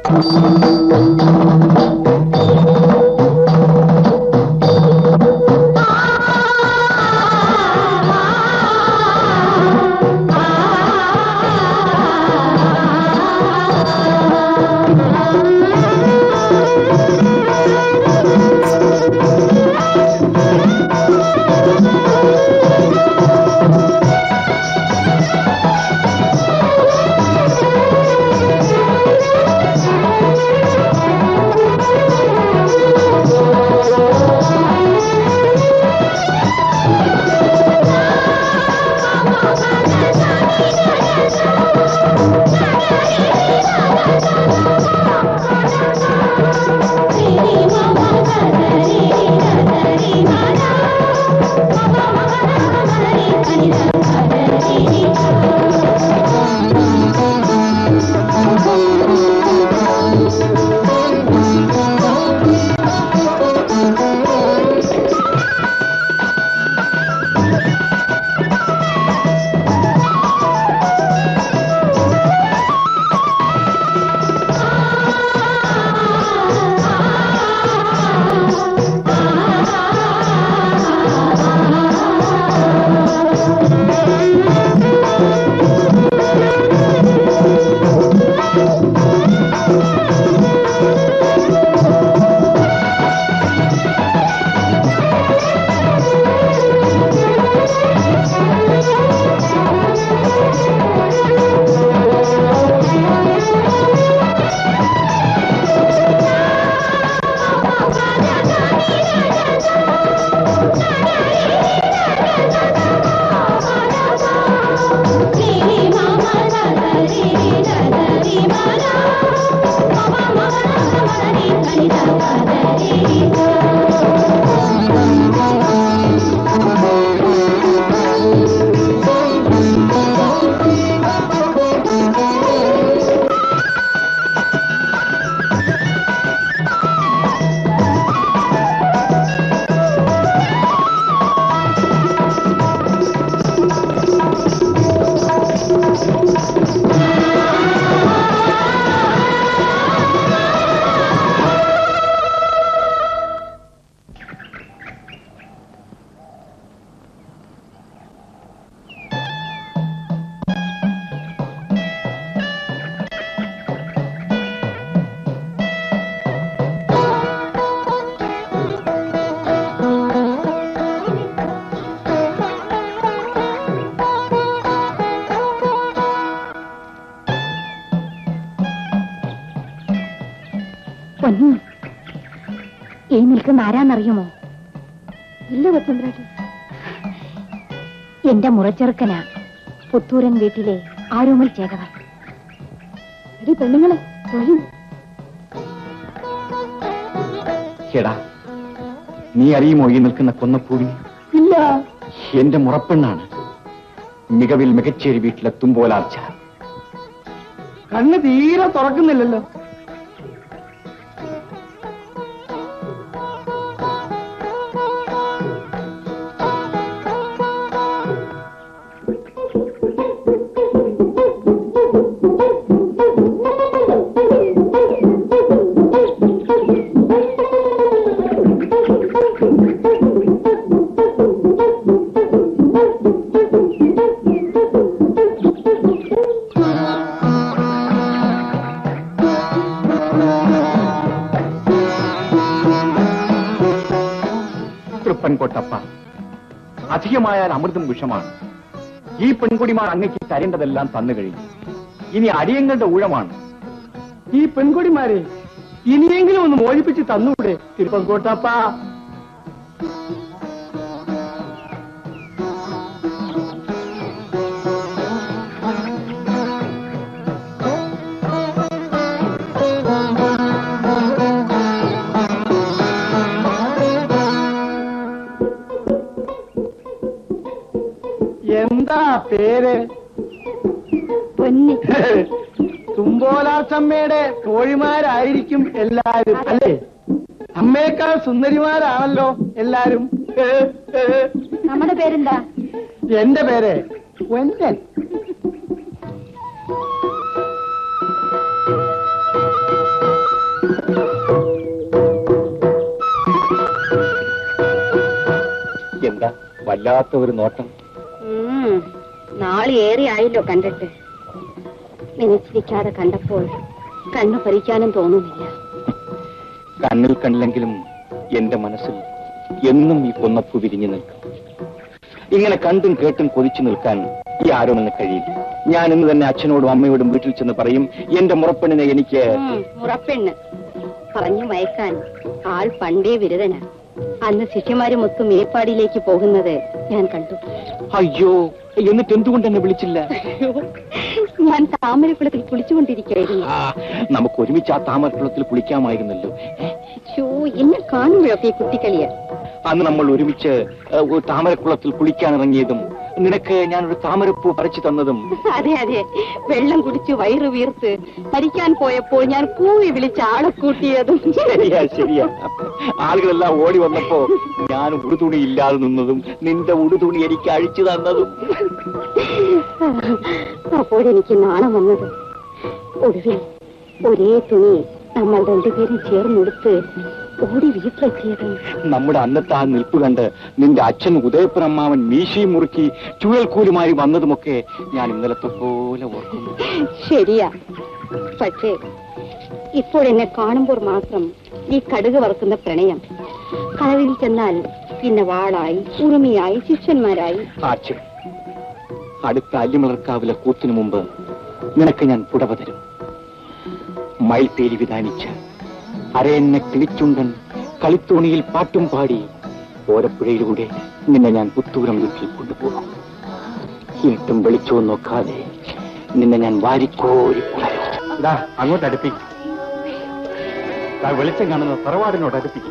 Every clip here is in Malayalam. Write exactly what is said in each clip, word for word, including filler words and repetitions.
ഈ നിൽക്കുന്ന ആരാന്നറിയുമോ? ഇല്ല കൊച്ചമ്പ്രാട്ടി, എന്റെ മുറച്ചെറുക്കനാ, പുത്തൂരൻ വീട്ടിലെ ആരോമൽ ചേകവർ. എടി പെണ്ണുങ്ങളെ, ചേടാ, നീ അറിയുമോ ഈ നിൽക്കുന്ന കൊന്നപ്പൂവിനെ? ഇല്ല. എന്റെ മുറപ്പെണ്ണാണ്, മികവിൽ മികച്ചേരി വീട്ടിലെ തുമ്പോലാർച്ച. കണ്ണ് തീരെ തുറക്കുന്നില്ലല്ലോ. കൊട്ടപ്പ, അധികമായാൽ അമൃതം വിഷമാണ്. ഈ പെൺകുടിമാർ അങ്ങയ്ക്ക് തരേണ്ടതെല്ലാം തന്നു കഴിഞ്ഞു. ഇനി അടിയങ്ങളുടെ ഊഴമാണ്. ഈ പെൺകുടിമാരെ ഇനിയെങ്കിലും ഒന്ന് മോചിപ്പിച്ച് തന്നൂടെ തിരുപ്പൻകോട്ടപ്പ? എന്താ പേര്? പൊന്നി. തുമ്പോലാർച്ചമ്മയുടെ തോഴിമാരായിരിക്കും എല്ലാരും, അല്ലേ? അമ്മയേക്കാൾ സുന്ദരിമാരാണല്ലോ എല്ലാരും. നമ്മുടെ പേരെന്താ? എന്റെ പേര് പൊന്നൻ. വല്ലാത്ത ഒരു നോട്ടം. നാളേറെ ആയല്ലോ കണ്ടിട്ട്. നനച്ചിരിക്കാതെ കണ്ടപ്പോൾ കണ്ണു പറിക്കാനും തോന്നുന്നില്ല. കണ്ണിൽ കണ്ടില്ലെങ്കിലും എന്റെ മനസ്സിൽ എന്നും ഈ പൊന്നപ്പു വിരിഞ്ഞു നിൽക്കും. ഇങ്ങനെ കണ്ടും കേട്ടും കൊതിച്ചു നിൽക്കാൻ ഈ ആരോമന് കഴിയില്ല. ഞാൻ ഇന്ന് തന്നെ അച്ഛനോടും അമ്മയോടും വീട്ടിൽ ചെന്ന് പറയും, എന്റെ മുറപ്പെണ്ണിനെ എനിക്ക്. മുറപ്പെണ്ണ് പറഞ്ഞു മയക്കാൻ ആൾ പണ്ടേ വിരുദനാ. അന്ന് ശിഷ്യന്മാരുമൊത്ത് മേപ്പാടിയിലേക്ക് പോകുന്നത് ഞാൻ കണ്ടു. അയ്യോ, എന്നിട്ട് എന്തുകൊണ്ട് എന്നെ വിളിച്ചില്ല? ഞാൻ താമരക്കുളത്തിൽ കുളിച്ചുകൊണ്ടിരിക്കുകയായിരുന്നു. നമുക്ക് ഒരുമിച്ച് ആ താമരക്കുളത്തിൽ കുളിക്കാമായിരുന്നല്ലോ. എന്നെ കാണുമ്പോഴൊക്കെ ഈ കുട്ടിക്കളിയ. അന്ന് നമ്മൾ ഒരുമിച്ച് താമരക്കുളത്തിൽ കുളിക്കാനിറങ്ങിയതും നിനക്ക് ഞാനൊരു താമരപ്പൂ പറിച്ചു തന്നതും. അതെ അതെ, വെള്ളം കുടിച്ച് വയറ് വീർത്ത് മരിക്കാൻ പോയപ്പോൾ ഞാൻ കൂവി വിളിച്ച് ആളെ കൂട്ടിയതും. ശരിയാ ശരിയാ ആളുകളെല്ലാം ഓടി വന്നപ്പോ ഞാൻ ഉടുതുണി ഇല്ലാതെ നിന്നതും നിന്റെ ഉടുതുണി എനിക്ക് അഴിച്ചു തന്നതും. അപ്പോഴെനിക്ക് നാണം വന്നത്. ഒടുവിൽ ഒരേ തുണി നമ്മൾ രണ്ടുപേരും ചേർന്നെടുത്ത് ഓടി വീട്ടിലെത്തിയത്. നമ്മുടെ അന്നത്തെ ആ നിൽപ്പ് കണ്ട് നിന്റെ അച്ഛൻ ഉദയപ്പുരമ്മാവൻ മീശയും മുറുക്കി ചുഴൽക്കൂലുമായി വന്നതുമൊക്കെ ഞാൻ ഇന്നലത്തെ പോലെ ഓർക്കുന്നു. ശരിയാ, പക്ഷേ ഇപ്പോഴെന്നെ കാണുമ്പോൾ മാത്രം ഈ കടുക് വറുക്കുന്ന പ്രണയം കളവിൽ ചെന്നാൽ പിന്നെ വാളായി ഉറുമിയായി ശിഷ്യന്മാരായി. അച്ഛൻ അടുത്ത അല്ലിമലർക്കാവിലെ കൂത്തിനു മുമ്പ് നിനക്ക് ഞാൻ പുടവ തരും. മയിൽപേരി വിധാനിച്ച് അരയെന്നെ കിളിച്ചുണ്ടൻ കളിത്തോണിയിൽ പാട്ടും പാടി ഓരപ്പുഴയിലൂടെ നിന്നെ ഞാൻ പുത്തൂരം വീട്ടിൽ കൊണ്ടുപോകും. ഇരുട്ടും വെളിച്ചവും നോക്കാതെ നിന്നെ ഞാൻ വാരിക്കോരി അങ്ങോട്ട് അടുപ്പിക്കും. വെളിച്ചം കാണുന്ന തറവാടിനോട് അടുപ്പിക്കും.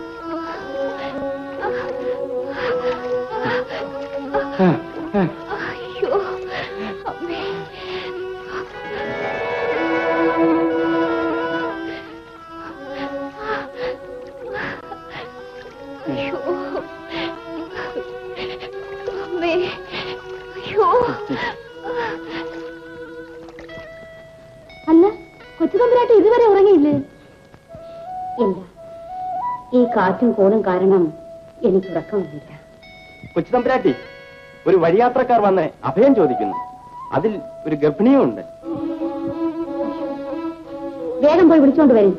അല്ല, കൊച്ചുതമ്പുരാട്ടി ഇതുവരെ ഉറങ്ങിയില്ലേ? ഇല്ല, ഈ കാറ്റും കോണും കാരണം എനിക്ക് ഉറക്കമില്ല. കൊച്ചുതമ്പുരാട്ടി, ഒരു വഴിയാത്രക്കാർ വന്ന് അഭയം ചോദിക്കുന്നു. അതിൽ ഒരു ഗർഭിണിയും ഉണ്ട്. വേഗം പോയി വിളിച്ചോണ്ട് വരും.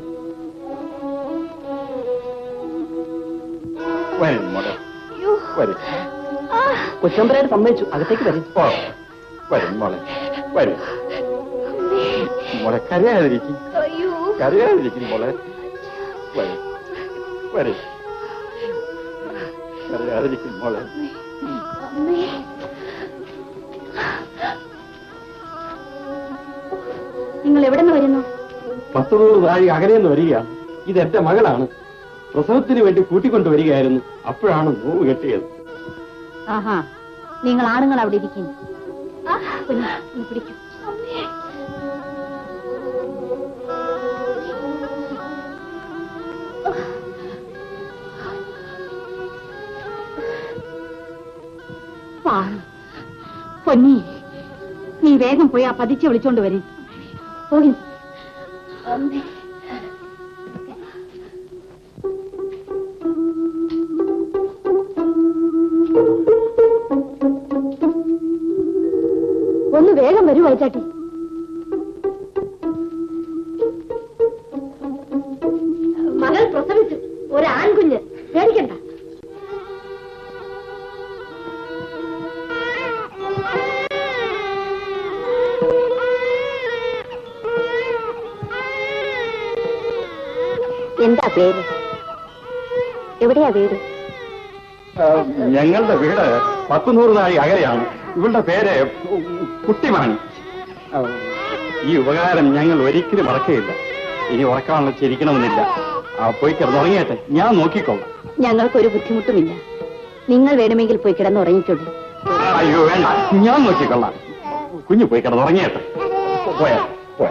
കൊച്ചമ്പരായിട്ട് സമ്മതിച്ചു, അകത്തേക്ക് വരും. വരും മോളെ, വരും മോളെ. കരയാതിരിക്കും, കരയാതിരിക്കും മോളെ. വരും വരും, കരയാതിരിക്കും മോളെ. നിങ്ങൾ എവിടെ നിന്ന് വരുന്നു? പത്ത് നൂറ് നാഴി അകലെന്ന് വരിക. ഇത് എന്റെ മകളാണ്. പ്രസവത്തിന് വേണ്ടി കൂട്ടിക്കൊണ്ടുവരികയായിരുന്നു. അപ്പോഴാണ് നോവ് കെട്ടിയത്. ആഹാ, നിങ്ങൾ ആണുങ്ങൾ അവിടെ ഇരിക്കുന്നു. പിടിക്കും. പൊന്നി, നീ വേഗം പോയി ആ പതിച്ച് വിളിച്ചോണ്ട് വരും. പോയി. ഒന്ന് വേഗം വരൂ വൈറ്റാട്ടി. മകൾ പ്രസവിച്ചു, ഒരു ആൺകുഞ്ഞ്. പേടിക്കണ്ട. എന്താ പേര്? എവിടെയാ വീട്? ഞങ്ങളുടെ വീട് പത്ത് നൂറ് നാഴി അകലെയാണ്. ഇവളുടെ പേര് കുട്ടിമാണി. ഈ ഉപകാരം ഞങ്ങൾ ഒരിക്കലും മറക്കുകയില്ല. ഇനി ഉറക്കാനുള്ള ചിരിക്കണമെന്നില്ല. പോയി കിടന്നുറങ്ങിയട്ടെ, ഞാൻ നോക്കിക്കോളാം. ഞങ്ങൾക്കൊരു ബുദ്ധിമുട്ടുമില്ല. നിങ്ങൾ വേണമെങ്കിൽ പോയി കിടന്നുറങ്ങിക്കോളൂ. അയ്യോ വേണ്ട, ഞാൻ നോക്കിക്കൊള്ളാം. കുഞ്ഞു പോയി കിടന്നുറങ്ങിയട്ടെ. പോയാ പോയാ.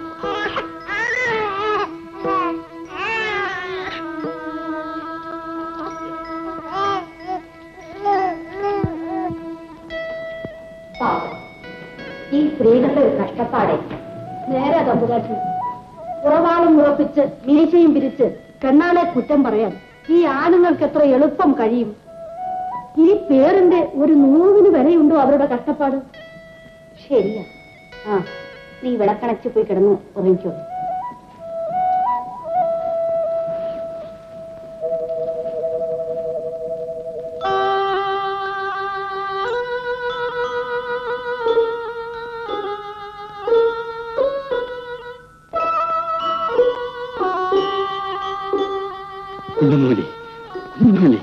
ഈ സ്ത്രീകളുടെ ഒരു കഷ്ടപ്പാടെ നേരെ തമ്പുരാട്ടി. ഉറവാളും ഉറപ്പിച്ച് മീശയും പിരിച്ച് പെണ്ണാളെ കുറ്റം പറയാൻ ഈ ആണുങ്ങൾക്ക് എത്ര എളുപ്പം കഴിയും. ഈ പേരിന്റെ ഒരു നോവിന് വരെയുണ്ടോ അവരുടെ കഷ്ടപ്പാട്? ശരിയാ. ആ, നീ വിളക്കണച്ച് പോയി കിടന്നു ഉറങ്ങിക്കോ. കുഞ്ഞുമോളി, കുഞ്ഞുമോളി,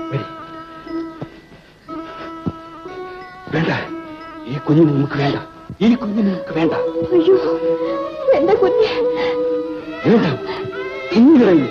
വേണ്ട, ഈ കുഞ്ഞിന് നമുക്ക് വേണ്ട, ഈ കുഞ്ഞിന് നമുക്ക് വേണ്ട. അയ്യോ, എന്റെ കുഞ്ഞ് വേണ്ട, കുഞ്ഞിറങ്ങി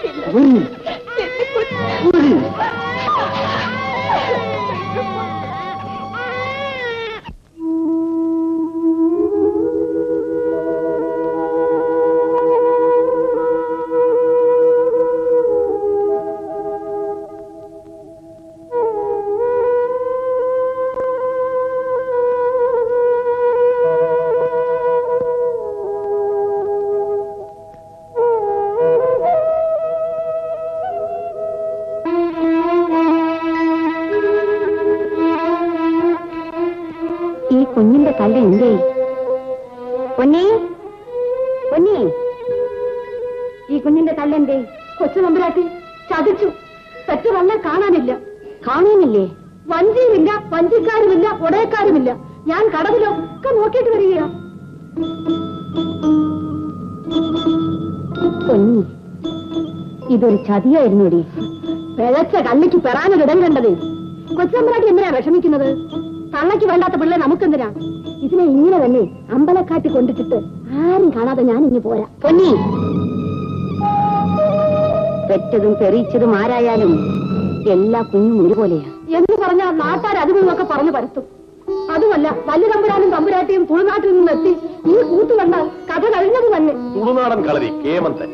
കുഞ്ഞിന്റെ തല്ല എന്തേ? പൊന്നി, പൊന്നി, ഈ കുഞ്ഞിന്റെ തല്ലെന്തേ? കൊച്ചു നമ്പുരാട്ടി ചതിച്ചു. പെറ്റ വല്ല കാണാനില്ല. കാണാനില്ലേ? വഞ്ചിയുമില്ല, വഞ്ചിക്കാരുമില്ല, ഉടയക്കാരുമില്ല. ഞാൻ കടവിലൊക്കെ നോക്കിയിട്ട് വരികയാ. പൊന്നി, ഇതൊരു ചതിയായിരുന്നുടി. പിഴച്ച കള്ളിക്ക് പെറാനൊരിടം കണ്ടതേ. കൊച്ചമ്പരാട്ടി എന്തിനാ വിഷമിക്കുന്നത്? തള്ളയ്ക്ക് വേണ്ടാത്ത പിള്ളേ നമുക്കെന്തിനാ? ഇതിനെ ഇങ്ങനെ തന്നെ അമ്പലക്കാട്ടി കൊണ്ടിട്ടിട്ട് ആരും കാണാതെ ഞാൻ ഇനി പോരാ. പൊന്നി, പെറ്റതും തെറിയിച്ചതും ആരായാലും എല്ലാ കുഞ്ഞും ഒരുപോലെയാ എന്ന് പറഞ്ഞാൽ നാട്ടാർ അതുകൊണ്ടൊക്കെ പറഞ്ഞു പരത്തും. അതുമല്ല, വലിയ തമ്പുരാനും തമ്പുരാട്ടിയും തുളുനാട്ടിൽ നിന്നും എത്തി ഈ കൂത്തു കണ്ടാൽ കഥ കഴിഞ്ഞത് തന്നെ. തുളുനാടൻ കളരി കേമന്തൻ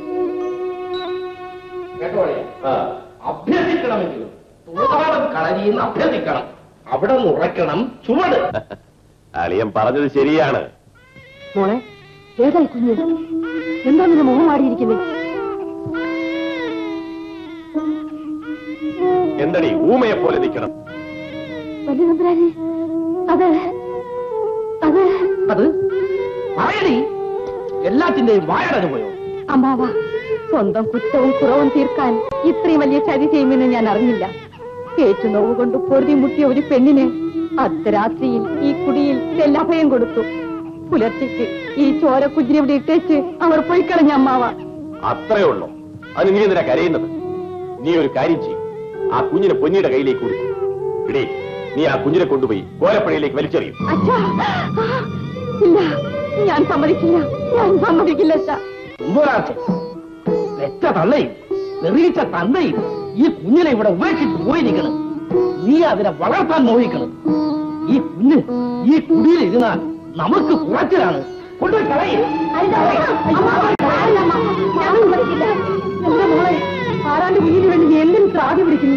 അഭ്യർത്ഥിക്കണമെങ്കിലും തുളുനാടൻ കളരിയിൽ അഭ്യർത്ഥിക്കണം. അവിടെ ഉറക്കണം ചുവട്. അളിയൻ പറഞ്ഞത് ശരിയാണ്. മോളെ, ഏതായി കുഞ്ഞ്? എന്താ നിന്റെ മുഖം മാറിയിരിക്കുന്നത്? എന്തടി ഊമയെ പോലെ നിൽക്കണം? വലിയ തമ്പുരാനെ, അത് അത് അത് പറയണി. എല്ലാത്തിന്റെയും വായടഞ്ഞു പോയോ? അമ്മാവ, സ്വന്തം കുറ്റവും കുറവും തീർക്കാൻ ഇത്രയും വലിയ ചതി ചെയ്യുമെന്ന് ഞാൻ അറിഞ്ഞില്ല. ഏറ്റുനോവ് കൊണ്ട് പൊറുതി മുട്ടിയ ഒരു പെണ്ണിന് അർദ്ധരാത്രിയിൽ ഈ കുടിയിൽ ചെല്ലഭയം കൊടുത്തു. പുലർച്ചയ്ക്ക് ഈ ചോര കുഞ്ഞിനെ ഇവിടെ ഇട്ടേച്ച് അവർ പോയി കളഞ്ഞ അമ്മാവ. അത്രേ ഉള്ളൂ. അത് നീ എന്തിനാ കരയുന്നത്? നീ ഒരു കാര്യം ചെയ്യും, ആ കുഞ്ഞിനെ പൊന്നിയുടെ കയ്യിലേക്ക് കൊടുക്കും. ഇടേ, നീ ആ കുഞ്ഞിനെ കൊണ്ടുപോയി കോലപ്പുഴയിലേക്ക് വലിച്ചെറിയും. അച്ഛാ, ഇല്ല, ഞാൻ സമ്മതിക്കില്ല, ഞാൻ സമ്മതിക്കില്ല അച്ഛാ. പെറ്റ തള്ളയും തെറിയിച്ച തന്തയും ഈ കുഞ്ഞിനെ ഇവിടെ ഉപേക്ഷിച്ച് പോയിരിക്കണം. നീ അതിനെ വളർത്താൻ മോഹിക്കണം. ഈ കുഞ്ഞ് ഈ കുടിയിൽ ഇരുന്നാൽ നമുക്ക് കുറച്ചിലാണ്. കൊണ്ടുപോയി കളയും. ആരാണ്ട് കുഞ്ഞിന് വേണ്ടി നീ എന്തിനും പ്രാതി പിടിക്കുന്നു?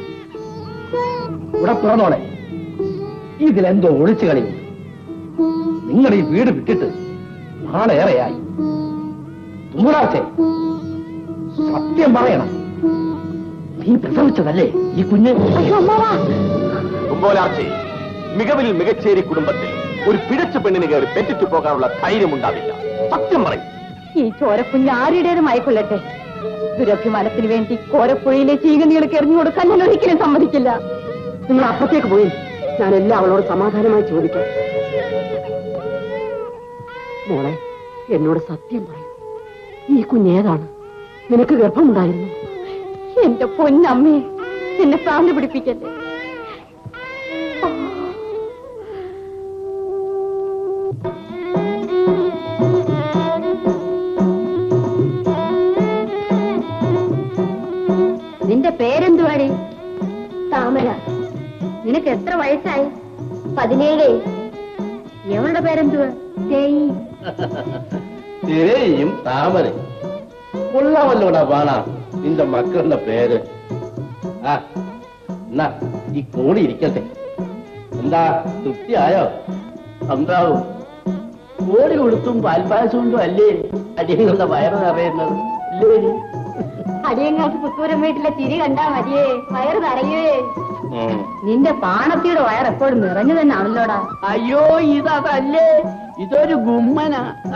ഇവിടെ തുറന്നോളെ, ഇതിലെന്തോ ഒളിച്ചു കളിയും. നിങ്ങൾ ഈ വീട് വിട്ടിട്ട് നാളേറെയായി. തുമ്പുലാർച്ചേ, സത്യം പറയണം, നീ പ്രസവിച്ചതല്ലേ ഈ കുഞ്ഞ്? തുമ്പോലാർച്ചേ, മികവിൽ മികച്ചേരി കുടുംബത്തിൽ ഒരു പിഴച്ച പെണ്ണിന് കയറി പെറ്റിട്ട് പോകാനുള്ള ധൈര്യമുണ്ടാവില്ല. സത്യം പറയും. ഈ ചോരക്കുഞ്ഞ് ആരുടേതുമായിക്കൊള്ളട്ടെ, ദുരഭിമാനത്തിന് വേണ്ടി കോരപ്പുഴയിലെ ചീകണികൾക്ക് എറിഞ്ഞു കൊടുക്കാൻ ഞാൻ ഒരിക്കലും സമ്മതിക്കില്ല. നിങ്ങൾ അപ്പത്തേക്ക് പോയി, ഞാനെല്ലാം അവളോട് സമാധാനമായി ചോദിക്കാം. മോളെ, എന്നോട് സത്യം പറയും, ഈ കുഞ്ഞേതാണ്? നിനക്ക് ഗർഭമുണ്ടായിരുന്നു? എന്റെ പൊന്നമ്മേ, എന്നെ പ്രാന്ത് പിടിപ്പിക്കല്ലേ. നിന്റെ പേരെന്തുവാടി? താമര. നിനക്ക് എത്ര വയസ്സായി? പതിനേഴ്. എവളുടെ പേരെന്തുവാ? തിരയും താമരയും കൊള്ളാമല്ലോടാ പാണ നിന്റെ മക്കളുടെ പേര്. ആ എന്നാ ഈ കൂടി ഇരിക്കട്ടെ. എന്താ തൃപ്തിയായോ? എന്താവും കോടി കൊടുത്തും പാൽപ്പായസം കൊണ്ടും അല്ലേ അടിയങ്ങളുടെ വയറ് നിറയുന്നത്? ഇല്ലേ? അടിയങ്ങൾക്ക് പുത്തൂരം വീട്ടിലെ ചിരി കണ്ടാ മതിയേ, വയറ് നിറയേ. നിന്റെ പാണത്തിയുടെ വയറെപ്പോഴും നിറഞ്ഞു തന്നെ ആണല്ലോടാ. അയ്യോ ഇതല്ലേ, ഇതൊരു ഗുമ്മന.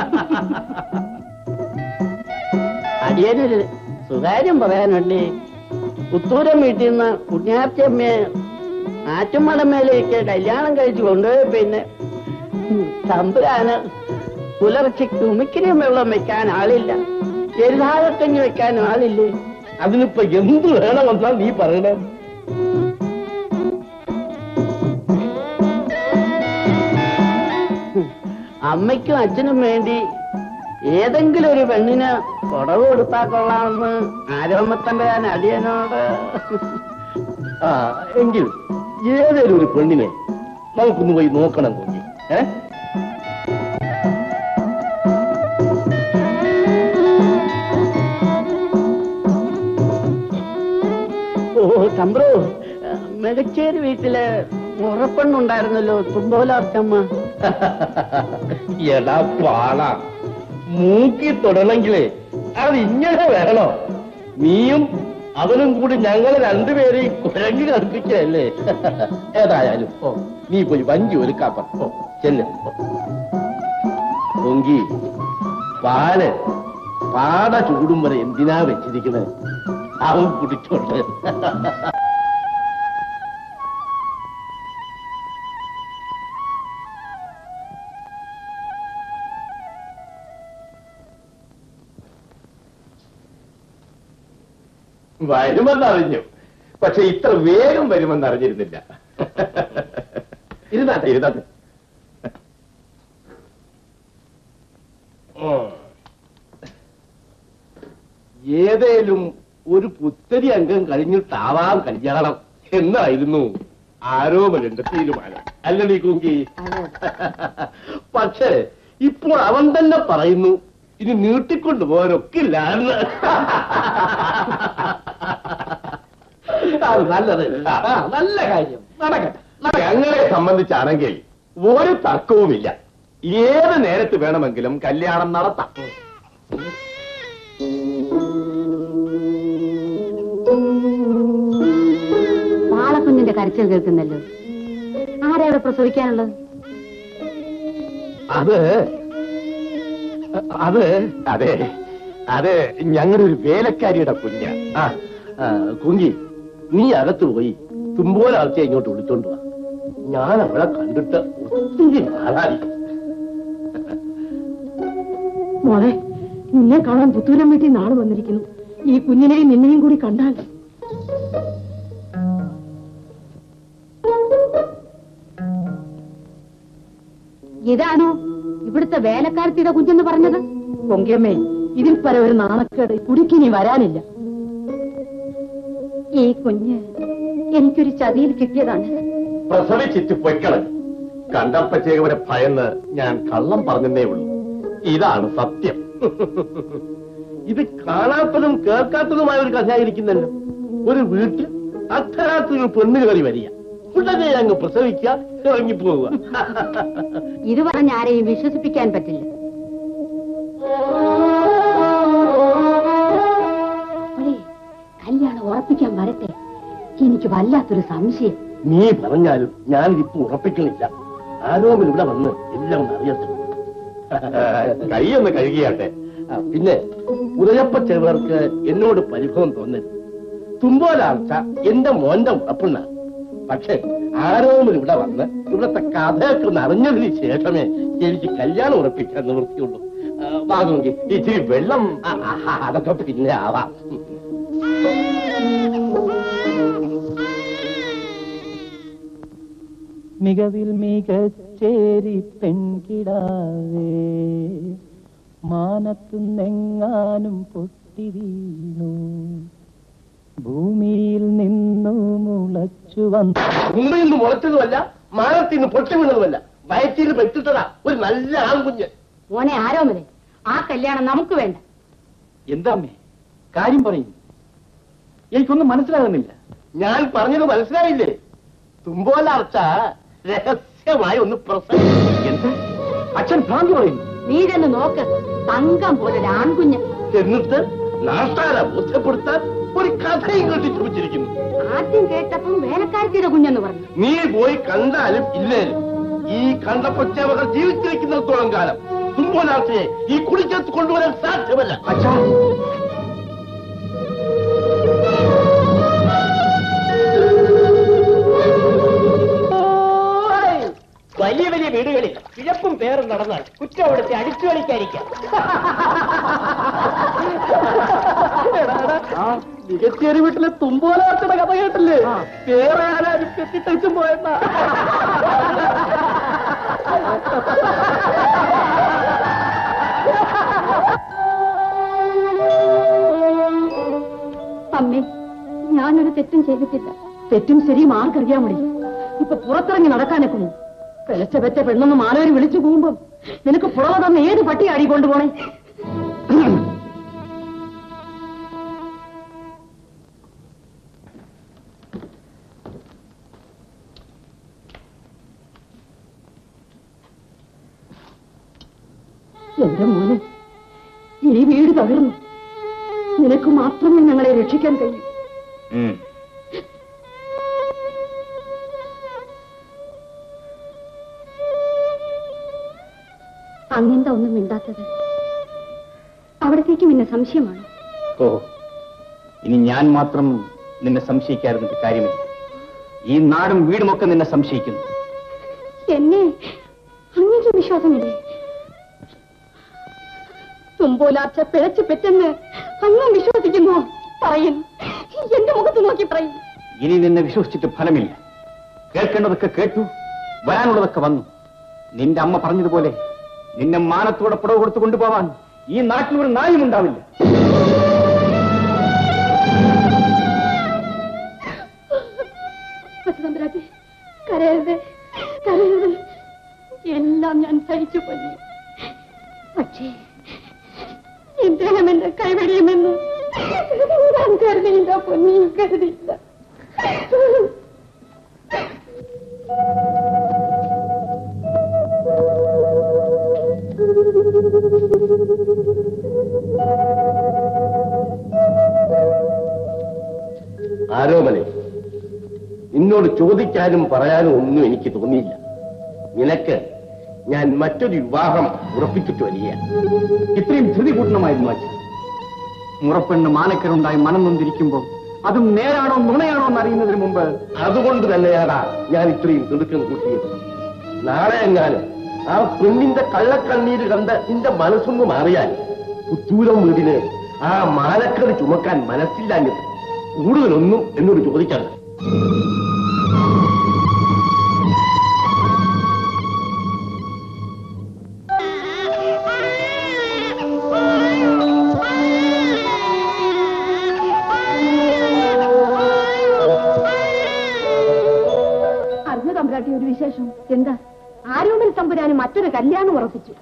അടിയനൊരു സുകാര്യം പറയാനുണ്ടേ. പുത്തൂരം വീട്ടിൽ നിന്ന് പുണ്യാർച്ചമ്മയെ ആറ്റുമടമേലേക്ക് കല്യാണം കഴിച്ചു കൊണ്ടുപോയി. പിന്നെ തമ്പുരാന് പുലർച്ചയ്ക്ക് ഉമിക്കിനും വെള്ളം വെക്കാൻ ആളില്ല, ചെറുതാകക്കഞ്ഞി വെക്കാൻ ആളില്ലേ. അതിനിപ്പോ എന്ത് വേണമെന്നാ നീ പറയണേ? അമ്മയ്ക്കും അച്ഛനും വേണ്ടി ഏതെങ്കിലും ഒരു പെണ്ണിന് കൊടവ് കൊടുത്താൽ കൊള്ളാമെന്ന് ആരോമത്തന്റെ ഞാൻ അടിയനോട്. ആ എങ്കിൽ ഏതൊരു ഒരു പെണ്ണിനെ നമുക്കൊന്ന് പോയി നോക്കണം കുഞ്ഞി. ഏ ഓ ചമ്പ്രു, മെടച്ചേരി വീട്ടില് മുറപ്പെണ്ണുണ്ടായിരുന്നല്ലോ, തുമ്പോലാർച്ചമ്മ. എടാ പാള, മൂക്കി തൊടണമെങ്കിലേ അത് ഇങ്ങനെ വേണോ? നീയും അവനും കൂടി ഞങ്ങളെ രണ്ടുപേരെയും കുരങ്ങി കടുപ്പിക്കല്ലേ. ഏതായാലും ഓ നീ പോയി വഞ്ചി ഒരുക്കാപ്പ. ഓ ചെല്ല്. പൊങ്കി പാല് പാട ചൂടും വരെ എന്തിനാ വെച്ചിരിക്കുന്നത്? അവൻ കുടിച്ചോട്ടെ. വരുമെന്നറിഞ്ഞു, പക്ഷെ ഇത്ര വേഗം വരുമെന്ന് അറിഞ്ഞിരുന്നില്ല. ഇരുന്നാട്ടെ ഇരുന്നാട്ടെ. ഏതേലും ഒരു പുത്തരി അംഗം കഴിഞ്ഞിട്ടാവാം കല്യാണം എന്നായിരുന്നു ആരോമലിന്റെ തീരുമാനം, അല്ലീ കുങ്കി? പക്ഷേ ഇപ്പോൾ അവൻ തന്നെ പറയുന്നു ഇനി നീട്ടിക്കൊണ്ടു പോകാനൊക്കില്ല. അത് നല്ലത്, നല്ല കാര്യം, നടക്കട്ടെ. ഞങ്ങളെ സംബന്ധിച്ചാണെങ്കിൽ ഒരു തർക്കവുമില്ല. ഏത് നേരത്ത് വേണമെങ്കിലും കല്യാണം നടത്താം. പാളക്കുഞ്ഞിന്റെ കരച്ചിൽ കേൾക്കുന്നല്ലോ. ആരാ ഇവിടെ പ്രസവിക്കാനുള്ളത്? അത് അത് അതെ അതെ ഞങ്ങളുടെ ഒരു വേലക്കാരിയുടെ കുഞ്ഞ. ആ കുങ്കി, നീ അകത്ത് പോയി തുമ്പോലാർച്ച ഇങ്ങോട്ട് വിളിച്ചോണ്ട് വാ. ഞാൻ അവളെ കണ്ടിട്ട് ഒത്തിരി നാളായി. മോളെ, നിന്നെ കാണാൻ പുത്തൂരം വീട്ടിൽ നാളെ വന്നിരിക്കുന്നു. ഈ കുഞ്ഞിനെയും നിന്നെയും കൂടി കണ്ടാൽ. ഇതാണോ ഇവിടുത്തെ വേലക്കാരത്തിയുടെ കുഞ്ഞെന്ന് പറഞ്ഞത്? പൊങ്കിയമ്മേ, ഇതിൽ പര ഒരു നാണക്കേട് കുടിക്കിനി വരാനില്ല. ഈ കുഞ്ഞ് എനിക്കൊരു ചതിയിൽ കിട്ടിയതാണ്. പ്രസവിച്ചിട്ട് പൊയ്ക്കളൻ. കണ്ടപ്പച്ചേവരെ ഭയന്ന് ഞാൻ കള്ളം പറഞ്ഞതേ ഉള്ളൂ. ഇതാണ് സത്യം. ഇത് കാണാത്തതും കേൾക്കാത്തതുമായ ഒരു കഥയായിരിക്കുന്നല്ലോ. ഒരു വീട്ടിൽ അർദ്ധരാത്രി പെണ്ണ് കയറി വരിക, ഉടനെ അങ്ങ് പ്രസവിക്കുക, ഇറങ്ങിപ്പോവുക. ഇത് പറഞ്ഞ ആരെയും വിശ്വസിപ്പിക്കാൻ പറ്റില്ല. കല്യാണം ഉറപ്പിക്കാൻ വരട്ടെ. എനിക്ക് വല്ലാത്തൊരു സംശയം. നീ പറഞ്ഞാലും ഞാനിതിപ്പോ ഉറപ്പിക്കണില്ല. ആരോമിൽ ഇവിടെ വന്ന് എല്ലാം ഒന്ന് അറിയട്ടെ. കൈയൊന്ന് കഴുകിയാട്ടെ. പിന്നെ ഉദയപ്പ ചെറുവർക്ക് എന്നോട് പരിഭവം തോന്നരുത്. തുമ്പോലാർച്ച എന്റെ മോന്റെ ഉറപ്പുന്ന. പക്ഷെ ആരോമിൽ ഇവിടെ വന്ന് ഇവിടത്തെ കഥയൊക്കെ ഒന്ന് അറിഞ്ഞതിന് ശേഷമേ എനിക്ക് കല്യാണം ഉറപ്പിക്കാൻ നിവൃത്തിയുള്ളൂ. വാങ്ങുമെങ്കിൽ ഇച്ചിരി വെള്ളം. അതൊക്കെ പിന്നെ ആവാം. മികവിൽ മികച്ചേരി പെൺകിടാവേ, മാനത്തുന്നെങ്ങാനും പൊട്ടി വീണു, ഭൂമിയിൽ നിന്നു മുളച്ചു വന്നു. ഭൂമിയിൽ നിന്ന് മുളച്ചതുമല്ല, മാനത്തിൽ നിന്ന് പൊട്ടി വീണതുമല്ല, വയറ്റിൽ പെട്ടിട്ടതാ ഒരു നല്ല ആൺകുഞ്ഞ്. മോനെ ആരോമലെ, ആ കല്യാണം നമുക്ക് വേണ്ട. എന്താ അമ്മേ കാര്യം പറയും? എനിക്കൊന്നും മനസ്സിലാകുന്നില്ല. ഞാൻ പറഞ്ഞത് മനസ്സിലായില്ലേ? തുമ്പോലാർച്ച രഹസ്യമായി ഒന്ന് പ്രസംഗിച്ചു. എന്താ അച്ഛൻ ഭ്രാന്തി പറയുന്നു? നീരെന്ന് നോക്ക്, തങ്കം പോലെ ആൺകുഞ്ഞ്. എന്നിട്ട് നാട്ടാരെ ബോധ്യപ്പെടുത്താൻ ഒരു കഥയും കെട്ടിച്ചു വെച്ചിരിക്കുന്നു. ആദ്യം കേട്ടപ്പം വേലക്കാരത്തിയുടെ കുഞ്ഞെന്ന് പറഞ്ഞു. നീ പോയി കണ്ടാലും ഇല്ലേലും ഈ കണ്ട കൊച്ചവകൾ ജീവിച്ചിരിക്കുന്നിടത്തോളം കാലം തുമ്പോലാർച്ചയെ ഈ കുടിക്കത്ത് കൊണ്ടുവരാൻ സാധ്യമല്ല. അച്ഛാ, വലിയ വലിയ വീടുകളിൽ കിഴപ്പും പേറും നടന്നാൽ കുറ്റം അവിടുത്തെ അടിച്ചു കളിക്കാതിരിക്കാം. മികച്ചേരി വീട്ടിലെ തുമ്പോലാർച്ചയുടെ കഥ കേട്ടില്ലേ? വേറെ ആരും കെട്ടിട്ടച്ചും പോയെന്നാ. അമ്മേ, ഞാനൊരു തെറ്റും ചെയ്തിട്ടില്ല. തെറ്റും ശരിയും ആർക്കറിയാൻ മതി. ഇപ്പൊ പുറത്തിറങ്ങി നടക്കാനൊക്കുന്നു. പെലച്ച പെറ്റ പെണ്ണൊന്നും ആലോരി വിളിച്ചു പോകുമ്പം നിനക്ക് പുറമെ തന്ന ഏത് പട്ടി അടി കൊണ്ടുപോണേ? എന്റെ മോനെ, ഈ വീട് തകർന്നു. നിനക്ക് മാത്രമേ ഞങ്ങളെ രക്ഷിക്കാൻ കഴിയൂ. അങ്ങനെന്താ ഒന്നും മിണ്ടാത്തത്? അവിടത്തേക്ക് നിന്നെ സംശയമാണ്. ഓ, ഇനി ഞാൻ മാത്രം നിന്നെ സംശയിക്കാതിരുന്നിട്ട് കാര്യമില്ല. ഈ നാടും വീടുമൊക്കെ നിന്നെ സംശയിക്കുന്നു. എന്നെ അങ്ങേക്ക് വിശ്വാസമില്ലേ? തുമ്പോലാർച്ച പിഴച്ചു പെറ്റെന്ന് അങ്ങ് വിശ്വസിക്കുന്നു. പറയും, എന്റെ മുഖത്ത് നോക്കി പറയും. ഇനി നിന്നെ വിശ്വസിച്ചിട്ട് ഫലമില്ല. കേൾക്കേണ്ടതൊക്കെ കേട്ടു, വരാനുള്ളതൊക്കെ വന്നു. നിന്റെ അമ്മ പറഞ്ഞതുപോലെ നിന്നെ മാനത്തോടെ പുടവ് കൊടുത്തു കൊണ്ടുപോവാൻ ഈ നാട്ടിൽ ഒരു നായും ഉണ്ടാവില്ല. കരയരുത്, കരയരുത്. എല്ലാം ഞാൻ സഹിച്ചു പോയി. പക്ഷേ ഇദ്ദേഹം എന്നെ കൈവെടിയുമെന്ന് ഞാൻ കരുതിയില്ല. പൊന്നി കരുതിയില്ല. ആരോമനെ, നിന്നോട് ചോദിക്കാനും പറയാനും ഒന്നും എനിക്ക് തോന്നിയില്ല. നിനക്ക് ഞാൻ മറ്റൊരു വിവാഹം ഉറപ്പിച്ചിട്ട് വരിക. ഇത്രയും ധൃതി കൂട്ടണമായിരുന്നു അച്ഛൻ. മുറപ്പെണ്ണ് മാനക്കരുണ്ടായി മനം നൊന്തിരിക്കുമ്പോൾ അതും നേരാണോ നുണയാണോ എന്നറിയുന്നതിന് മുമ്പ്. അതുകൊണ്ട് തന്നെയാടാ ഞാൻ ഇത്രയും തിടുക്കം കൂട്ടിയത്. നാളെ എങ്ങാനും ആ പെണ്ണിന്റെ കള്ളക്കണ്ണീര് കണ്ട് നിന്റെ മനസ്സൊന്ന് മാറിയാൽ പുത്തൂരം വീടിന് ആ മാനക്കറി ചുമക്കാൻ മനസ്സില്ലാഞ്ഞത് കൂടുതലൊന്നും എന്നോട് ചോദിക്കാതെ. അറിഞ്ഞ തമ്പുരാട്ടി ഒരു വിശേഷം? എന്താ? ആരോമൽ തമ്പുരാന് മറ്റൊരു കല്യാണം ഉറപ്പിച്ചു.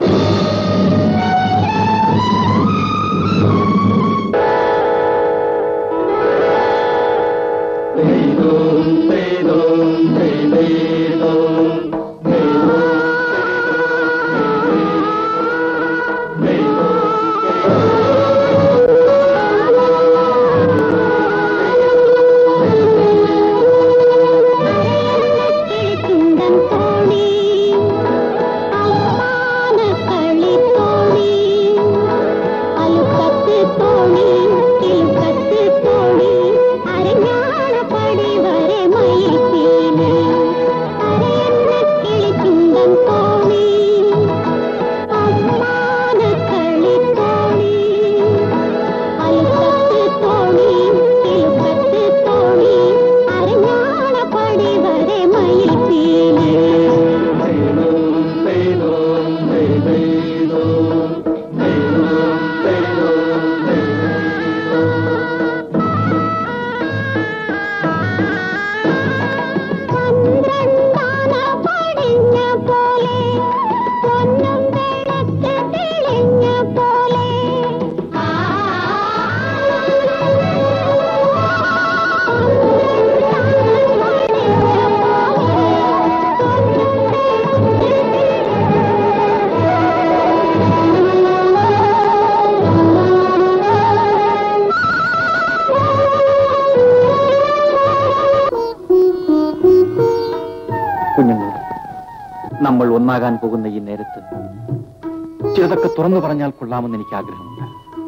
നമ്മൾ ഒന്നാകാൻ പോകുന്ന ഈ നേരത്ത് ചിലതൊക്കെ തുറന്നു പറഞ്ഞാൽ കൊള്ളാമെന്ന് എനിക്ക് ആഗ്രഹമുണ്ട്.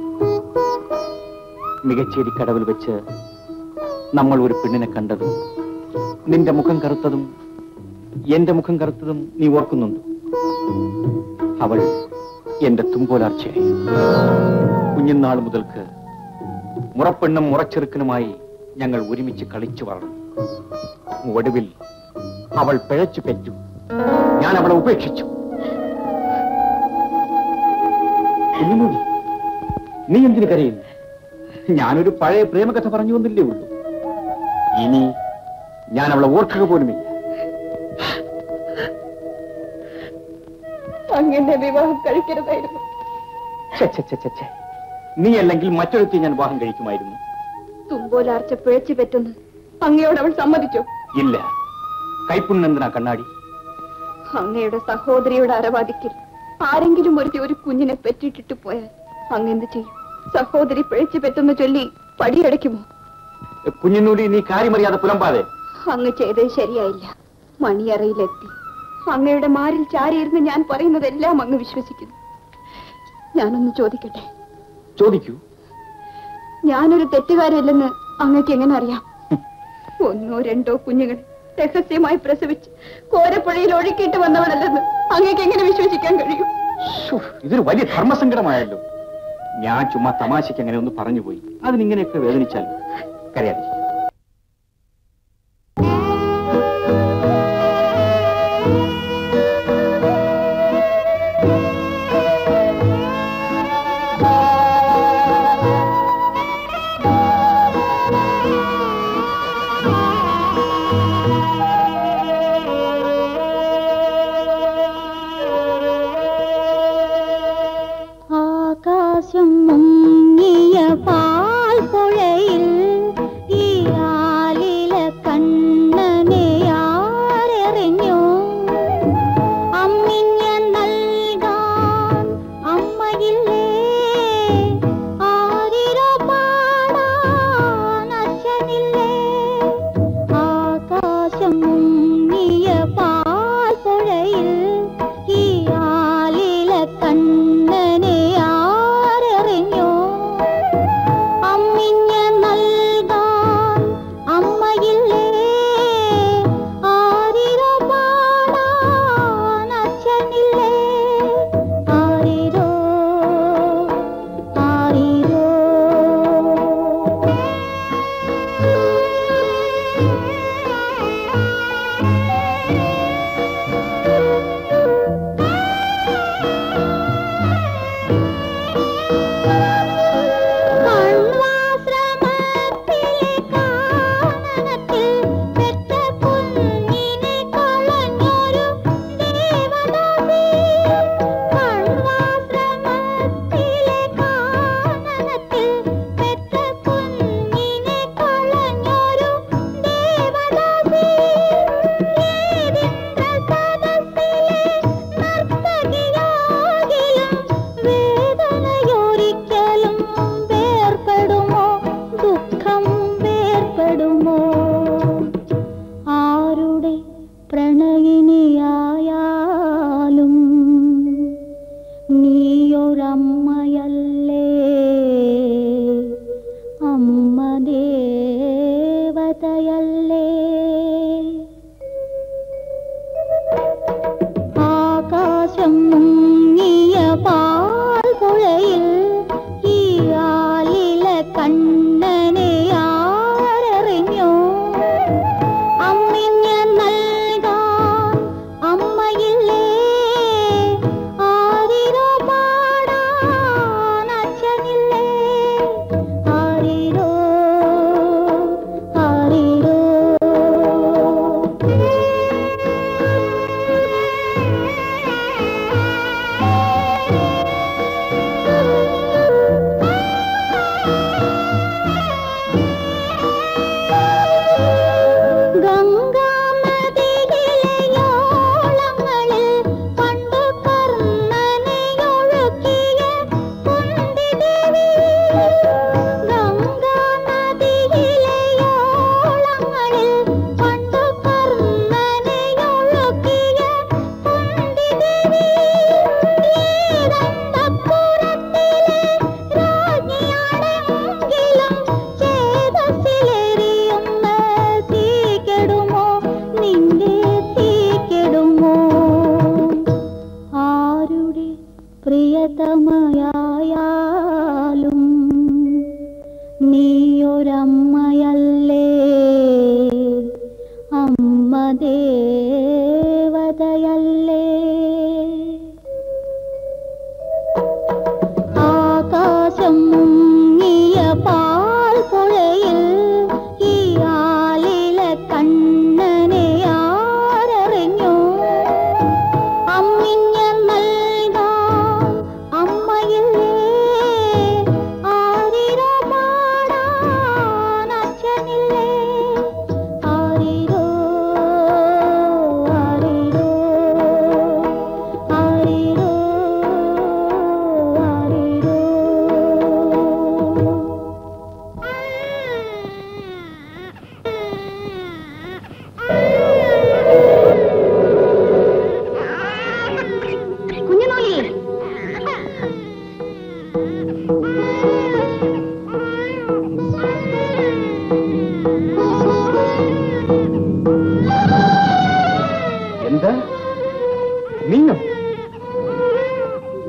മികച്ചേരി കടവിൽ വെച്ച് നമ്മൾ ഒരു പെണ്ണിനെ കണ്ടതും നിന്റെ മുഖം കറുത്തതും എന്റെ മുഖം കറുത്തതും നീ ഓർക്കുന്നുണ്ടോ? അവൾ എന്റെ തുമ്പോലാർച്ചയായി. കുഞ്ഞുനാൾ മുതൽക്ക് മുറപ്പെണ്ണും മുറച്ചെറുക്കനുമായി ഞങ്ങൾ ഒരുമിച്ച് കളിച്ചു വളർന്നു. ഒടുവിൽ അവൾ പിഴച്ചു പെറ്റു. ഞാൻ അവളെ ഉപേക്ഷിച്ചു. കുഞ്ഞുമോളി, നീ എന്തിനു കരയുന്നു? ഞാനൊരു പഴയ പ്രേമകഥ പറഞ്ഞു വന്നില്ലേ ഉള്ളൂ. ഇനി ഞാൻ അവളെ ഓർക്കുക പോലുമില്ല. അങ്ങനെ വിവാഹം കഴിക്കരുതായിരുന്നു. നീ അല്ലെങ്കിൽ മറ്റൊരുത്തി ഞാൻ വിവാഹം കഴിക്കുമായിരുന്നു. തുമ്പോലാർച്ച പിഴച്ചു പറ്റുന്നു അങ്ങയോട് അവൾ സമ്മതിച്ചോ? ഇല്ല. കൈപ്പുണ്ണെന്തിനാ കണ്ണാടി? അങ്ങയുടെ സഹോദരിയുടെ അരവാദിക്കൽ ആരെങ്കിലും ഒരു ഒരു കുഞ്ഞിനെ പെറ്റിട്ടിട്ട് പോയാൽ അങ്ങെന്ത് ചെയ്യും? സഹോദരി പിഴച്ചു പറ്റുന്ന ചൊല്ലി പടിയടയ്ക്കുമോ? കുഞ്ഞിനൂടി, നീ കാര്യമറിയാതെ പുലമ്പാതെ. അങ്ങ് ചെയ്തത് ശരിയായില്ല. മണിയറയിലെത്തി അങ്ങയുടെ മാറിൽ ചാരിയിരുന്ന് ഞാൻ പറയുന്നതെല്ലാം അങ്ങ് വിശ്വസിക്കുന്നു. ഞാനൊന്ന് ചോദിക്കട്ടെ? ചോദിക്കൂ. ഞാനൊരു തെറ്റുകാരില്ലെന്ന് അങ്ങക്ക് എങ്ങനെ അറിയാം? ഒന്നോ രണ്ടോ കുഞ്ഞുങ്ങൾ രഹസ്യമായി പ്രസവിച്ച് കോരപ്പുഴയിൽ ഒഴുക്കിയിട്ട് വന്നവളല്ലെന്ന് അങ്ങക്ക് എങ്ങനെ വിശ്വസിക്കാൻ കഴിയും? ഇതൊരു വലിയ ധർമ്മസങ്കടമായല്ലോ. ഞാൻ ചുമ്മാ തമാശയ്ക്ക് അങ്ങനെ ഒന്ന് പറഞ്ഞുപോയി. അതിനിങ്ങനെയൊക്കെ വേദനിച്ചാൽ കരയാതെ. ആകാശം മുങ്ങിയ പാൽപ്പുഴയിൽ ഈ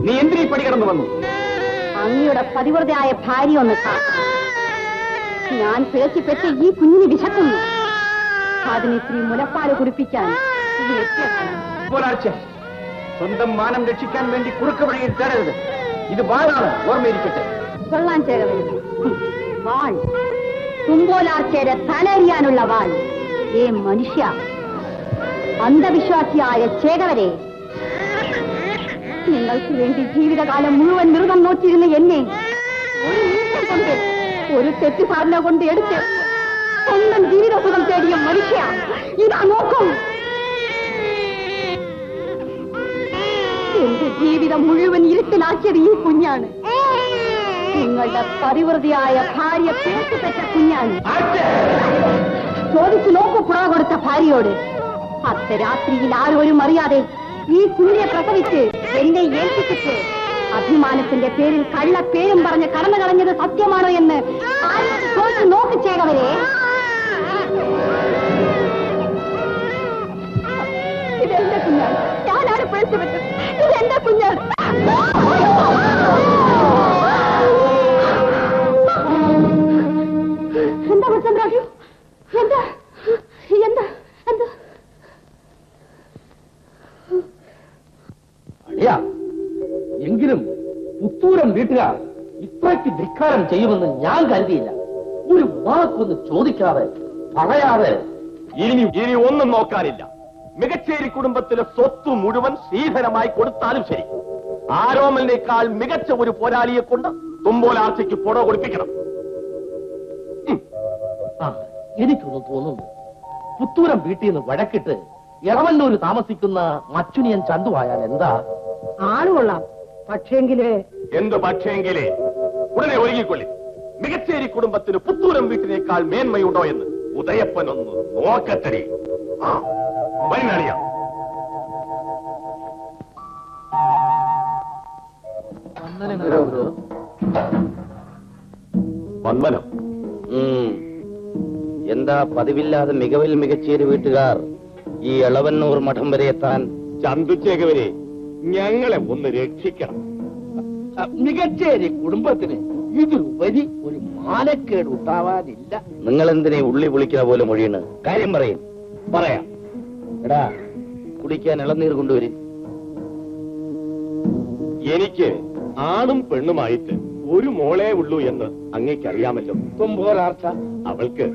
നീ എന്തിനീ പടി കടന്നു വന്നു? അങ്ങയുടെ പതിവ്രതയായ ഭാര്യ ഒന്ന് കാത്തു. ഞാൻ പിഴച്ചിപ്പെട്ട് ഈ കുഞ്ഞിന് വിശക്കുന്നു. അതിന് ഇത്തിരി മുലപ്പാല് കുടിപ്പിക്കാൻ ഒരാഴ്ച സ്വന്തം മാനം രക്ഷിക്കാൻ വേണ്ടി കുറുക്ക് വഴിയിൽ തേടരുത്. ഇത് വാളാണ്, ഓർമ്മയിരിക്കട്ടെ. കൊള്ളാൻ ചേരവരുത്. വാൾ, തുമ്പോലാർച്ചയുടെ തലറിയാനുള്ള വാൾ. ഏ മനുഷ്യ, അന്ധവിശ്വാസിയായ ചേകവരെ, നിങ്ങൾക്ക് വേണ്ടി ജീവിതകാലം മുഴുവൻ മൃഗം നോക്കിയിരുന്ന എന്നെ ഒരു നിമിഷം കൊണ്ട്, ഒരു തെറ്റുപാടിനെ കൊണ്ട് എടുത്ത് സ്വന്തം ജീവിതസുഖം തേടിയ മനുഷ്യ, ഇതാ നോക്കും. എന്റെ ജീവിതം മുഴുവൻ ഇരുട്ടിലാക്കിയത് ഈ കുഞ്ഞാണ്. നിങ്ങളുടെ പരിവൃതിയായ ഭാര്യ പേർത്തുപെറ്റ കുഞ്ഞാണ്. ചോദിച്ചു നോക്കൂ പുറ കൊടുത്ത ഭാര്യയോട്. പത്ത് രാത്രിയിൽ ആരോരും അറിയാതെ ഈ കുഞ്ഞിനെ പ്രസവിച്ച് എന്നെ ഏൽപ്പിച്ചിട്ട് അഭിമാനത്തിന്റെ പേരിൽ കള്ള പേരും പറഞ്ഞ് കടന്നു കളഞ്ഞത് സത്യമാണോ എന്ന് ചോദിച്ചു നോക്കിച്ചേകവരെ. ഇതെന്റെ കുഞ്ഞാണ്, ഞാനാണ് പേഴ്ചപ്പെട്ടത്. ഇതെന്റെ കുഞ്ഞാണ്. എന്താ വസന്തരാജു? എന്താ എന്താ എന്താ അളിയാ, എങ്കിലും പുത്തൂരം വീട്ടുകാർ ഇത്രയ്ക്ക് ധിക്കാരം ചെയ്യുമെന്ന് ഞാൻ കരുതിയില്ല. ഒരു വാക്കൊന്ന് ചോദിക്കാതെ പറയാതെ. ഇനി ഇനി ഒന്നും നോക്കാനില്ല. മികച്ചേരി കുടുംബത്തിലെ സ്വത്ത് മുഴുവൻ ശ്രീധരമായി കൊടുത്താലും ശരി, ആരോമലിനേക്കാൾ മികച്ച ഒരു പോരാളിയെ കൊണ്ട് തുമ്പോലാർച്ചയ്ക്ക് പുറ കൊടുപ്പിക്കണം. ആ, എനിക്കൊന്ന് തോന്നുന്നു, പുത്തൂരം വീട്ടിൽ നിന്ന് വഴക്കിട്ട് ഇളവന്നൂര് താമസിക്കുന്ന മച്ചുനിയൻ ചന്തുവായാൽ എന്താ? ആളുകൊള്ളാം, പക്ഷേങ്കില് എന്ത് പക്ഷേങ്കിലേ? ഉടനെ ഒരുങ്ങിക്കൊള്ളി. മികച്ചേരി കുടുംബത്തിന് പുത്തൂരം വീട്ടിനേക്കാൾ മേന്മയുണ്ടോ എന്ന് ഉദയപ്പനൊന്ന് നോക്കത്തരി. ആ വൈനാളിയാ. വന്മനം. എന്താ പതിവില്ലാതെ മികവിൽ മികച്ചേരി വീട്ടുകാർ ഈ ഇളവന്നൂർ മഠം വരെ എത്താൻ? ചന്തുച്ചേകവരെ, ഞങ്ങളെ ഒന്ന് രക്ഷിക്കണം. മികച്ചേരി കുടുംബത്തിന് ഇതിലുപരി ഒരു മാനക്കേട് ഉണ്ടാവാനില്ല. നിങ്ങൾ എന്തിനെ ഉള്ളി പൊളിക്കുന്ന പോലെ മൊഴിയാണ്? കാര്യം പറയും. പറയാം. എടാ, കുടിക്കാൻ ഇളനീർ കൊണ്ടുവരും. എനിക്ക് ആണും പെണ്ണുമായിട്ട് ഒരു മോളേ ഉള്ളൂ എന്ന് അങ്ങേക്കറിയാമല്ലോ. തുമ്പോലാർച്ച അവൾക്ക്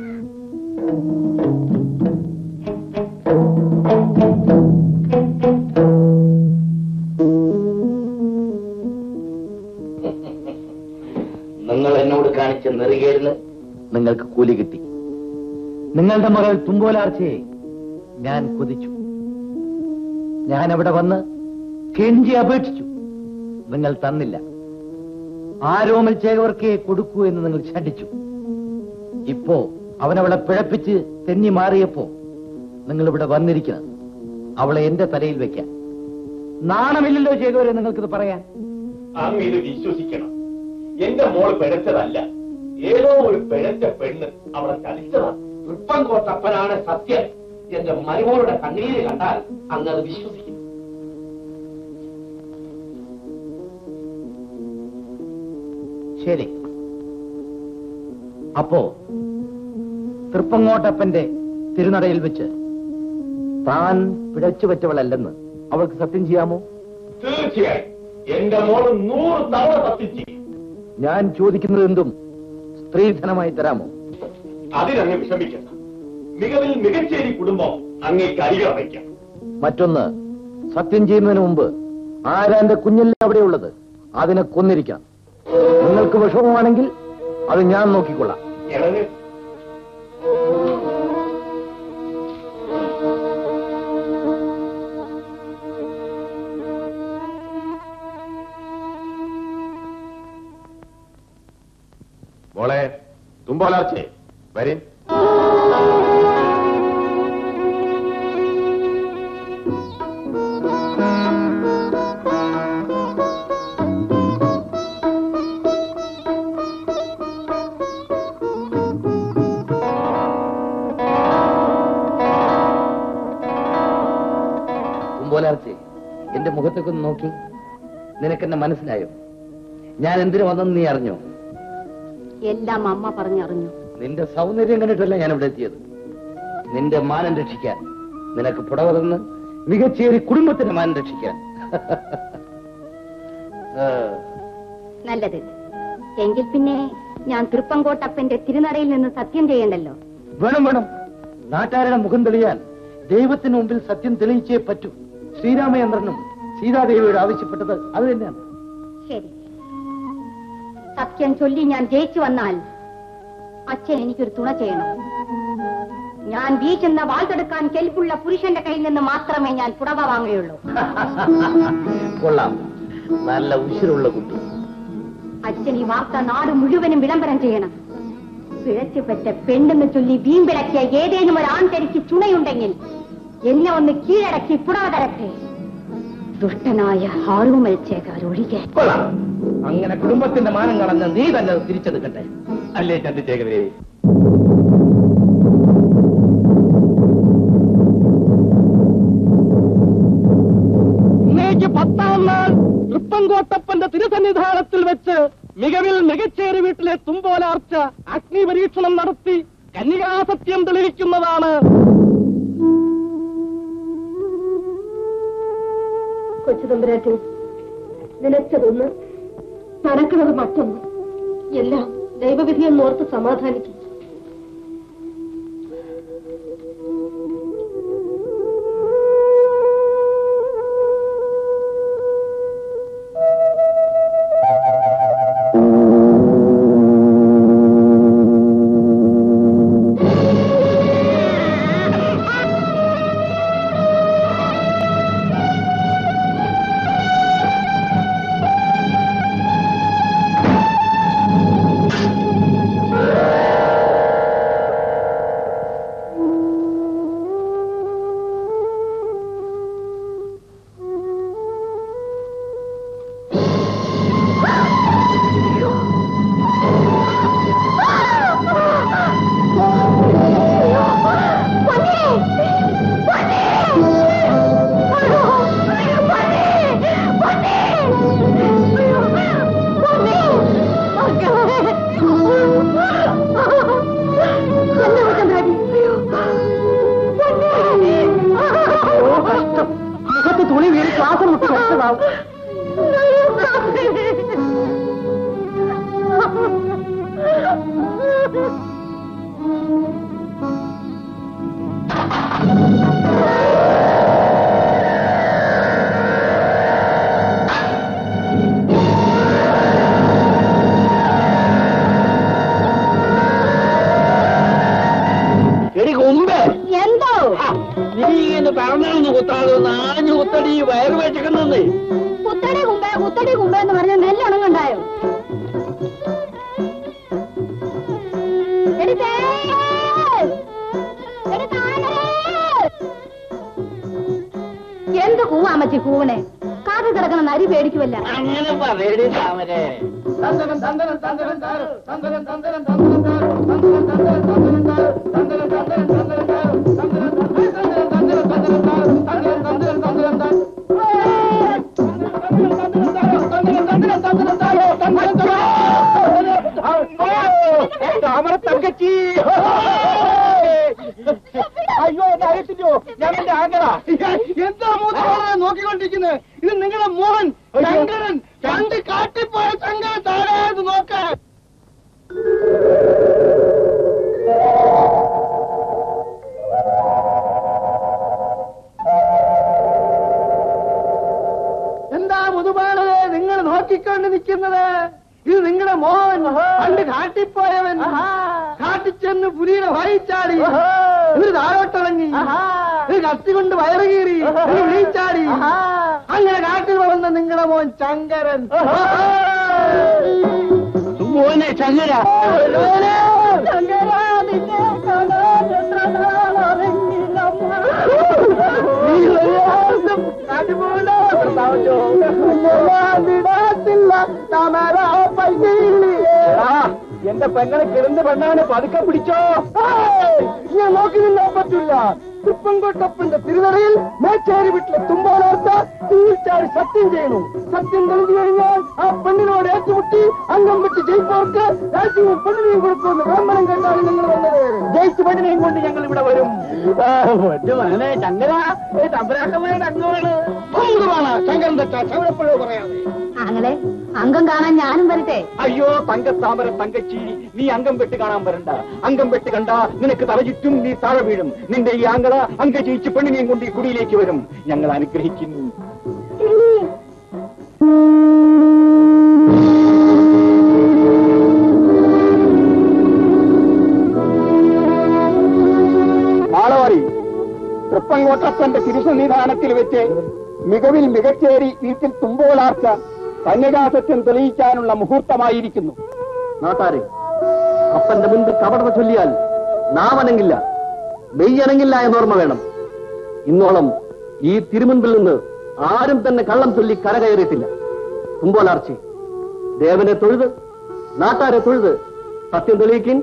നിങ്ങൾ എന്നോട് കാണിച്ച നെറുകേടിന് നിങ്ങൾക്ക് കൂലി കിട്ടി. നിങ്ങളുടെ മകൾ തുമ്പോലാർച്ചയെ ഞാൻ കൊതിച്ചു. ഞാൻ അവിടെ വന്ന് കെഞ്ചി അപേക്ഷിച്ചു. നിങ്ങൾ തന്നില്ല. ആരോമൽ ചേകവർക്കേ കൊടുക്കൂ എന്ന് നിങ്ങൾ ശഠിച്ചു. ഇപ്പോ അവനവളെ പിഴപ്പിച്ച് തെന്നി മാറിയപ്പോ നിങ്ങൾ ഇവിടെ വന്നിരിക്കണം അവളെ എന്റെ തലയിൽ വെക്കാൻ. നാണമില്ലല്ലോ ചേകവരെ നിങ്ങൾക്കിത് പറയാൻ? അങ്ങ് ഇത് വിശ്വസിക്കണം. എന്റെ മോൾ പിഴച്ചതല്ല, ഏതോ ഒരു പിഴച്ച പെണ്ണ് അവളെ ചതിച്ചതാണ്. തൃപ്പം കോട്ടപ്പനാണ് സത്യം. എന്റെ മരുമോളുടെ കണ്ണീര് കണ്ടാൽ അങ്ങത് വിശ്വസിക്കും. ശരി, അപ്പോ തൃപ്പങ്ങോട്ടപ്പന്റെ തിരുനടയിൽ വെച്ച് താൻ പിഴച്ചു പറ്റവളല്ലെന്ന് അവൾക്ക് സത്യം ചെയ്യാമോ? തീർച്ചയായും എന്റെ മോള് നൂറ് തവണ സത്യച്ചു. ഞാൻ ചോദിക്കുന്നത് എന്തും സ്ത്രീധനമായി തരാമോ? അതിനങ്ങ് വിഷമിക്കണ്ട. മികവിൽ മികച്ചേരി കുടുംബം അങ്ങേക്ക് അരികെ വയ്ക്കാം. മറ്റൊന്ന്, സത്യം ചെയ്യുന്നതിന് മുമ്പ് ആരാന്റെ കുഞ്ഞല്ലേ അവിടെയുള്ളത്, അതിനെ കൊന്നിരിക്കാം. നിങ്ങൾക്ക് വിഷമമാണെങ്കിൽ അത് ഞാൻ നോക്കിക്കൊള്ളാം. ഇറങ്ങ്. മോളെ തുമ്പോലാർച്ചേ, വരും. തുമ്പോലാർച്ചേ, എന്റെ മുഖത്തേക്ക് ഒന്ന് നോക്കി. നിനക്കെന്നെ മനസ്സിലായോ? ഞാൻ എന്തിനു വന്നെന്ന് നീ അറിഞ്ഞോ? എല്ലാം അമ്മ പറഞ്ഞറിഞ്ഞു. നിന്റെ സൗന്ദര്യം കണ്ടിട്ടല്ല ഞാൻ ഇവിടെ എത്തിയത്. നിന്റെ മാനം രക്ഷിക്കാൻ, നിനക്ക് പുടവ തന്ന് മികച്ചേറി കുടുംബത്തിന്റെ മാനം രക്ഷിക്കാൻ. നല്ലത്. എങ്കിൽ പിന്നെ ഞാൻ തൃപ്പങ്കോട്ടപ്പന്റെ തിരുനടയിൽ നിന്ന് സത്യം ചെയ്യണ്ടല്ലോ. വേണം വേണം. നാട്ടുകാരുടെ മുഖം തെളിയാൻ ദൈവത്തിന് മുമ്പിൽ സത്യം തെളിയിച്ചേ പറ്റൂ. ശ്രീരാമചന്ദ്രനും സീതാദേവിയോട് ആവശ്യപ്പെട്ടത് അത് തന്നെയാണ്. ശരി, സത്യം ചൊല്ലി ഞാൻ ജയിച്ചു വന്നാൽ അച്ഛൻ എനിക്കൊരു തുണ ചെയ്യണം. ഞാൻ വീശുന്ന വാൾ തടുക്കാൻ കെൽപ്പുള്ള പുരുഷന്റെ കയ്യിൽ നിന്ന് മാത്രമേ ഞാൻ പുടവ വാങ്ങുകയുള്ളൂ. കൊള്ളാം, നല്ല ഉശിരുള്ള കുട്ടി. അച്ഛൻ ഈ വാർത്ത നാട് മുഴുവനും വിളംബരം ചെയ്യണം. പിഴച്ചുപെറ്റ പെണ്ണെന്ന് ചൊല്ലി വീമ്പിളക്കിയ ഏതേലും ഒരു ആൺതരിക്ക് ചുണയുണ്ടെങ്കിൽ എന്നെ ഒന്ന് കീഴടക്കി പുടവ തരട്ടെ. ദുഷ്ടനായ ഹാറൂമൽ ശേഖർ ഒഴികെ. അങ്ങനെ കുടുംബത്തിന്റെ മാനം കളഞ്ഞ നീ തന്നെ തിരിച്ചെടുക്കട്ടെ, അല്ലേ ചന്ദ്രശേഖരേ? ഇന്നേക്ക് പത്താം നാൾ തൃപ്പങ്കോട്ടപ്പന്റെ തിരുസന്നിധാനത്തിൽ വെച്ച് മികവിൽ മികച്ചേരി വീട്ടിലെ തുമ്പോലാർച്ച അഗ്നി പരീക്ഷണം നടത്തി കന്യകാസത്യം തെളിയിക്കുന്നതാണ്. കൊച്ചുതമ്പുരാട്ടി, നിലച്ചതൊന്ന്, നടക്കുന്നത് മറ്റൊന്ന്. എല്ലാം ദൈവവിധിയെന്നോർത്ത് സമാധാനിക്കും. എന്ത് കൂവാമച്ചി കൂവനെ? കാതിൽ കിടക്കണം അരി പേടിക്കുമല്ല. അങ്ങനെ പറയടി താമരേ. താമര തങ്കച്ചി, അയ്യോ അറിയത്തില്ലോ, ഞാൻ എന്റെ ആഗ്രഹ. എന്താ മൂത്രമാണ് നോക്കിക്കൊണ്ടിരിക്കുന്നത്? ഇത് നിങ്ങളുടെ മോഹൻ ശങ്കരൻ, കണ്ട് കാട്ടിപ്പോയ ശങ്കരൻ താരായത് നോക്കാൻ. എന്താ മുതുപാളെ നിങ്ങൾ നോക്കിക്കൊണ്ട് നിൽക്കുന്നത്? ഇത് നിങ്ങളുടെ മോഹൻ പണ്ട് കാട്ടിപ്പോയവൻ. കാട്ടിച്ചെന്ന് പുലിയുടെ വായിച്ചാടി, ഇവര് താഴോട്ടിറങ്ങി, ഇത് കത്തി കൊണ്ട് വയറ് കീറി, വിളിച്ചാടി. അങ്ങനെ കാട്ടിൽ വളർന്ന നിങ്ങളുടെ മോൻ ശങ്കരൻ. മോനെ ശങ്കര, എന്റെ പെങ്ങളെ കിടന്ന പെണ്ണാണ് പതുക്കെ പിടിച്ചോ. ഞാൻ നോക്കി നിന്നാൻ പറ്റില്ല. തൃപ്പങ്കോട്ടപ്പന്റെ തിരുനടയിൽ മേച്ചേരി വീട്ടിലെ തുമ്പോലാർച്ച തീർച്ചയായി സത്യം ചെയ്യണു. സത്യം തെളിഞ്ഞു കഴിഞ്ഞാൽ ആ പെണ്ണിനോട് ഏറ്റുമുട്ടി അംഗം വിട്ട് ജയിപ്പവർക്ക് രാജ്യവും പെണ്ണിനെയും കൊടുക്കുമെന്ന് ബ്രാഹ്മണം കണ്ടാണ് നിങ്ങൾ വന്നത്. ജയിച്ചു പെണ്ണിനെയും കൊണ്ട് ഞങ്ങൾ ഇവിടെ വരും. ചങ്ങല തമ്പരാക്കന്മാരുടെ അംഗമാണ്. ശങ്കരൻ തെറ്റ ചവിടപ്പുഴ പറയാതെ. അങ്ങനെ അംഗം കാണാൻ ഞാനും വരട്ടെ. അയ്യോ തങ്കത്താമര തങ്കച്ചീരി, നീ അംഗം വെട്ട് കാണാൻ വരണ്ട. അംഗം വെട്ട് കണ്ട നിനക്ക് തലചുറ്റും നീ താഴെ വീഴും. നിന്റെ ഈ ആംഗള അംഗ ജയിച്ച് പെണ്ണിനെയും കൊണ്ട് ഈ കുടിയിലേക്ക് വരും. ഞങ്ങൾ അനുഗ്രഹിക്കുന്നു. ആളവാരി തൃപ്പങ്കോട്ടപ്പന്റെ തിരുസന്നിധാനത്തിൽ വെച്ച് മികവിൽ മികച്ചേരി വീട്ടിൽ തുമ്പോലാർച്ച കന്യകാസത്യം തെളിയിക്കാനുള്ള മുഹൂർത്തമായിരിക്കുന്നു. നാട്ടാരെ, അപ്പന്റെ മുൻപിൽ കപടത ചൊല്ലിയാൽ നാവനങ്ങില്ല, മെയ്യനങ്ങില്ല എന്നോർമ്മ വേണം. ഇന്നോളം ഈ തിരുമുൻപിൽ നിന്ന് ആരും തന്നെ കള്ളം ചൊല്ലി കരകയറിയിട്ടില്ല. തുമ്പോലാർച്ചി, ദേവനെ തൊഴുത് നാട്ടാരെ തൊഴുത് സത്യം തെളിയിക്കിൻ.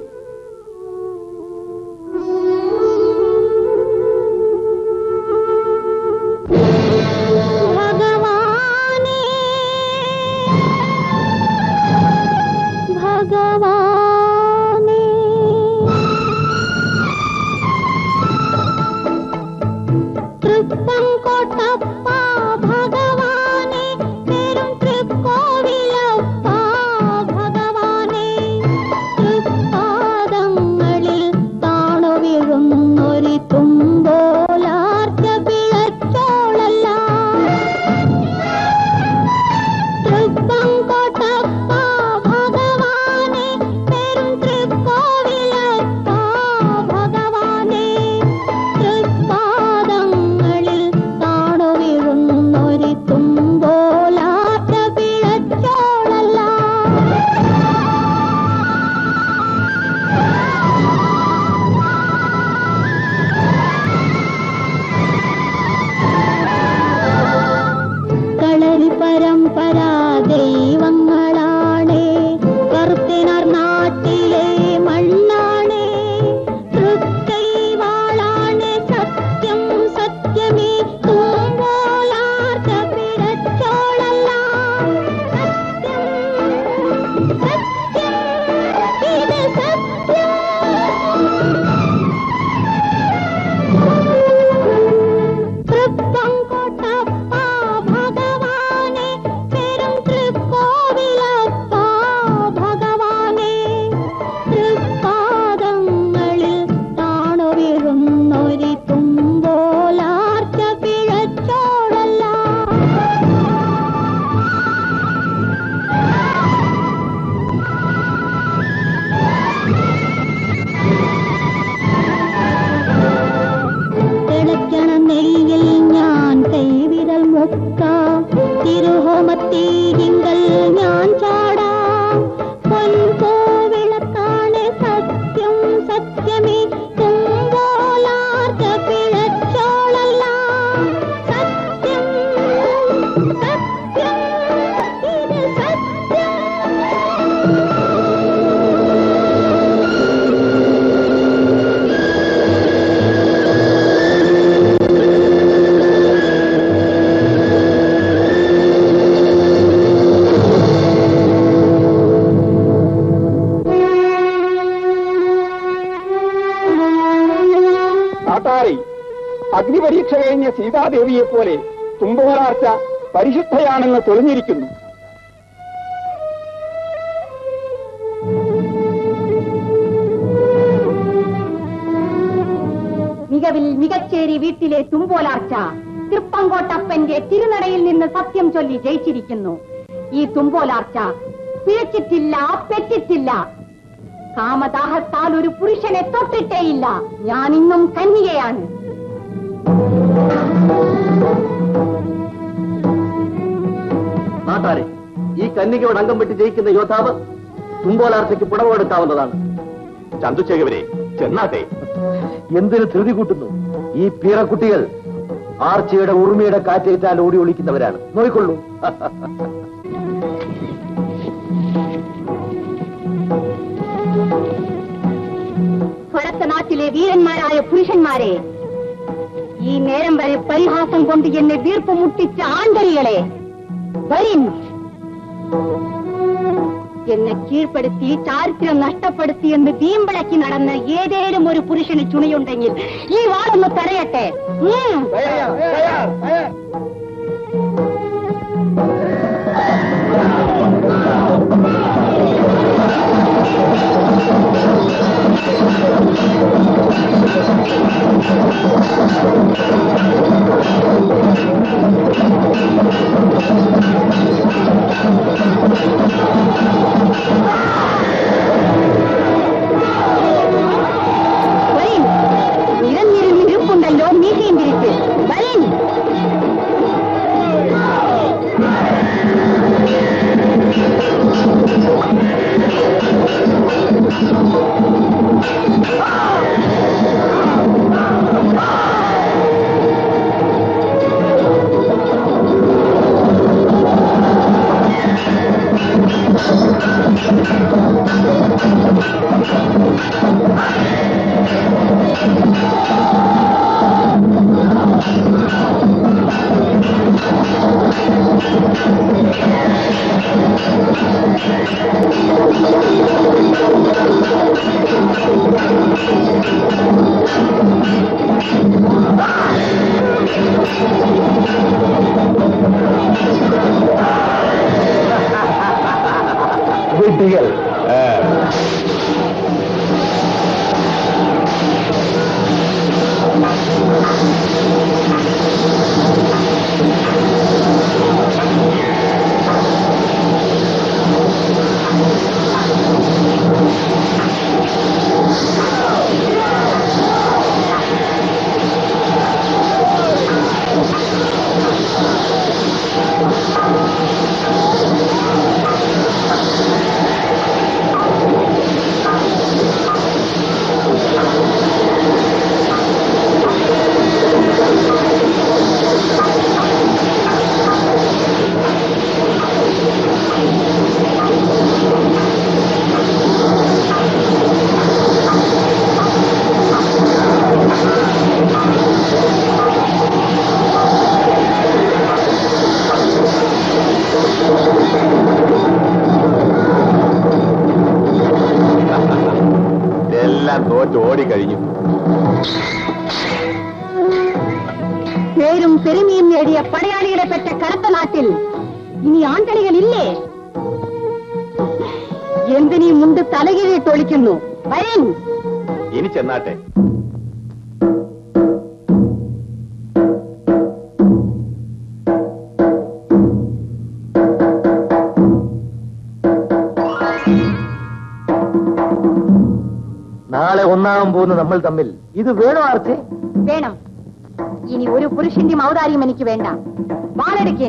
അഗ്നിപരീക്ഷ കഴിഞ്ഞ സീതാദേവിയെ പോലെ തുമ്പോലാർച്ച പരിശുദ്ധയാണെന്ന് തെളിഞ്ഞിരിക്കുന്നു. മികവിൽ മികച്ചേരി വീട്ടിലെ തുമ്പോലാർച്ച തൃപ്പങ്കോട്ടപ്പന്റെ തിരുനടയിൽ നിന്ന് സത്യം ചൊല്ലി ജയിച്ചിരിക്കുന്നു. ഈ തുമ്പോലാർച്ച പിഴച്ചിട്ടില്ല, പെറ്റിട്ടില്ല. കാമദാഹത്താൽ ഒരു പുരുഷനെ തൊട്ടിട്ടേയില്ല. ഞാനിന്നും കന്യകയാണ്. നാട്ടാരെ, ഈ കന്യകയോട് അംഗം വെട്ടി ജയിക്കുന്ന യോദ്ധാവ് തുമ്പോലാർച്ചയ്ക്ക് പുടവെടുക്കാവുന്നതാണ്. ചന്തുശേഖരേ, ചെന്നാട്ടെ. എന്തിന് ധൃതി കൂട്ടുന്നു? ഈ പീറക്കുട്ടികൾ ആർച്ചയുടെ ഉറുമിയുടെ കാറ്റേറ്റാൽ ഓടി ഒളിക്കുന്നവരാണ്. നോയിക്കൊള്ളൂ. വീരന്മാരായ പുരുഷന്മാരെ, ഈ നേരം വരെ പരിഹാസം കൊണ്ട് എന്നെ വീർപ്പ് മുട്ടിച്ച ആന്തരികളെ, വരിൻ. എന്നെ കീഴ്പ്പെടുത്തി ചാരിത്രം നഷ്ടപ്പെടുത്തി എന്ന് വീമ്പളക്കി നടന്ന ഏതേലും ഒരു പുരുഷന് ചുണിയുണ്ടെങ്കിൽ ഈ വാളൊന്ന് തടയട്ടെ. ഇരന്നിരുന്നിരുപ്പുണ്ടല്ലോ മീശയും തിരിച്ച് വരേൻ. വിഡ്ഢികൾ. ഓടിക്കഴിഞ്ഞു. പേരും പെരുമയും നേടിയ പടയാളികളെ പെറ്റ കറുത്ത നാട്ടിൽ ഇനി ആന്തളികളില്ലേ? എന്തിനീ മുണ്ട് തലകീഴിട്ടൊളിക്കുന്നു? വരൻ. ഇനി ചെന്നാട്ടെ. നാളെ ഒന്നാകാൻ പോകുന്ന നമ്മൾ തമ്മിൽ ഇത് വേണോ ആർച്ചേ? വേണം. ഇനി ഒരു പുരുഷന്റെ ഔദാര്യം എനിക്ക് വേണ്ട. വാളെടുക്കൻ.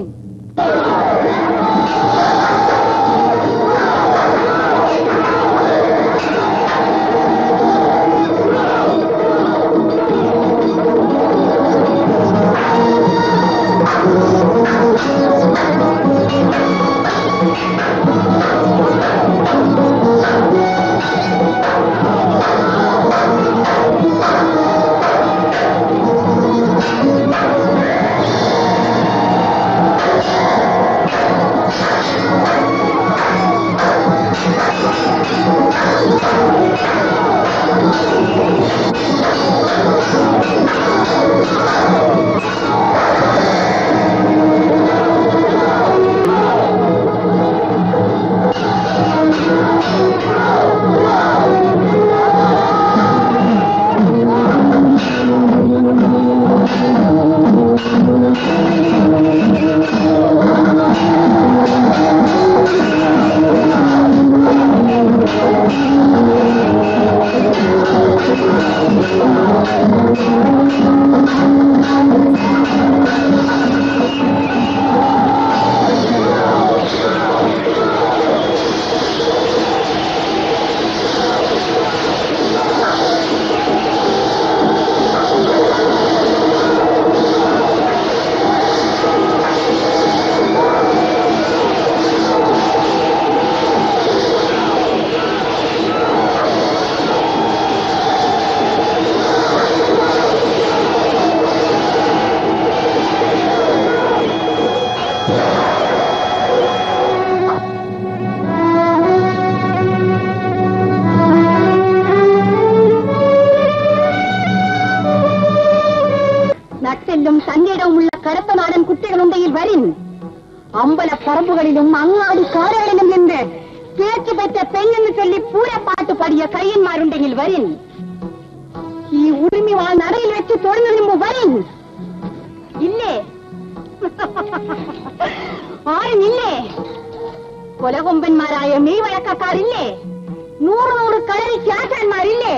കാട്ടിലും അങ്ങാടിക്കാരകളിലും നിന്ന് പേച്ചു പറ്റ പെണ്ണെന്ന് ചൊല്ലി പൂരപ്പാട്ട് പാടിയ കയ്യന്മാരുണ്ടെങ്കിൽ വരിൻ. ഈ ഉറുമി വാ നടയിൽ വെച്ച് തൊടുന്നതിന് മുമ്പ് വരിൻ. ഇല്ലേ? ആരുമില്ലേ? കൊലകൊമ്പന്മാരായ മെയ്വഴക്കക്കാരില്ലേ? നൂറ് നൂറ് കളരി ചാറ്റാന്മാരില്ലേ?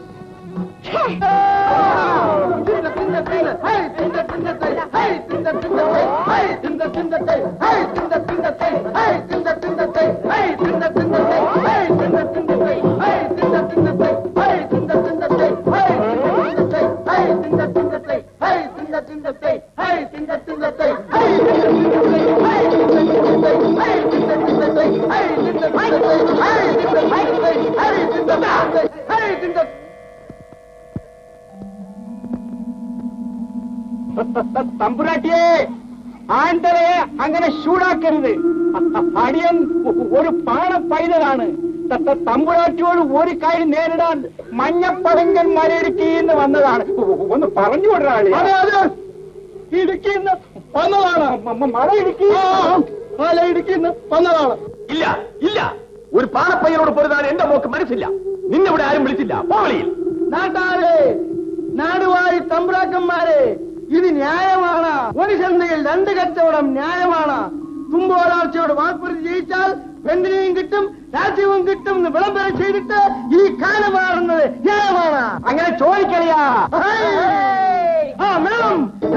തമ്പുരാട്ടിയെ, ആന്തലയെ അങ്ങനെ ചൂടാക്കരുത്. അടിയൻ ഒരു പാണ പൈതലാണ്. തമ്പുരാട്ടിയോട് ഒരു കാര്യം നേരിടാൻ മഞ്ഞപ്പഴങ്കൻ മലയിടുക്കിന്ന് വന്നതാണ്. ഒന്ന് പറഞ്ഞു വിടാളി. അതെ അതെ, ഇടുക്കിന്ന് വന്നതാണ്. മല ഇടുക്കി മല ഇടുക്കിന്ന് വന്നതാണ്. ഇല്ല ഇല്ല, ഒരു പാണപ്പയ്യനോട് പൊരുതാൻ എന്റെ മോക്ക് മനസ്സില്ല. നിന്നിവിടെ ആരും വിളിച്ചില്ല. പോളിയിൽ നാട്ടാളെ, നാടുവാഴി തമ്പ്രാക്കന്മാരെ, ഇത് ന്യായമാണ്. ഒരു ചന്തയിൽ രണ്ട് കച്ചവടം ന്യായമാണ്. തുമ്പോലാഴ്ചയോട് വാക്പുറത്ത് ജയിച്ചാൽ പെണ്ണിനെയും കിട്ടും രാജ്യവും കിട്ടും എന്ന് വിളംബരം ചെയ്തിട്ട് ഈ കാലം മാറുന്നത് ന്യായമാണ്. അങ്ങനെ ചോദിക്കളിയാ. ആ മേളം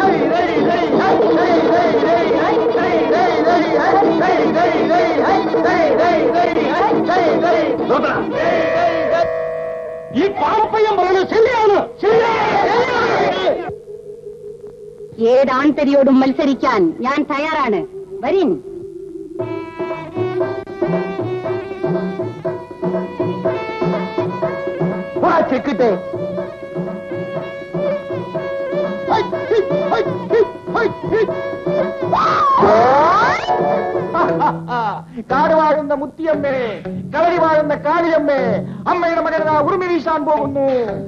ഈ പാപ്പയ്യം പറയുന്നത് ശരിയാണ്. ഏതാന്തരിയോടും മത്സരിക്കാൻ ഞാൻ തയ്യാറാണ്. വരിൻ. ചെക്കിട്ടെ കാട് വാഴുന്ന മുത്തിയമ്മേ, കളരി വാഴുന്ന കാളിയമ്മേ, അമ്മയുടെ മകനാ ഉറുമി വീശാൻ പോകുന്നു.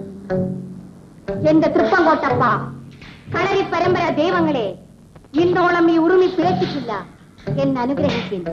എന്റെ തൃപ്പംകോട്ടപ്പ, കളരി പരമ്പര ദൈവങ്ങളെ, ഇന്നോളം ഈ ഉറുമി പിഴച്ചിട്ടില്ല. എന്നെ അനുഗ്രഹിക്കുന്നു.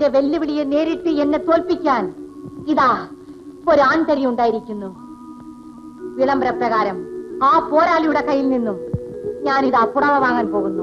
വെല്ലുവിളിയെ നേരിട്ട് എന്നെ തോൽപ്പിക്കാൻ ഇതാ ഒരാൺതരി ഉണ്ടായിരിക്കുന്നു. വിളംബരപ്രകാരം ആ പോരാളിയുടെ കയ്യിൽ നിന്നും ഞാനിതാ പുടവ വാങ്ങാൻ പോകുന്നു.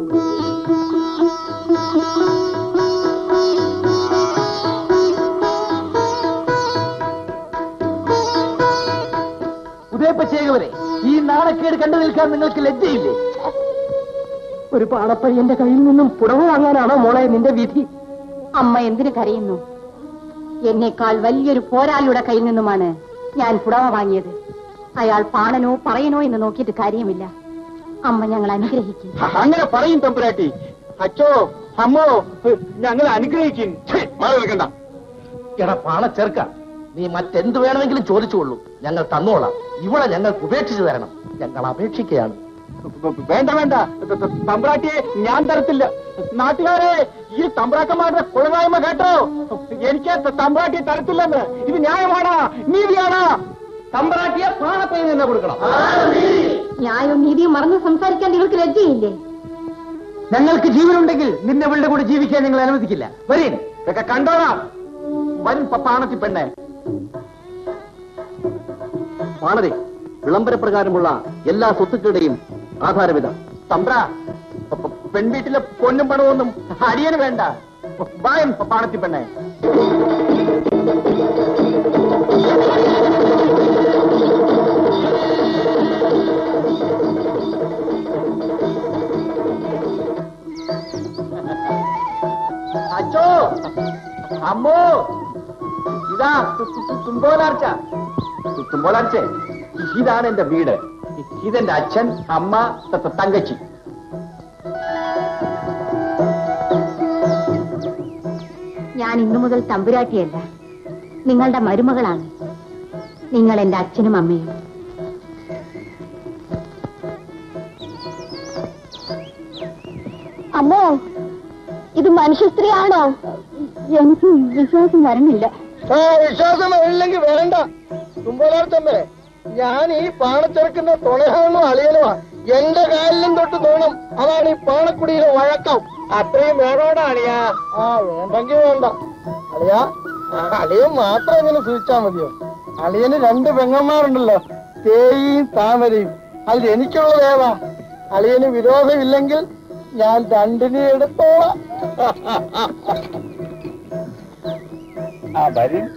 ഉദയപ്പച്ചേകവരെ, ഈ നാണക്കേട് കണ്ടു നിൽക്കാൻ നിങ്ങൾക്ക് ലജ്ജയില്ലേ? ഒരു പാണപ്പയ്യന്റെ കയ്യിൽ നിന്നും പുടവ വാങ്ങാനാണോ മോളെ നിന്റെ വിധി? അമ്മ എന്തിനു കരയുന്നു? എന്നേക്കാൾ വലിയൊരു പോരാളിയുടെ കയ്യിൽ നിന്നുമാണ് ഞാൻ പുടവ വാങ്ങിയത്. അയാൾ പാണനോ പറയനോ എന്ന് നോക്കിയിട്ട് കാര്യമില്ല. അമ്മ ഞങ്ങൾ അനുഗ്രഹിക്കും. അങ്ങനെ പറയും തമ്പുരാട്ടി. അച്ഛോ അമ്മോ ഞങ്ങൾ അനുഗ്രഹിക്കും. നിൽക്കണ്ട. എടാ പാണ ചേർക്ക, നീ മറ്റെന്ത് വേണമെങ്കിലും ചോദിച്ചുകൊള്ളൂ, ഞങ്ങൾ തന്നോളാം. ഇവിടെ ഞങ്ങൾക്ക് ഉപേക്ഷിച്ചു തരണം. ഞങ്ങൾ അപേക്ഷിക്കുകയാണ്. വേണ്ട വേണ്ട, തമ്പ്രാട്ടിയെ ഞാൻ തരത്തില്ല. നാട്ടുകാരെ, ഈ തമ്പ്രാക്കന്മാരുടെ കൊളകായ്മ കേട്ടോ. എനിക്ക് തമ്പ്രാട്ടിയെ തരത്തില്ലെന്ന്. ഇത് ന്യായമാണോ നീതിയാണോ? തമ്പ്രാട്ടിയെ പാണപ്പയ്യൻ തന്നെ കൊടുക്കണം. ന്യായവും നീതിയും മറന്ന് സംസാരിക്കാൻ നിങ്ങൾക്ക് ലജ്ജയില്ലേ? ഞങ്ങൾക്ക് ജീവനുണ്ടെങ്കിൽ നിന്നെ അവളുടെ കൂടെ ജീവിക്കാൻ ഞങ്ങൾ അനുവദിക്കില്ല. വരീൻ, ഇതൊക്കെ കണ്ടോളാം. വരും പാണത്തി പെണ്ണെ. പാണരെ, വിളംബരപ്രകാരമുള്ള എല്ലാ സ്വത്തുക്കളുടെയും ആധാരമിത. തമ്പ്ര, പെൺവീട്ടിലെ പൊന്നും പണമൊന്നും അടിയന് വേണ്ട. വായും പാണത്തി പെണ്ണെ. അച്ചോ അമ്മോ, ഇതാ തുമ്പോലാർച്ച. തുമ്പോലാർച്ചേ, ഇതാണ് എന്റെ വീട്. ഇതെന്റെ അച്ഛൻ, അമ്മ, തങ്കച്ചി. ഞാൻ ഇന്നു മുതൽ തമ്പുരാട്ടിയല്ല, നിങ്ങളുടെ മരുമകളാണ്. നിങ്ങൾ എന്റെ അച്ഛനും അമ്മയും. അമ്മോ, ഇത് മനുഷ്യ സ്ത്രീയാണോ? എനിക്ക് വിശ്വാസം വരുന്നില്ല. വിശ്വാസം വരില്ലെങ്കിൽ വേണ്ട. തുമ്പോലാർച്ചമ്മേ, ഞാൻ ഈ പാണച്ചെറുക്കുന്ന തുണയാണോ അളിയനുമാ. എന്റെ കാലിലും തൊട്ട് തോണം. അതാണ് ഈ പാണക്കുടിയിലെ വഴക്കം. അത്രയും വേണോടാ അളിയാ? ആ, വേണ്ടെങ്കിൽ വേണ്ട അളിയാ. അളിയൻ മാത്രം ഇങ്ങനെ സൂചിച്ചാ മതിയോ? അളിയന് രണ്ട് പെങ്ങന്മാരുണ്ടല്ലോ, തേയും താമരയും. അതിൽ എനിക്കുള്ളത് ഏതാ? അളിയന് വിരോധമില്ലെങ്കിൽ ഞാൻ രണ്ടിനെ എടുത്തോളാം. ആ വരും.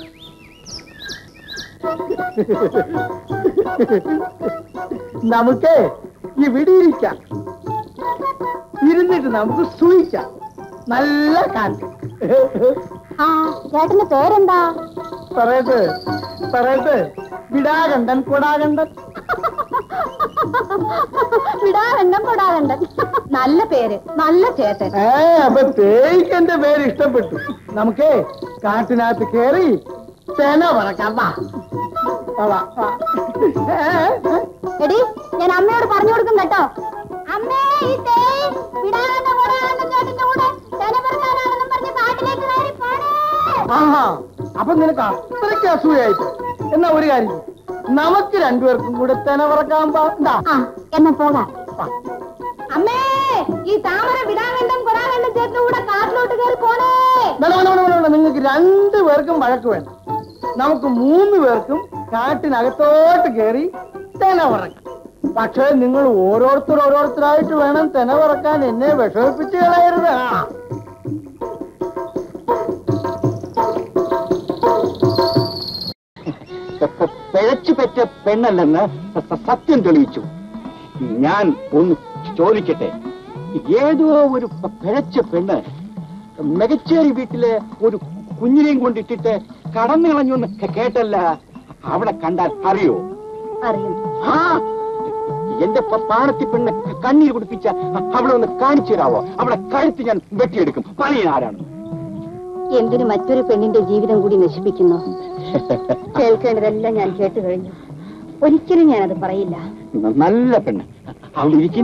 നമുക്ക് ഇവിടെ ഇരിക്കാം, ഇരുന്നിട്ട് നമുക്ക് സൂയിക്കാം. നല്ല കാറ്റ്. ആ, ചേട്ടന്റെ പേരെന്താ? പറയട്ടെ പറയട്ടെ വിടാകണ്ടൻ കൊടാകണ്ടൻ. വിടാകണ്ടൻ കൊടാകണ്ടൻ. നല്ല പേര്, നല്ല ചേട്ടൻ. ഏ, അപ്പൊ തേയ്ക്ക് എന്റെ പേര് ഇഷ്ടപ്പെട്ടു. നമുക്കേ കാട്ടിനകത്ത് കേറി തേന പറക്കാം. വാ വാ വാ. എടി, ഞാൻ അമ്മയോട് പറഞ്ഞു കൊടുക്കും കേട്ടോ. അമ്മേ, ഈ തേയ് വിടാകണ്ടൻ കൊടാകണ്ടൻ ചേട്ടന്റെ കൂടെ തേന പറക്കാനാണെന്നും പറഞ്ഞ് കാട്ടിലേക്ക് കയറി പോണേ. ആഹാ, അപ്പൊ നിനക്ക് അത്രയ്ക്ക് അസൂയായിട്ട്. എന്നാ ഒരു കാര്യം, നമുക്ക് രണ്ടുപേർക്കും കൂടെ തേന പറക്കാൻ പാടാ. എന്നാ പോകാം. അമ്മേ, ഈ താമര വിടാകണ്ടൻ കൊടാകണ്ടൻ ചേട്ടന്റെ കൂടെ കാട്ടിലോട്ട് കയറി പോണേ. നിങ്ങൾക്ക് രണ്ടു പേർക്കും വഴക്ക് വേണ്ട. നമുക്ക് മൂന്ന് പേർക്കും കാട്ടിനകത്തോട്ട് കയറി തെന പറക്കാം. പക്ഷേ നിങ്ങൾ ഓരോരുത്തർ ഓരോരുത്തരായിട്ട് വേണം തെന പറക്കാൻ. എന്നെ വിഷമിപ്പിച്ച് കളയരുത്. പിഴച്ചു പെറ്റ പെണ്ണല്ലെന്ന് സത്യം തെളിയിച്ചു. ഞാൻ ഒന്ന് ചോദിക്കട്ടെ, ഏതോ ഒരു പിഴച്ച പെണ്ണ് മികച്ചേരി വീട്ടിലെ ഒരു കുഞ്ഞിനെയും കൊണ്ടിട്ടിട്ട് കടന്നു കളഞ്ഞു എന്ന് കേട്ടല്ല. അവിടെ കണ്ടാൽ അറിയോ? അറിയും. ആ, എന്റെ പാണത്തി പെണ്ണ് കണ്ണീർ കുടിപ്പിച്ച അവിടെ ഒന്ന് കാണിച്ചു തരാവോ? അവിടെ കഴുത്ത് ഞാൻ വെട്ടിയെടുക്കും. പണിയൻ ആരാണ്? എന്തിനു മറ്റൊരു പെണ്ണിന്റെ ജീവിതം കൂടി നശിപ്പിക്കുന്നു? കേൾക്കേണ്ടതെല്ലാം ഞാൻ കേട്ടു കഴിഞ്ഞു. ഒരിക്കലും ഞാനത് പറയില്ല. നല്ല പെണ്ണ്. അവിടെ ഇരിക്കും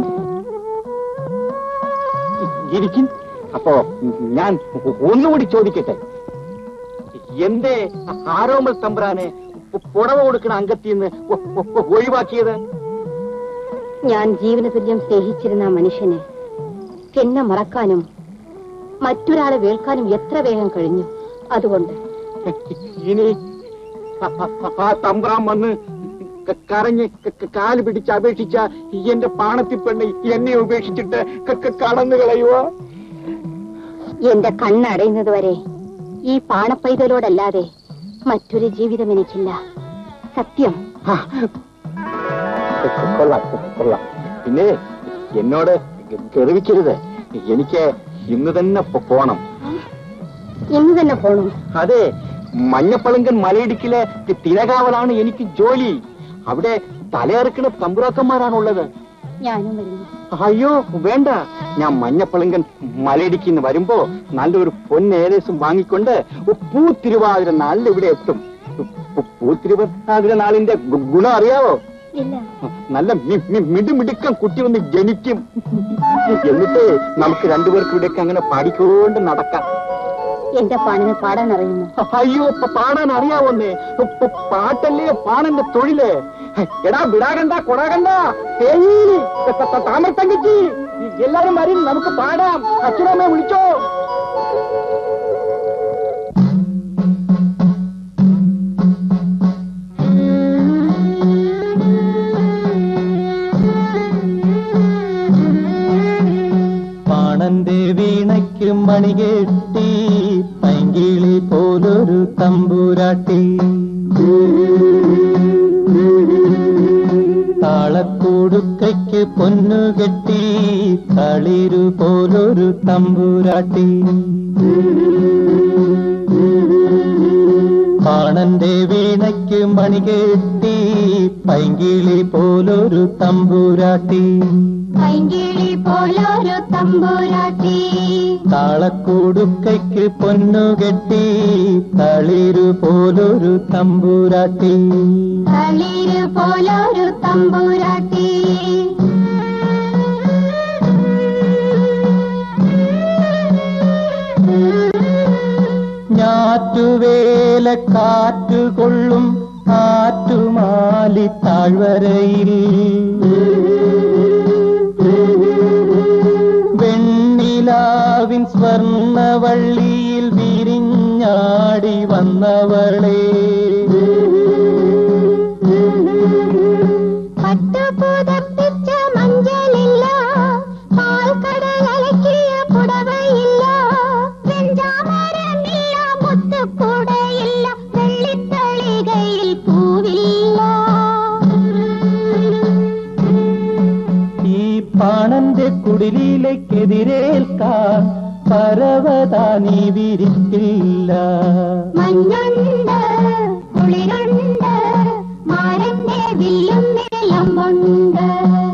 ഇരിക്കും. അപ്പോ ഞാൻ ഒന്നുകൂടി ചോദിക്കട്ടെ, എന്തേ ആരോമൽ തമ്പ്രാനെ പുടവ കൊടുക്കുന്ന അംഗത്തിന്ന് ഒഴിവാക്കിയത്? ഞാൻ ജീവന തുല്യം സ്നേഹിച്ചിരുന്ന ആ മനുഷ്യനെ എന്നെ മറക്കാനും മറ്റൊരാളെ വേൾക്കാനും എത്ര വേഗം കഴിഞ്ഞു. അതുകൊണ്ട് ഇനി ആ തമ്പ്രാൻ വന്ന് കരഞ്ഞ് കാല് പിടിച്ച് അപേക്ഷിച്ച എന്റെ പാണത്തി പെണ്ണ് എന്നെ ഉപേക്ഷിച്ചിട്ട് കടന്നു കളയുവോ? എന്റെ കണ്ണടയുന്നത് വരെ ഈ പാണപ്പൈതലോടല്ലാതെ മറ്റൊരു ജീവിതം എനിക്കില്ല. സത്യം. കൊള്ളാം കൊള്ളാം. പിന്നെ എന്നോട് ഗർവിക്കരുത്. എനിക്ക് ഇന്ന് തന്നെ പോണം. ഇന്ന് തന്നെ പോണം? അതെ, മഞ്ഞപ്പളങ്കൻ മലയിടുക്കിലെ തിരകാവലാണ് എനിക്ക് ജോലി. അവിടെ തലയിറക്കുന്ന തമ്പുരാക്കന്മാരാണുള്ളത്. ഞാനും വരുന്നു. അയ്യോ വേണ്ട, ഞാൻ മഞ്ഞപ്പളങ്കൻ മലയിടുക്കിന്ന് വരുമ്പോ നല്ലൊരു പൊന്നേദേശം വാങ്ങിക്കൊണ്ട് പൂത്തിരുവാതിര നാളിൽ ഇവിടെ എത്തും. പൂത്തിരുവാതിര നാളിന്റെ ഗുണം അറിയാവോ? നല്ല മിടുമിടുക്കം കുട്ടി ഒന്ന് ജനിക്കും. എന്നിട്ട് നമുക്ക് രണ്ടുപേർക്കും ഇവിടേക്ക് അങ്ങനെ പാടിക്കൊണ്ട് നടക്കാം. എന്റെ പാണിന് പാടാൻ അറിയുന്നു? അയ്യോ, പാടാൻ അറിയാവോന്നേ? പാട്ടല്ലേ പാണന്റെ തൊഴില്. എടാ വിടാകണ്ട കൊടാകണ്ട താമര തങ്കച്ചി, എല്ലാരും വരും, നമുക്ക് പാടാം. അച്ഛനമ്മയെ വിളിച്ചോ. പാണന്റെ വീണയ്ക്ക് മണികെട്ടി പൈങ്കിളി പോലൊരു തമ്പുരാട്ടി, താളക്കൂടുക്കയ്ക്ക് പൊന്നുകെട്ടി തളിരു പോലൊരു തമ്പുരാട്ടി. പാണന്റെ വീണയ്ക്ക് മണികെട്ടി പൈങ്കിളി പോലൊരു തമ്പുരാട്ടി, പൈങ്കിളി പോലൊരു തമ്പുരാട്ടി. താളക്കൂടുക്കയ്ക്ക് പൊന്നുകെട്ടി തളിരു പോലൊരു തമ്പുരാട്ടി, തളിരു പോലൊരു തമ്പുരാട്ടി. ഞാറ്റുവേല കാറ്റുകൊള്ളും ആറ്റുമാലി താഴ്വരയിൽ വെണ്ണിലാവിൻ സ്വർണവള്ളിയിൽ വിരിഞ്ഞാടി വന്നവളെ, പട്ടുപുതപ്പിച്ച മഞ്ചലില്ല, പാൽക്കടലക്കിയ പുടവയില്ല, വെഞ്ചാമരമില്ല, മുത്തുക്കൂടയില്ല, വെള്ളിത്തളികയിൽ പൂവില്ല. ഈ പാണന്റെ കുടിലേക്കെതിരേൽക്കാൻ പരവതാനി വിരിക്കില്ല. മഞ്ഞുണ്ട്, കുളിരുണ്ട്, മാരന്റെ വില്ലും നിലമ്പുണ്ട്.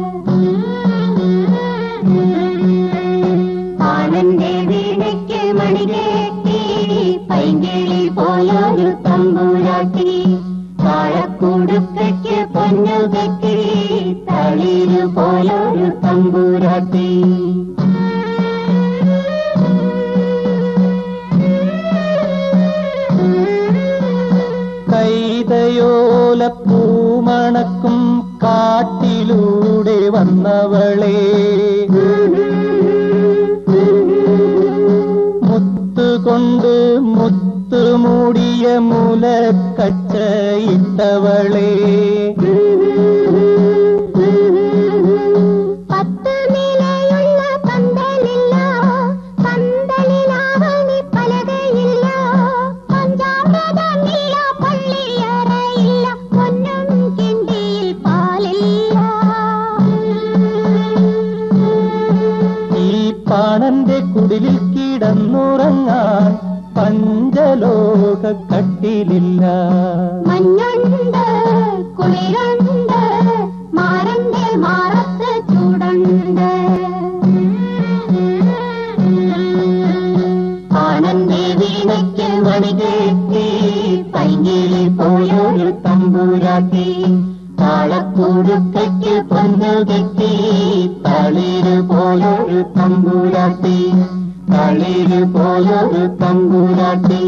പാണന്റെ വീണയ്ക്ക് മണികേറ്റി പൈങ്കിളി പോലൊരു തമ്പുരാട്ടി, താളക്കൂടുക്കയ്ക്ക് പൊന്നുകെട്ടി തളിരു പോലൊരു തമ്പുരാട്ടി. കൈതയോല പൂമണക്കും കാട്ടിലൂടെ വന്നവളെ, മുത്തുകൊണ്ട് മുത്തുമൂടിയ മുലക്കച്ചയിട്ടവളെ, പത്ത് നിലയുള്ള പന്തലില്ല, പന്തലിലാവണി പലകയില്ല, പഞ്ചാമൃതമില്ല, പള്ളിയറയില്ല, പൊന്നും കിണ്ടിയിൽ പാലില്ല. ഈ പാണന്റെ കുടിലിൽ കിടന്നുറങ്ങാൻ പഞ്ചലോക കട്ടിലില്ല. മഞ്ഞുണ്ട്, കുളിരുണ്ട്, മാരന്റെ മാറത്ത് ചൂടുണ്ട്. പാണന്റെ വീണയ്ക്ക് മണികെട്ടി പൈങ്കിളി പോലൊരു തമ്പുരാട്ടി, താളക്കൂടുക്കയ്ക്ക് പൊന്നുകെട്ടി തളിരു പോലൊരു തമ്പുരാട്ടി, തളിരു പോലൊരു തമ്പുരാട്ടി.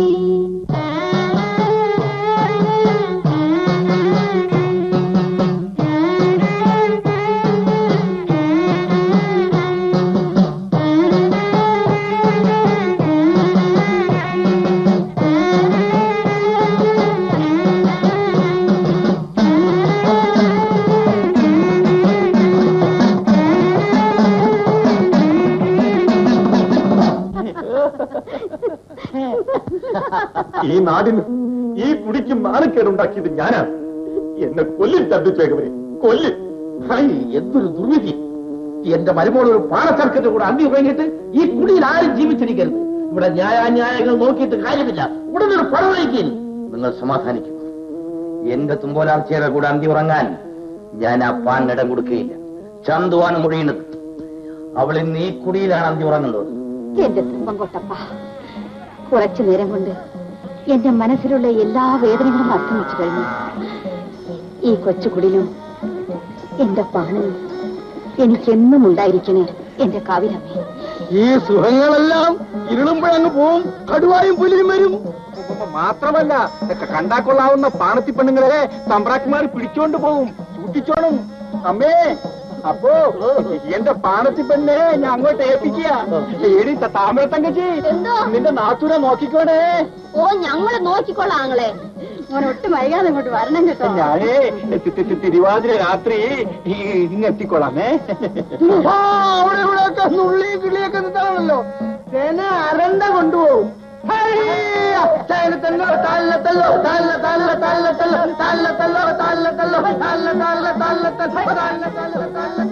ഈ നാടിന് ഈ കുടിക്ക് നാണക്കേടുണ്ടാക്കിയത് ഞാനാണ്. എന്നെ കൊല്ലിൽ തട്ടിച്ചേക്കവരെ കൊല്ലിൽ. എന്തൊരു ദുർവിധി! എന്റെ മരുമോൾ ഒരു പാടച്ചർക്കന്റെ കൂടെ അന്തി കഴിഞ്ഞിട്ട് ഈ കുടിയിൽ ആരും ജീവിച്ചിരിക്കരുത്. ഇവിടെ ന്യായാന്യായങ്ങൾ നോക്കിയിട്ട് കാര്യമില്ല. ഉടനെ ഒരു പടവഴിക്കും. നിങ്ങൾ സമാധാനിക്കും. എന്റെ തുമ്പോലാർച്ചയുടെ കൂടെ അന്തി ഉറങ്ങാൻ ഞാൻ ആ പാനിടം കൊടുക്കുകയില്ല. ചന്തുവാണ് മുഴിയുന്നത്. അവൾ ഇന്ന് ഈ കുടിയിലാണ് അന്തി ഉറങ്ങുന്നത്. എന്റെ തുമ്പം കൊട്ടപ്പ, കുറച്ചു നേരം കൊണ്ട് എന്റെ മനസ്സിലുള്ള എല്ലാ വേദനകളും അസ്തമിച്ചു കഴിഞ്ഞു. ഈ കൊച്ചുകുടിലും എന്റെ പാണനും എനിക്കെന്നും ഉണ്ടായിരിക്കണേ എന്റെ കാവിലമ്മേ. ഈ സുഖങ്ങളെല്ലാം ഇരുളുമ്പോഴങ്ങ് പോവും. കടുവായും പുലിയും വരും. മാത്രമല്ല, കണ്ടാക്കൊള്ളാവുന്ന പാണത്തി പെണ്ണുങ്ങളെ തമ്പ്രാക്കുമാർ പിടിച്ചോണ്ട് പോവും. സൂക്ഷിച്ചോണം അമ്മേ. അപ്പോ എന്റെ പാണത്തി പെണ്ണെ ഞാൻ അങ്ങോട്ട് ഏൽപ്പിക്കുക. ഏടി താമരത്തങ്കച്ചി, നിന്റെ നാത്തൂരെ നോക്കിക്കോണേ. ഓ, ഞങ്ങളെ നോക്കിക്കോളാം ആങ്ങളെ. മോനെ ഒട്ടും വൈകാതെ ഇങ്ങോട്ട് വരണം കേട്ടോ. ഞാനേ തിരുവാതിര രാത്രി ഇങ്ങ് എത്തിക്കോളാമേ. അവിടെ ഇവിടെയൊക്കെ നുള്ളി കിളിയൊക്കെ നിൽക്കാണല്ലോ. തേന അരണ്ട കൊണ്ടുപോകും. തല്ലോ തല്ല തല്ലോ തല്ല തല്ല തല്ല തല്ലോ തല്ല തല്ലോ തല്ല തല്ലോ തല്ല തല്ല തല്ല തല്ല തല്ല തല്ല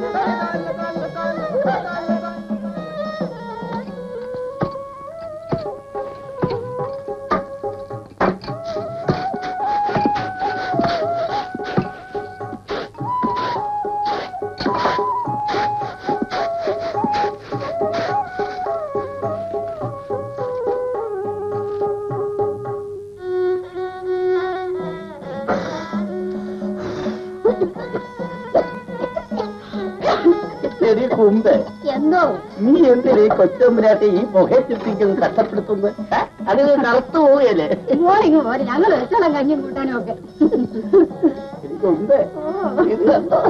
എന്തോ നീ എന്തിനാ ഈ കൊച്ചമ്പരാട്ടെ ഈ പുകയെത്തിപ്പിക്കും കഷ്ടപ്പെടുത്തുന്നത്? അത് കറുത്തു പോവുകയല്ലേ? മോളിങ് പോലെ ഞങ്ങൾ വെച്ചോളം കഞ്ഞും കൂട്ടാനും ഒക്കെ. എനിക്കുണ്ട്. ഇത് കണ്ടോ?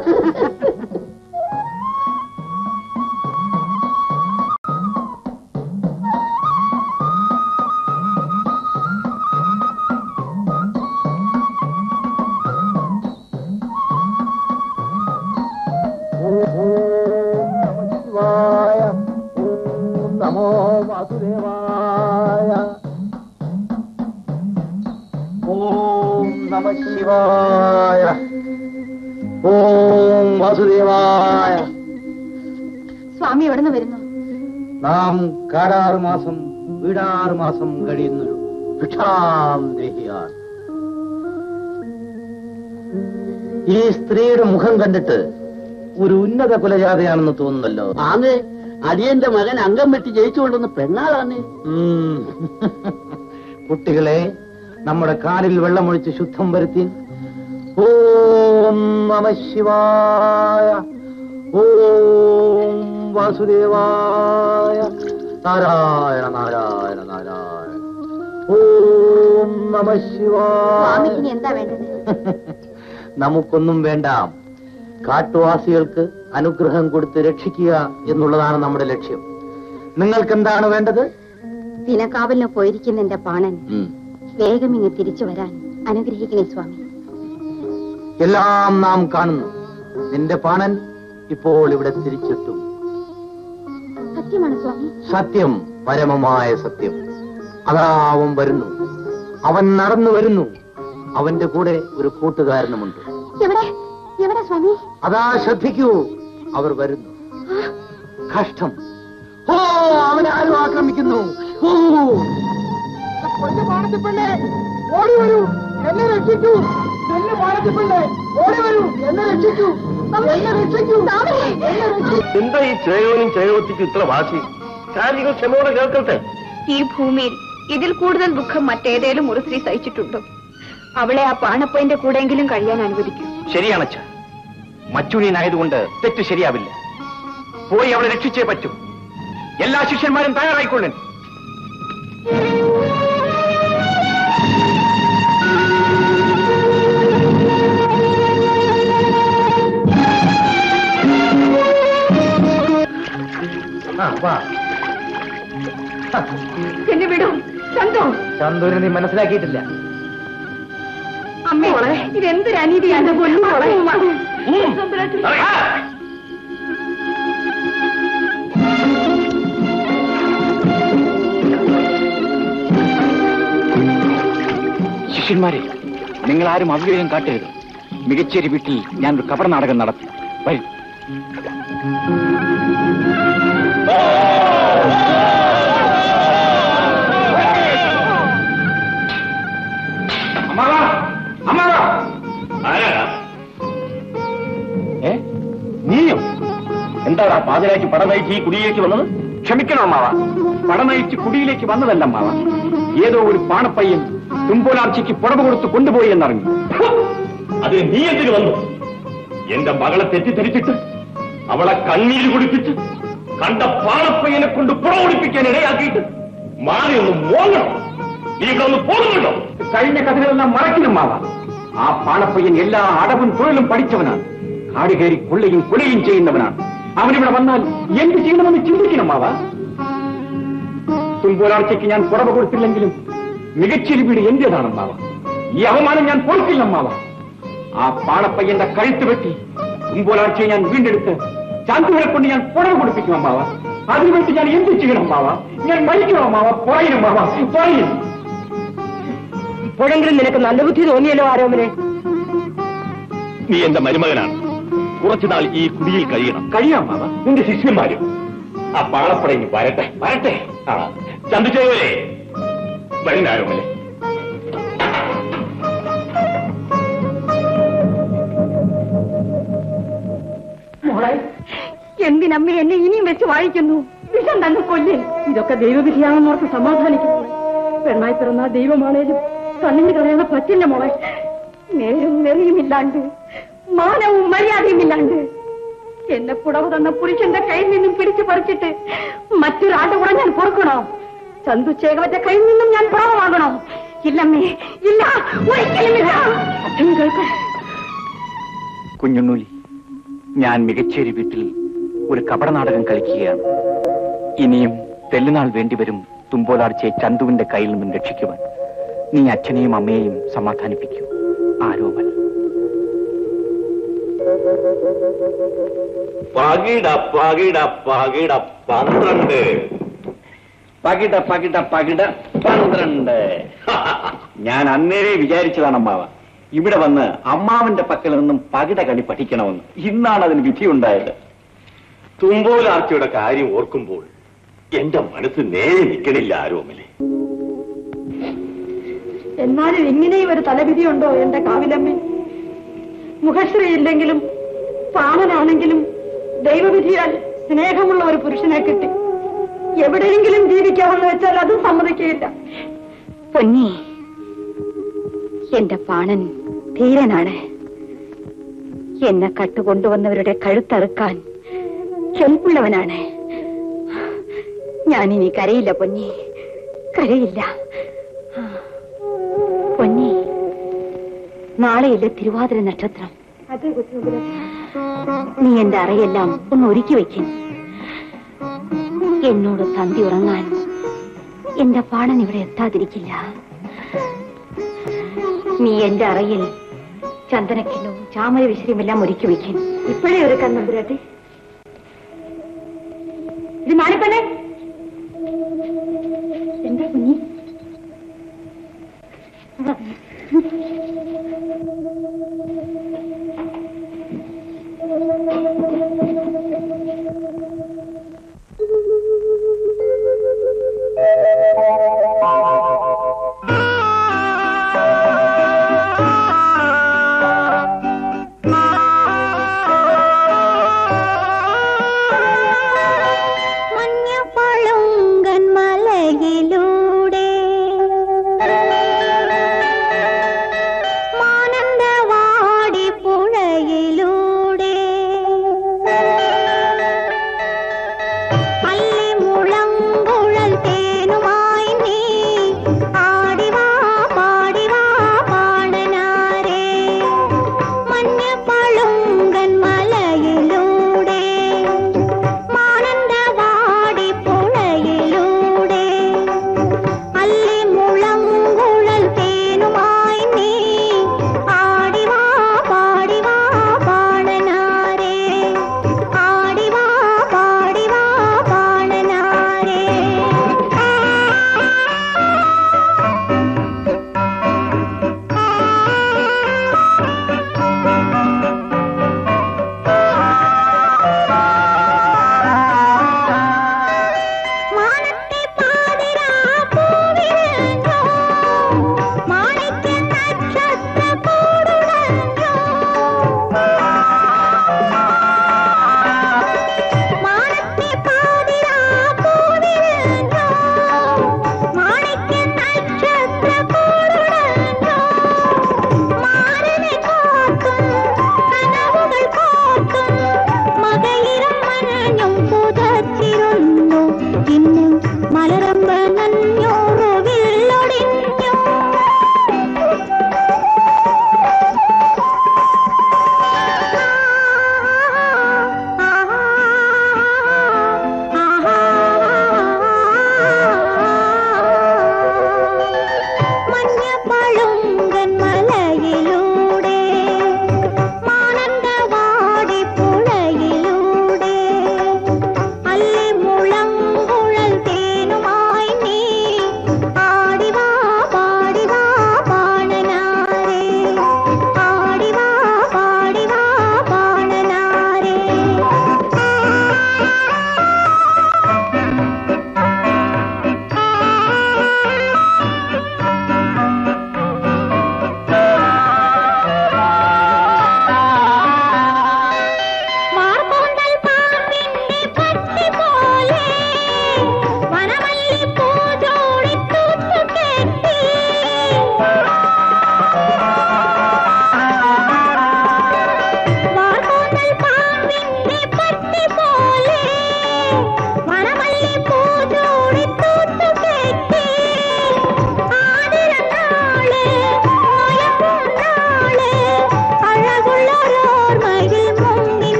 നമോ വാസുദേവായ. ഓം നമ ശിവായ. ഓം വാസുദേവായ. സ്വാമി എവിടെ നിന്ന് വരുന്നു? നാം കാടാറ് മാസം വീടാറ് മാസം കഴിയുന്നൊരു ഭിക്ഷാന്തേഹിയാണ്. ഈ സ്ത്രീയുടെ മുഖം കണ്ടിട്ട് ഒരു ഉന്നത കുലജാതയാണെന്ന് തോന്നുന്നല്ലോ. ആന്ന് അടിയന്റെ മകൻ അംഗം വെട്ടി ജയിച്ചുകൊണ്ടുവന്ന പെണ്ണാളാണ്. കുട്ടികളെ, നമ്മുടെ കാലിൽ വെള്ളമൊഴിച്ച് ശുദ്ധം വരുത്തി. ഓം നമ ശിവായ. ഓം വാസുദേവായ. നാരായണ നാരായണ നാരായണ. ഓം നമ ശിവായ. എന്താ വേണ്ടത്? നമുക്കൊന്നും വേണ്ട. കാട്ടുവാസികൾക്ക് അനുഗ്രഹം കൊടുത്ത് രക്ഷിക്കുക എന്നുള്ളതാണ് നമ്മുടെ ലക്ഷ്യം. നിങ്ങൾക്ക് എന്താണ് വേണ്ടത്? ദിനകാവലിന് പോയിരിക്കുന്ന എന്റെ പാണൻ വേഗം ഇങ്ങ് തിരിച്ചു വരാൻ അനുഗ്രഹിക്കണേ സ്വാമി. എല്ലാം നാം കാണുന്നു. നിന്റെ പാണൻ ഇപ്പോൾ ഇവിടെ തിരിച്ചെത്തും. സത്യമാണ് സ്വാമി. സത്യം, പരമമായ സത്യം. അതാ അവൻ വരുന്നു. അവൻ നടന്നു വരുന്നു. അവന്റെ കൂടെ ഒരു കൂട്ടുകാരനുമുണ്ട്. എവിടെ എവിടെ സ്വാമി? അതാ ശ്രദ്ധിക്കൂ, അവർ വരുന്നു. കഷ്ടം. ഓ, അവനെ ആരും ആക്രമിക്കുന്നു. ഓ, പാണത്തിപ്പള്ളേ ഓടി വരൂ, എന്നെ രക്ഷിക്കൂ. എന്നെ പാണത്തിപ്പള്ളേ ഓടി വരൂ, എന്നെ രക്ഷിക്കൂ. എന്നെ രക്ഷിക്കൂ. എന്താ ഈ ചേയോനും ചേയോത്തിക്കും ഇത്ര വാശി? കാര്യങ്ങൾ ക്ഷമയോടെ കേൾക്കട്ടെ. ഈ ഭൂമിയിൽ ഇതിൽ കൂടുതൽ ദുഃഖം മറ്റേതേലും ഒരു സ്ത്രീ സഹിച്ചിട്ടുണ്ടോ? അവളെ ആ പാണപ്പന്റെ കൂടെയെങ്കിലും കഴിയാൻ അനുവദിക്കൂ. ശരിയാണച്ച. മച്ചുണിയനായതുകൊണ്ട് തെറ്റ് ശരിയാവില്ല. പോയി അവളെ രക്ഷിച്ചേ പറ്റൂ. എല്ലാ ശിഷ്യന്മാരും തയ്യാറായിക്കൊള്ളൻ. എന്നെ വിടും. ചന്തു, ചന്തുവിനെ നീ മനസ്സിലാക്കിയിട്ടില്ല. അമ്മേ, ഇതെന്തൊരു അനീതിയാണ്. ശിഷ്യന്മാരെ, നിങ്ങളാരും അവിവേകം കാട്ടരുത്. മികച്ചേരി വീട്ടിൽ ഞാനൊരു കപട നാടകം നടത്തി. വരും. ഏ നീയോ? എന്താണ് പാതിരാക്കി പട നയിച്ച് ഈ കുടിയിലേക്ക് വന്നത്? ക്ഷമിക്കണം അമ്മാവ, പട നയിച്ച് കുടിയിലേക്ക് വന്നതല്ല അമ്മാവ. ഏതോ ഒരു പാണപ്പയ്യൻ തുമ്പോലാർച്ചയ്ക്ക് പുറമെ കൊടുത്ത് കൊണ്ടുപോയി എന്നറിഞ്ഞു. അതിന് നീ എന്തിനു വന്നു? എന്റെ മകളെ തെറ്റിദ്ധരിച്ചിട്ട് അവളെ കണ്ണീര് കുടിപ്പിച്ച് കണ്ട പാണപ്പയ്യനെ കൊണ്ട് പുറമൊടിപ്പിക്കാൻ ഇടയാക്കിയിട്ട് മാറി ഒന്ന് മോങ്ങണം. നീ ഇവിടെ ഒന്ന് പോകുന്നുണ്ടോ? കഴിഞ്ഞ കഥകളെല്ലാം മറക്കണമാവ. ആ പാണപ്പയ്യൻ എല്ലാ അടവും തൊഴിലും പഠിച്ചവനാണ്. കാട് കയറി കൊള്ളുകയും കൊലയും ചെയ്യുന്നവനാണ്. അവനിവിടെ വന്നാൽ എന്ത് ചെയ്യണമെന്ന് ചിന്തിക്കണമാവ. തുമ്പോലാർച്ചയ്ക്ക് ഞാൻ പുറമെ കൊടുത്തില്ലെങ്കിലും മികച്ചൊരു വീട് എന്റേതാണമ്മാവ. ഈ അവമാനം ഞാൻ പൊറുക്കില്ലമ്മാവ. ആ പാണപ്പയ്യന്റെ കഴുത്ത് വെട്ടി തുമ്പോലാർച്ചയെ ഞാൻ വീണ്ടെടുത്ത് ചാന്തുവിനെ കൊണ്ട് ഞാൻ പുറമെ കൊടുപ്പിക്കും അമ്മാവ. അതിനുവേണ്ടി ഞാൻ എന്ത് ചെയ്യണം അമ്മാവ? ഞാൻ മരിക്കണം അമ്മാവ. പറയും അമ്മാവ, പറയും. ഇപ്പോഴെങ്കിലും നിനക്ക് നല്ല ബുദ്ധി തോന്നിയല്ലോ ആരോമനെ. നീ എന്റെ മരുമകനാണ്. കുറച്ചുനാൾ ഈ കുടിയിൽ കഴിയണം. കഴിയാം അമ്മാവ. നിന്റെ ശിഷ്യന്മാരും ആ പാണപ്പടങ്ങി വരട്ടെ വരട്ടെ. ആ ചന്തുചേവരെ വരുന്നാരോമല്ലേ. മോളെ, എന്തിനമ്മ എന്നെ ഇനിയും വെച്ച് വായിക്കുന്നു? വിഷം തന്നെ കൊല്ലേ. ഇതൊക്കെ ദൈവവിധിയാണെന്നോർത്ത് സമാധാനിക്കുന്നു. പെണ്ണായി പിറന്ന ദൈവമാണേലും കണ്ണിന് കളയാൻ പറ്റില്ല മോളെ. നേരും നെറിയുമില്ലാണ്ട്, മാനവും മര്യാദയുമില്ലാണ്ട് എന്നെ പുടവ തന്ന പുരുഷന്റെ കയ്യിൽ നിന്നും പിടിച്ചു പറിച്ചിട്ട് മറ്റൊരാളുടെ കൂടെ ഞാൻ പൊറുക്കണോ? ചന്തുചേകവന്റെ കയ്യിൽ നിന്നും ഞാൻ പുറമാകണോ? ഇല്ലമ്മേ, ഇല്ല, ഒരിക്കലുമില്ല. അച്ഛൻ കേൾക്കാം. കുഞ്ഞുണ്ണൂലി, ഞാൻ മികച്ചേരി വീട്ടിൽ ഒരു കപടനാടകം കളിക്കുകയാണ്. ഇനിയും തെല്ലുനാൾ വേണ്ടിവരും തുമ്പോലാർച്ചയെ ചന്തുവിന്റെ കയ്യിൽ നിന്നും രക്ഷിക്കുവാൻ. നീ അച്ഛനെയും അമ്മയെയും സമാധാനിപ്പിക്കൂ. ആരോമൽ. പകിട പകിട പകിട പന്ത്രണ്ട്. പകിട പകിട പകിട പന്ത്രണ്ട്. ഞാൻ അന്നേരെ വിചാരിച്ചതാണ് അമ്മാവ ഇവിടെ വന്ന് അമ്മാവന്റെ പക്കൽ നിന്നും പകിട കളി പഠിക്കണമെന്ന്. ഇന്നാണ് അതിന് വിധിയുണ്ടായത്. തുമ്പോലാർച്ചയുടെ കാര്യം ഓർക്കുമ്പോൾ എന്റെ മനസ്സ് നേരെ നിൽക്കണില്ല ആരോമലെ. എന്നാലും ഇങ്ങനെയും ഒരു തലവിധിയുണ്ടോ എന്റെ കാവിലമ്മേ? മുഖശ്രീ ഇല്ലെങ്കിലും പാണനാണെങ്കിലും ദൈവവിധിയാൽ സ്നേഹമുള്ള ഒരു പുരുഷനെ കിട്ടി. എവിടെയെങ്കിലും ജീവിക്കാമെന്ന് വെച്ചാൽ അതും സമ്മതിക്കുകയില്ല. പൊന്നി, എന്റെ പാണൻ ധീരനാണ്. എന്നെ കട്ടുകൊണ്ടുവന്നവരുടെ കഴുത്തറുക്കാൻ കെൽപ്പുള്ളവനാണ്. ഞാനിനി കരയില്ല പൊന്നി, കരയില്ല. പൊന്നി, നാളെയില്ല തിരുവാതിര നക്ഷത്രം. നീ എന്റെ അറയെല്ലാം ഒന്ന് ഒരുക്കി വയ്ക്കും. എന്നോട് തന്തി ഉറങ്ങാൻ എന്റെ പാണൻ ഇവിടെ എത്താതിരിക്കില്ല. നീ എന്റെ അറയിൽ ചന്ദനക്കിണ്ണവും ചാമര വിശ്രമെല്ലാം ഒരുക്കി വയ്ക്കും. ഇപ്പോഴേ ഒരുക്കാൻ നമ്പുരാട്ടി. ഇത് മാണിപ്പനെ എന്താ കുഞ്ഞി?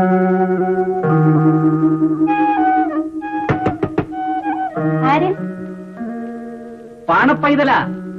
ആര്? പാണപ്പൈതല.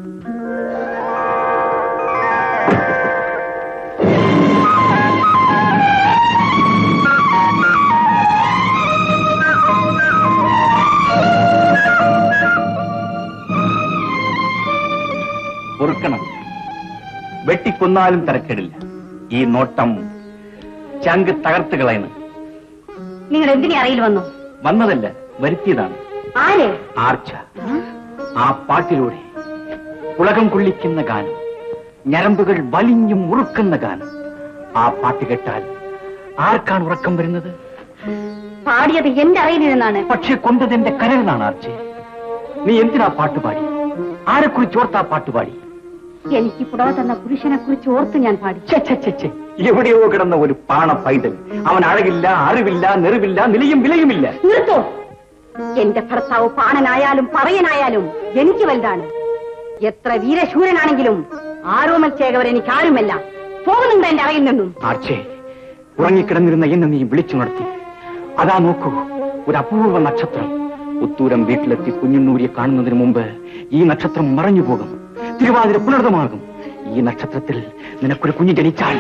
പൊറുക്കണം, വെട്ടിക്കൊന്നാലും തരക്കേടില്ല. ഈ നോട്ടം ചങ്ക് തകർത്ത് കളയുന്നു. നിങ്ങൾ എന്തിനെ അറിയിൽ വന്നു? വന്നതല്ല, വരുത്തിയതാണ്. ആര്? ആർച്ച. ആ പാട്ടിലൂടെ ഉലകം കൊള്ളിക്കുന്ന ഗാനം, ഞരമ്പുകൾ വലിഞ്ഞും മുറുക്കുന്ന ഗാനം. ആ പാട്ട് കേട്ടാൽ ആർക്കാണ് ഉറക്കം വരുന്നത്? പാടിയത് എന്റെ അറിയിലിരുന്നാണ്. പക്ഷെ കൊണ്ടത് എന്റെ കരളിനാണ്. ആർച്ചെ, നീ എന്തിനാ പാട്ടുപാടി? ആരെക്കുറിച്ച് ഓർത്താ പാട്ടുപാടി? എനിക്ക് പുറവ തന്ന പുരുഷനെ കുറിച്ച് ഓർത്ത് ഞാൻ പാടി. എവിടെയോ കിടന്ന ഒരു പാണ പൈതൽ. അവൻ അഴകില്ല, അറിവില്ല, നെറിവില്ല, നിലയും വിലയുമില്ല. നിർത്തോ. എന്റെ ഭർത്താവ് പാണനായാലും പറയനായാലും എനിക്ക് വലുതാണ്. എത്ര വീരശൂരനാണെങ്കിലും ആരോമൽ ചേകവർ എനിക്ക് ആരുമല്ല. പോകുന്നുണ്ട് എന്റെ അറിയിൽ നിന്നും. ആർച്ചേ, ഉറങ്ങിക്കിടന്നിരുന്ന എന്നെ നീ വിളിച്ചു നടത്തി. അതാ നോക്കൂ, ഒരു അപൂർവ നക്ഷത്രം. ഉത്തൂരം വീട്ടിലെത്തി കുഞ്ഞുണ്ണൂരിയെ കാണുന്നതിന് മുമ്പ് ഈ നക്ഷത്രം മറഞ്ഞു പോകും. തിരുവാതിര പുനർതമാകും. ഈ നക്ഷത്രത്തിൽ നിനക്കൊരു കുഞ്ഞ് ജനിച്ചാൽ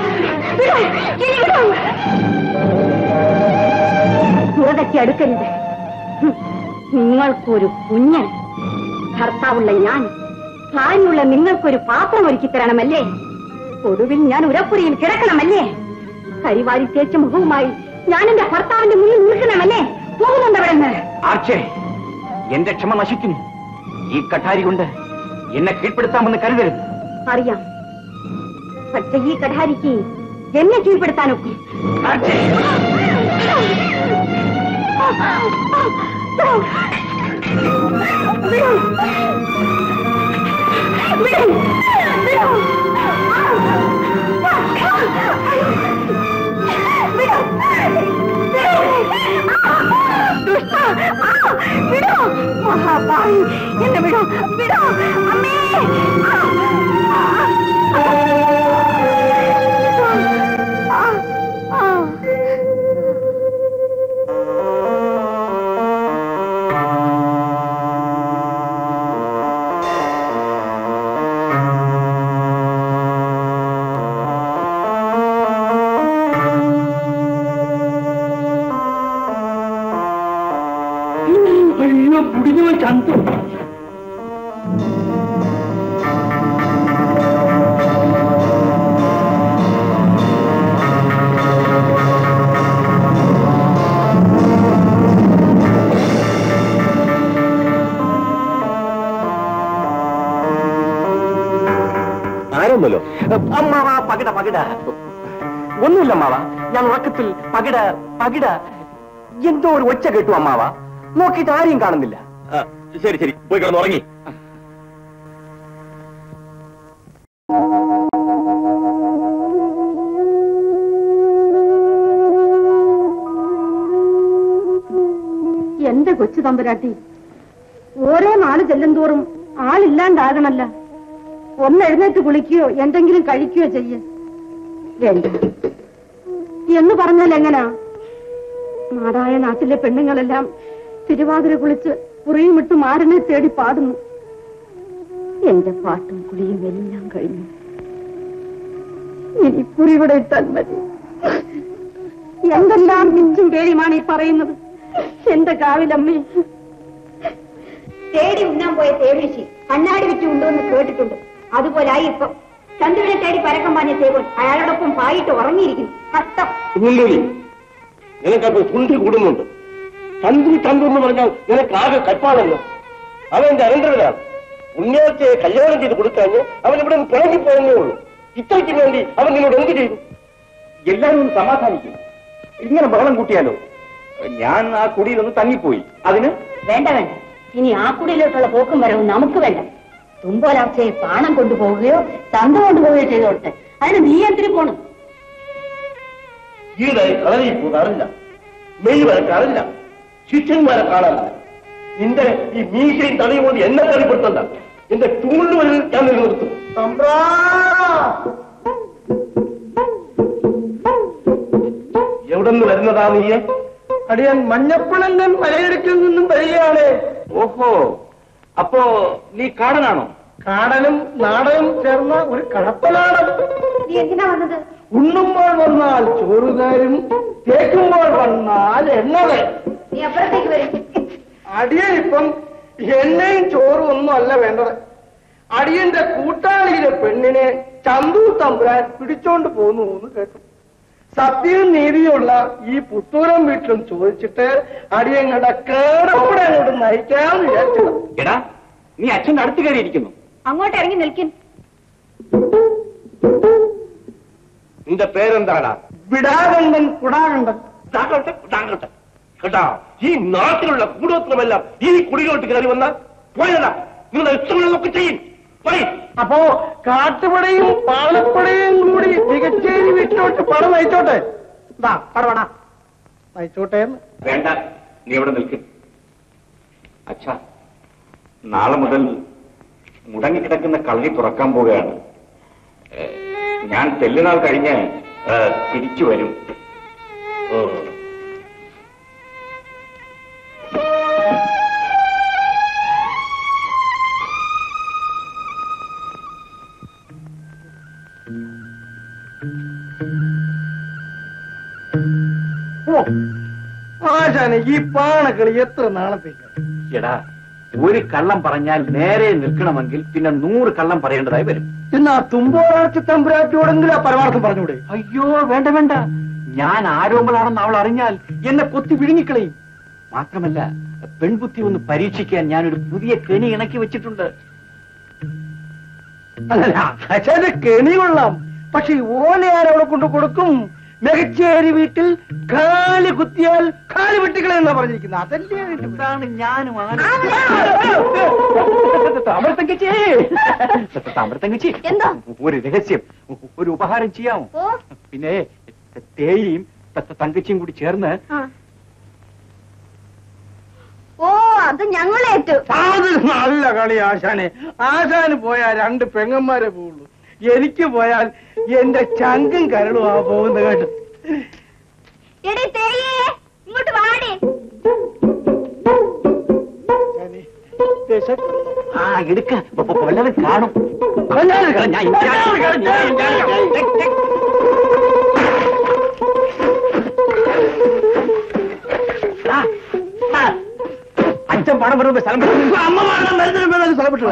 പുറതെറ്റി അടുക്കരുത്. നിങ്ങൾക്കൊരു കുഞ്ഞ്. ഭർത്താവുള്ള ഞാൻ, ഭാര്യയുള്ള നിങ്ങൾക്കൊരു പാത്രം ഒരുക്കി തരണമല്ലേ? ഒടുവിൽ ഞാൻ ഉരപ്പുരയിൽ കിടക്കണമല്ലേ? കരിവാരി തേച്ച മുഖവുമായി ഞാൻ എന്റെ ഭർത്താവിന്റെ മുന്നിൽ നിൽക്കണമല്ലേ? പോകുന്നുണ്ട് അവിടെ നിന്ന്. ആർച്ചേ, എന്റെ ക്ഷമ നശിക്കുന്നു. ഈ കഠാരി കൊണ്ട് എന്നെ കീഴ്പ്പെടുത്താമെന്ന് കരുതരുത്. അറിയാം, പക്ഷെ ഈ കഠാരിക്ക് എന്നെ കീഴ്പ്പെടുത്താനൊക്കെ. മഹാഭായി, എന്നെ വിടോ, വിടോ അമ്മേ. ചന്തു ആരൊന്നല്ലോ. അമ്മാവ, പകിട പകിട. ഒന്നുമില്ല അമ്മാവ, ഞാൻ ഉറക്കത്തിൽ പകിട പകിട എന്തോ ഒരു ഒച്ച കേട്ടു അമ്മാവ. നോക്കിയിട്ട് ആരെയും കാണുന്നില്ല. ശരി ശരി, പോയി കിടന്ന് ഉറങ്ങി. എന്റെ കൊച്ചു തമ്പുരാട്ടി, ഓരോ നാല് ചെല്ലും തോറും ആളില്ലാണ്ടാകണല്ല. ഒന്ന് എഴുന്നേറ്റ് കുളിക്കുകയോ എന്തെങ്കിലും കഴിക്കുകയോ ചെയ്യ. വേണ്ട എന്ന് പറഞ്ഞാൽ എങ്ങനാ? നാടായ നാട്ടിലെ പെണ്ണുങ്ങളെല്ലാം തിരുവാതിര കുളിച്ച് കുറിയും ഇട്ട് മാരനെ തേടി പാടുന്നു. എന്റെ പാട്ടും കുളിയും എല്ലാം കഴിഞ്ഞു. ഇനി കുറിവിടെ ഇട്ടാൽ മതി. എന്തെല്ലാം പിച്ചും പേടിയുമാണ് ഈ പറയുന്നത്. എന്റെ കാവിലമ്മേ, തേടി ഉണ്ണാൻ പോയ തേവിളിച്ചി കണ്ണാടി വിറ്റ് ഉണ്ടോന്ന് കേട്ടിട്ടുണ്ട്. അതുപോലായി ഇപ്പൊ ചന്ദ്രനെ തേടി പരക്കം പാഞ്ഞ തേവൻ അയാളോടൊപ്പം പായിട്ട് ഉറങ്ങിയിരിക്കുന്നു. കഷ്ടം. നിനക്കപ്പോ ചുണ്ടി കൂടുന്നുണ്ട്. ചന്ദ്രി ചന്ദ്ര എന്ന് പറഞ്ഞാൽ നിനക്ക് ആകെ കൽപ്പാണല്ലോ. അവൻ എന്റെ അനന്തരവനാണ്. ഉണ്ണിയാഴ്ചയെ കല്യാണം ചെയ്ത് കൊടുക്കാഞ്ഞ് അവൻ ഇവിടെ നിന്ന് പിണങ്ങിപ്പോയെന്നേ ഉള്ളൂ. ഇത്രയ്ക്ക് വേണ്ടി അവൻ നിന്നോട് എന്ത് ചെയ്തു? എല്ലാവരും ഒന്ന് സമാധാനിക്കും. ഇങ്ങനെ ബഹളം കൂട്ടിയാലോ? ഞാൻ ആ കുടിയിലൊന്ന് തങ്ങിപ്പോയി. അതിന് വേണ്ട വേണ്ട, ഇനി ആ കുടിയിലോട്ടുള്ള പോക്കും വരവും നമുക്ക് വേണ്ട. തുമ്പോലാർച്ചയെ പാണം കൊണ്ടുപോവുകയോ തന്ത കൊണ്ടുപോവുകയോ ചെയ്തോട്ടെ. അതിന് നീ എന്തിനു പോണം? ഈടായി കളരി പോകാറില്ല, മെയ് വരക്കാറില്ല, ശിഷ്യന്മാരെ കാണാറില്ല. നിന്റെ ഈ മീശയും തലയും കൊണ്ട് എന്നെ കളിപ്പെടുത്തണ്ട. എന്റെ ചൂണ്ടുവരിൽ ഞാൻ നിലനിർത്തും. എവിടെ എവിടുന്ന് വരുന്നതാ നീയെ? അടിയൻ മഞ്ഞപ്പണങ്കൻ മലയിടുക്കിൽ നിന്നും വരികയാണ്. ഓഹോ, അപ്പോ നീ കാടനാണോ? കാടനും നാടനും ചേർന്ന ഒരു കടപ്പനാടൻ. നീ എന്തിനാ വന്നത്? ഉണ്ണുമ്പോൾ വന്നാൽ ചോറുകാരും തേക്കുമ്പോൾ വന്നാൽ എണ്ണവേ. നീ അപ്പുറത്തേക്ക് വരും. അടിയൻ ഇപ്പം എണ്ണയും ചോറും ഒന്നും അല്ല വേണ്ടത്. അടിയന്റെ കൂട്ടാളിയിലെ പെണ്ണിനെ ചന്തു തമ്പുരാൻ പിടിച്ചോണ്ട് പോന്നു എന്ന് കേട്ടു. സത്യവും നീതിയുള്ള ഈ പുത്തൂരം വീട്ടിലും ചോദിച്ചിട്ട് അടിയങ്ങളുടെ കേടപ്പടെ അങ്ങോട്ട് നയിക്കാന്ന് വിചാരിച്ചത്. എടാ, നീ അച്ഛന്റെ അടുത്ത് കയറിയിരിക്കുന്നു. അങ്ങോട്ട് ഇറങ്ങി നിൽക്കും. നിന്റെ പേരെന്താടാ? വിടാകണ്ടൻ കുടാകണ്ടൻ. കേട്ടാ, ഈ നാട്ടിലുള്ള കുടുംബത്തിലുമെല്ലാം ഈ കുടിയിലോട്ട് കയറി വന്നാൽ പോയതാ നിങ്ങളുടെ ഇഷ്ടങ്ങളൊക്കെ ചെയ്യും. അപ്പോ കാട്ടുപടയും പാലപ്പടയും കൂടി മികച്ചേരി വീട്ടിലോട്ട് പടം നയിച്ചോട്ടെ. ഇതാ പടപടാ നയിച്ചോട്ടെ. വേണ്ട, നീ ഇവിടെ നിൽക്കും. അച്ഛാ, നാളെ മുതൽ മുടങ്ങിക്കിടക്കുന്ന കള്ളി തുറക്കാൻ പോവുകയാണ്. ഞാൻ തെല്ലുനാൾ കഴിഞ്ഞ് തിരിച്ചു വരും. ആശാനെ, ഈ പാണക്കളി എത്ര നാളത്തേക്ക്? എടാ, ഒരു കള്ളം പറഞ്ഞാൽ നേരെ നിൽക്കണമെങ്കിൽ പിന്നെ നൂറ് കള്ളം പറയേണ്ടതായി വരും. എന്നാ തുമ്പോളാഴ്ച തമ്പുരാറ്റിയോടെങ്കിലും ആ പരമാർത്ഥം പറഞ്ഞൂടെ? അയ്യോ, വേണ്ട വേണ്ട. ഞാൻ ആരോമലാണെന്ന് അവൾ അറിഞ്ഞാൽ എന്നെ കൊത്തി വിഴുങ്ങിക്കളയും. മാത്രമല്ല, പെൺബുദ്ധി ഒന്ന് പരീക്ഷിക്കാൻ ഞാനൊരു പുതിയ കെണി ഇണക്കി വെച്ചിട്ടുണ്ട്. അല്ല, ആശാന്റെ കെണി കൊള്ളാം. പക്ഷെ ഓനെ ആരവിടെ കൊണ്ട് കൊടുക്കും? മികച്ചേരി വീട്ടിൽ കാല് കുത്തിയാൽ കാല് വെട്ടിക്കളയെന്നാ പറഞ്ഞിരിക്കുന്നത്. അതല്ലേ എന്താണ് ഞാനും താമരത്തങ്കച്ചി, ഒരു രഹസ്യം, ഒരു ഉപഹാരം ചെയ്യാമോ? പിന്നെ തേയിയും തങ്കച്ചിയും കൂടി ചേർന്ന്. ഓ, അത് ഞങ്ങളേറ്റു. അത് നല്ല കളി ആശാനെ. ആശാന് പോയാൽ രണ്ട് പെങ്ങന്മാരെ പോവുള്ളൂ. എനിക്ക് പോയാൽ എന്റെ ചങ്കും കരളും ആ പോകുന്ന കേട്ടു. ഇങ്ങോട്ട് വാടി. ആ, എടുക്ക, വല്ലതും കാണും. അച്ഛൻ പണം വരുമ്പോ സ്ഥലം അമ്മ മരണം സ്ഥലം വിട്ടു.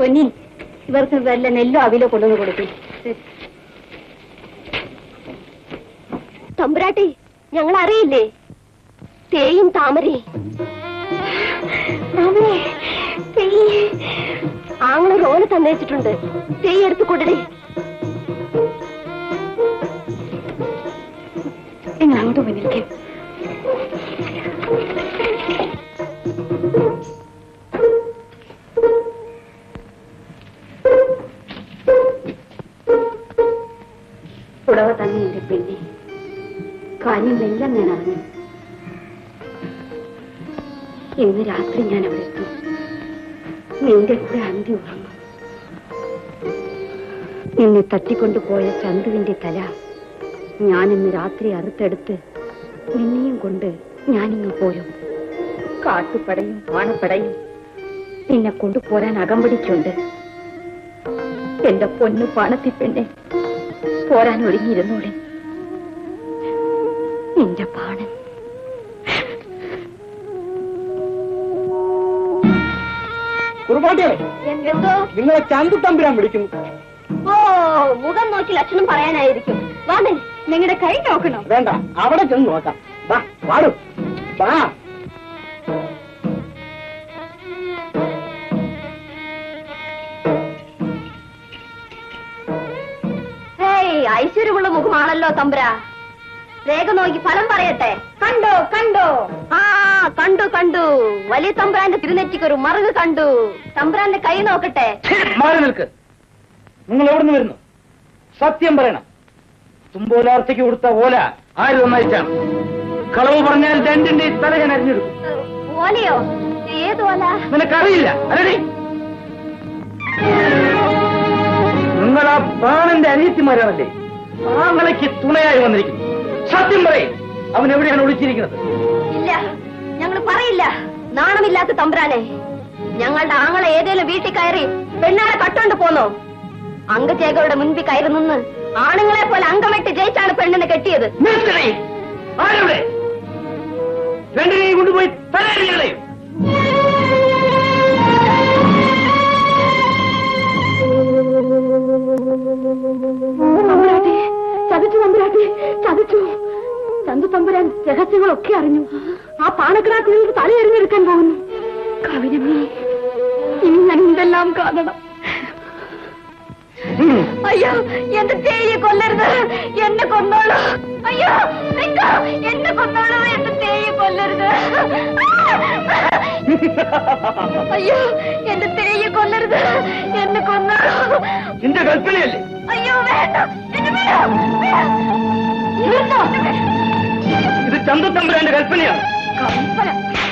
പൊന്നി, ഇവർക്ക് വല്ല നെല്ലോ അവിലോ കൊണ്ടുവന്ന് കൊടുക്കും. തമ്പുരാട്ടി, ഞങ്ങൾ അറിയില്ലേ തേയും താമരേ ആങ്ങളെ റോന് തന്നേച്ചിട്ടുണ്ട്. തേയ് എടുത്തു കൊടുടേ. നിങ്ങൾ അങ്ങോട്ട് മുന്നിലേക്ക്. പുടവ തന്നെ എന്റെ പെണ്ണെ, കാര്യങ്ങളെല്ലാം ഞാൻ അറിഞ്ഞു. ഇന്ന് രാത്രി ഞാൻ അവിടെ എത്തും. നിന്റെ കൂടെ അന്തി ഉറങ്ങും. നിന്നെ തട്ടിക്കൊണ്ടുപോയ ചന്തുവിന്റെ തല ഞാനിന്ന് രാത്രി അറുത്തെടുത്ത് നിന്നെയും കൊണ്ട് ഞാനിങ്ങ് പോരും. കാട്ടുപടയും പാണപ്പടയും നിന്നെ കൊണ്ടുപോരാൻ അകമ്പടിക്കുണ്ട്. എന്റെ പൊന്നു പാണത്തി പെണ്ണെ, പോരാൻ ഒരുങ്ങിയിരുന്നോടെ. നിന്റെ പാണൻ കുറുപാട്ടിയെ എന്തോ നിങ്ങളെ ചന്തു തമ്പുരാൻ വിളിക്കുന്നു. ഓ, മുഖം നോക്കി ലക്ഷണം പറയാനായിരിക്കും. വാമൻ, നിങ്ങളുടെ കൈ നോക്കണം. വേണ്ട, അവിടെ ചെന്ന് നോക്കാം. വാ, വാടും വാ. ഐശ്വര്യമുള്ള മുഖമാണല്ലോ തമ്പുര. രേഖ നോക്കി ഫലം പറയട്ടെ. കണ്ടോ കണ്ടോ? ആ, കണ്ടു കണ്ടു. വലിയ തമ്പുരാന്റെ തിരുനെറ്റിക്കൊരു മറുക് കണ്ടു. തമ്പുരാന്റെ കൈ നോക്കട്ടെ. മാറി നിൽക്ക്. നിങ്ങൾ എവിടുന്ന് വരുന്നു? സത്യം പറയണം. തുമ്പോലാർച്ചയ്ക്ക് കൊടുത്ത ഓല ആര് നന്നായിച്ചാണ്? കളവ് പറഞ്ഞാൽ രണ്ടിന്റെ തല ഞാൻ അരിഞ്ഞെടുക്കും. ഓലയോ? ഏത് ഓല? നിനക്കറിയില്ല അല്ലേ? നിങ്ങൾ ആ ബാണന്റെ അനിയത്തിമാരാണല്ലേ? ആങ്ങളയ്ക്ക് തുണയായി വന്നിരിക്കുന്നു. സത്യം പറയും, അവൻ എവിടെയാണ് ഒളിച്ചിരിക്കുന്നത്? ഇല്ല, ഞങ്ങൾ പറയില്ല. നാണമില്ലാത്ത തമ്പുരാനെ, ഞങ്ങളുടെ ആങ്ങളെ ഏതേലും വീട്ടിൽ കയറി പെണ്ണാളെ കട്ടോണ്ട് പോന്നോ? അംഗചേകരുടെ മുൻപിൽ കയറി നിന്ന് ആണുങ്ങളെ പോലെ അംഗമെട്ട് ജയിച്ചാണ് പെണ്ണിനെ കെട്ടിയത്. ആരുടെ രണ്ടിനെയും കൊണ്ടുപോയി തലയിലെ ചതിച്ചു തമ്പുരാട്ടി, ചതിച്ചു. ചന്തു തമ്പുരാൻ രഹസ്യങ്ങളൊക്കെ അറിഞ്ഞു. ആ പാണക്കിടാത്തിൽ നിന്ന് തല എറിഞ്ഞെടുക്കാൻ പോകുന്നു. കവിനമ്മേ, ഇനി ഞാൻ എന്തെല്ലാം കാണണം. അയ്യോ, എന്റെ തേയെ കൊല്ലരുത്, എന്നെ കൊന്നോളൂ. അയ്യോ, നിൽക്കൂ, എന്നെ കൊന്നോളൂ, എന്റെ തേയെ കൊല്ലരുത്. അയ്യോ, എന്റെ തേയെ കൊല്ലരുത്, എന്നെ കൊന്നോളൂ. നിന്റെ കൽപ്പനയല്ലേ? അയ്യോ, വേണ്ട, എന്നെ വിടൂ, വിടൂ. ഇത് ചന്തു തമ്പുരാന്റെ കൽപ്പനയാണ്. കൽപ്പന?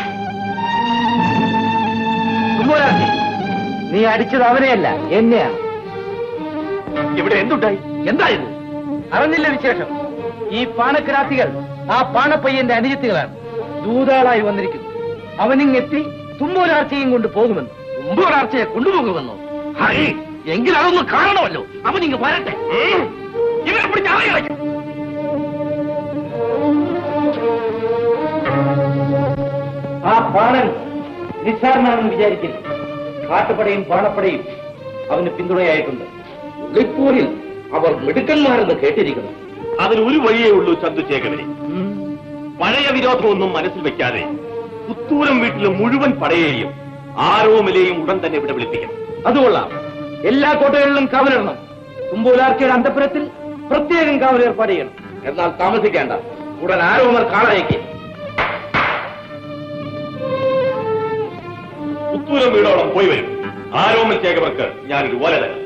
തുമ്പോലാർച്ചി, നീ അടിച്ചത് അവനെയല്ല, എന്നെയാണ്. ഇവിടെ എന്തുണ്ടായി? എന്തായത്? അറിഞ്ഞില്ല വിശേഷം. ഈ പാണക്കിരാത്തികൾ ആ പാണപ്പയ്യന്റെ അനുജത്തികളാണ്. ദൂതാളായി വന്നിരിക്കുന്നു. അവനിങ്ങെത്തി തുമ്പോലാർച്ചയും കൊണ്ട് പോകുമെന്ന്. തുമ്പോലാർച്ചയെ കൊണ്ടുപോകുമെന്നോ? ഹരി, എങ്കിൽ അതൊന്ന് കാണണമല്ലോ. അവനിങ്ങ് വരട്ടെ. ഇവരെ പിടിച്ച് ആളെ ആ പാണൻ നിസ്സാരനാണെന്ന് വിചാരിക്കുന്നു. കാട്ടുപടയും പാണപ്പടയും അവന് പിന്തുണയായിട്ടുണ്ട്. ഉളിപ്പൂരിൽ അവർ മിടുക്കന്മാരെന്ന് കേട്ടിരിക്കുന്നു. അതിന് ഒരു വഴിയേ ഉള്ളൂ ചന്തുചേകവനെ. പഴയ വിരോധമൊന്നും മനസ്സിൽ വെക്കാതെ പുത്തൂരം വീട്ടിലെ മുഴുവൻ പടയെയും ആരോമലെയും ഉടൻ തന്നെ ഇവിടെ വിളിപ്പിക്കണം. അതുകൊള്ളാം. എല്ലാ കോട്ടകളിലും കാവലിടണം. തുമ്പോലാർച്ചയുടെ അന്തപുരത്തിൽ പ്രത്യേകം കാവൽ ഏർപ്പാട് ചെയ്യണം. എന്നാൽ താമസിക്കേണ്ട, ഉടൻ ആരോമർ കാളയക്ക്. പുത്തൂരം വീടോളം പോയി വരും. ആരോമൽ ചേകവർക്ക് ഞാനൊരു ഓല തരാം.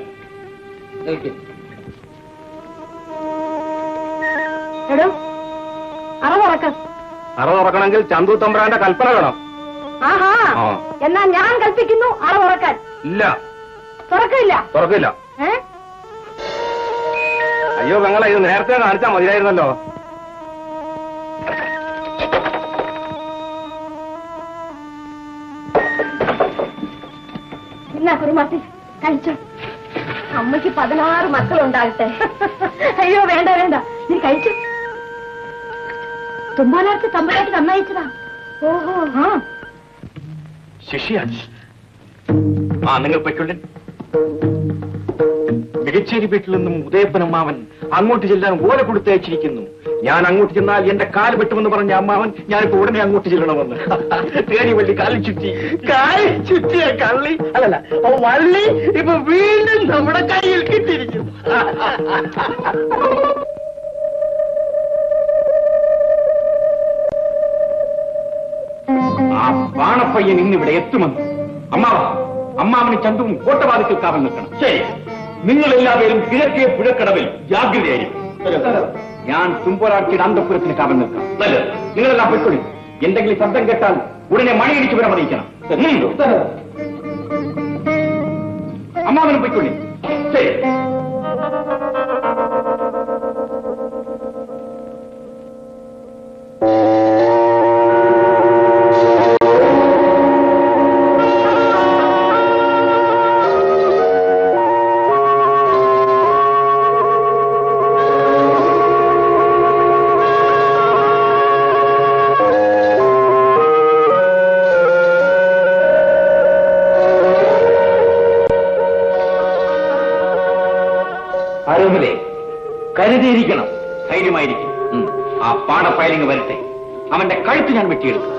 എടോ, അറ തുറക്ക. അറ തുറക്കണമെങ്കിൽ ചന്തു തമ്പ്രാന്റെ കൽപ്പന വേണം. ആഹാ, എന്നാ ഞാൻ കൽപ്പിക്കുന്നു അറ തുറക്കാൻ. ഇല്ല, തുറക്കില്ല. തുറക്കില്ല. ഏ? അയ്യോ പെങ്ങളെ, ഇത് നേരത്തെ കാണിച്ചാൽ മതിയായിരുന്നല്ലോ. എന്നാ കുറുമാട്ടി കഴിച്ചോ. അമ്മയ്ക്ക് പതിനാറ് മക്കളുണ്ടാകട്ടെ. അയ്യോ വേണ്ട വേണ്ട, നീ കഴിച്ചു. തുമ്പോലാർച്ച തമ്പുരാട്ടി നന്നായിച്ചതാ. ഓഹോ, ആ ശിഷ്യ, ആ നിങ്ങൾ പൊയ്ക്കൊള്ളൻ. മികച്ചേരി വീട്ടിൽ നിന്നും ഉദയപ്പൻ അമ്മാവൻ അങ്ങോട്ട് ചെല്ലാൻ ഓല കൊടുത്തയച്ചിരിക്കുന്നു. ഞാൻ അങ്ങോട്ട് ചെന്നാൽ എന്റെ കാല് വെട്ടുമെന്ന് പറഞ്ഞ അമ്മാവൻ ഞാനിപ്പോ ഉടനെ അങ്ങോട്ട് ചെല്ലണമെന്ന്. തേടി വള്ളി കാലിൽ ചുറ്റി കാലിൽ ചുറ്റിയ കള്ളി അല്ലല്ല വള്ളി ഇപ്പൊ വീണ്ടും നമ്മുടെ കയ്യിൽ കിട്ടിയിരിക്കും. ആ പാണപ്പയ്യൻ ഇന്നിവിടെ എത്തുമെന്ന്. അമ്മാവ അമ്മാവന് ചന്തുവും കോട്ടവാതിക്കൽ കാവൽ നിൽക്കണം. ശരി, നിങ്ങളെല്ലാവരും കിഴക്കേ പുഴക്കടവിൽ ജാഗ്രതയായിരിക്കും. ഞാൻ തുമ്പോലാഴ്ചയുടെ അന്തപുരത്തിന് കാവൽ നിൽക്കാം. നല്ലത്, നിങ്ങളെല്ലാം പൊയ്ക്കൊള്ളി. എന്തെങ്കിലും ശബ്ദം കേട്ടാൽ ഉടനെ മണിയടിച്ച് വിവരം അറിയിക്കണം. അമ്മാവനും പൊയ്ക്കൊള്ളി. ശരി. കരുതിയിരിക്കണം, ധൈര്യമായിരിക്കും. ആ പാടപ്പയലിങ് വരട്ടെ, അവന്റെ കഴുത്ത് ഞാൻ വെട്ടിയെടുക്കും.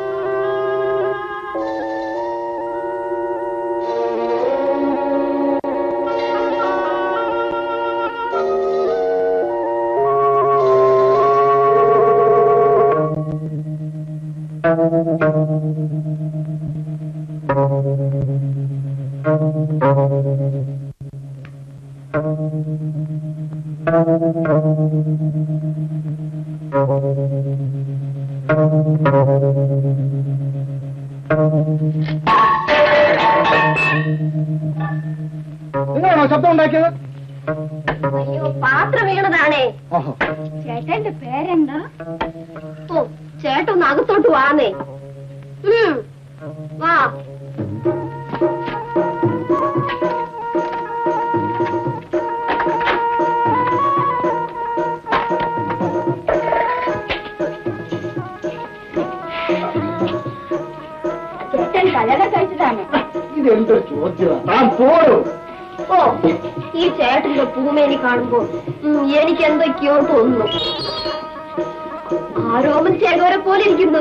നിങ്ങളാണോ ശബ്ദം ഉണ്ടാക്കിയത്? അയ്യോ, പാത്രം വീണതാണേ. ചേട്ടന്റെ പേരെന്താ? ഓ, ചേട്ടൊന്ന് അകത്തോട്ട് വാന്നേ. വാ. ചേട്ടൻ കല്യാണം കഴിച്ചതാണ്. ഇതെന്തൊരു ചോദ്യമാണ്. പോരും. ഓ, ഈ ചേട്ടന്റെ പൂമേനി കാണുമ്പോ എനിക്ക് എന്തൊക്കെയോ തോന്നുന്നു. ആരോമൻ ചേകോരെ പോലെ ഇരിക്കുന്നു.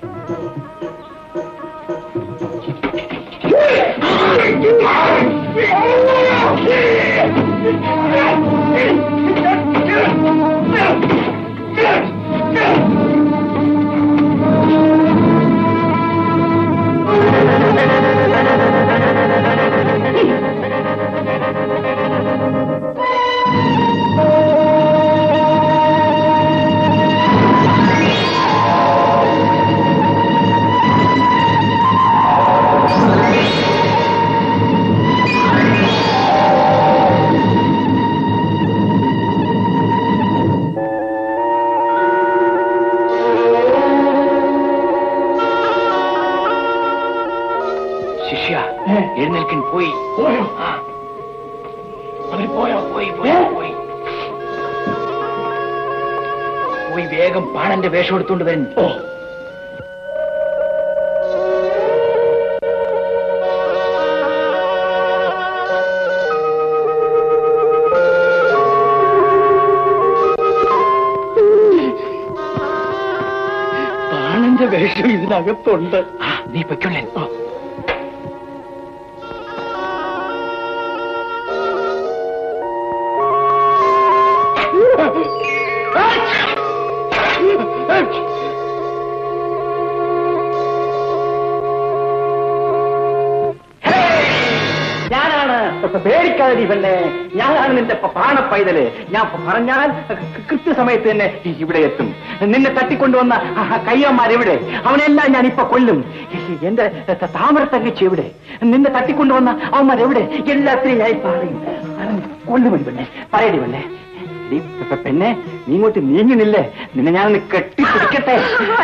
എഴുന്നേൽക്കൻ പോയി പോയോ പോയോ പോയി പോയി പോയി പോയി വേഗം പാണന്റെ വേഷം എടുത്തുകൊണ്ട് വരും. ഓ, പാണന്റെ വേഷം ഇതിനകത്തുണ്ട്. നീ പൊയ്ക്കൊള്ളേ. പേടിക്കാതെ പെണ്ണെ, ഞാനാണ് നിന്റെ പാണപ്പൈതല്. ഞാൻ പറഞ്ഞാൽ കൃത്യസമയത്ത് തന്നെ ഇവിടെ എത്തും. നിന്നെ തട്ടിക്കൊണ്ടുവന്ന കയ്യന്മാരെവിടെ? അവനെല്ലാം ഞാൻ ഇപ്പൊ കൊല്ലും. എന്റെ താമര തങ്കച്ചി എവിടെ? നിന്നെ തട്ടിക്കൊണ്ടുവന്ന അവന്മാരെവിടെ? എല്ലാത്തിനും ഞാൻ പറയും. കൊല്ലുമതി പെണ്ണെ, പറയടി പെണ്ണെ. പെണ്ണെ, നീ ഇങ്ങോട്ട് നീങ്ങുന്നില്ലേ? നിന്നെ ഞാനൊന്ന് കെട്ടിപ്പിടിക്കട്ടെ.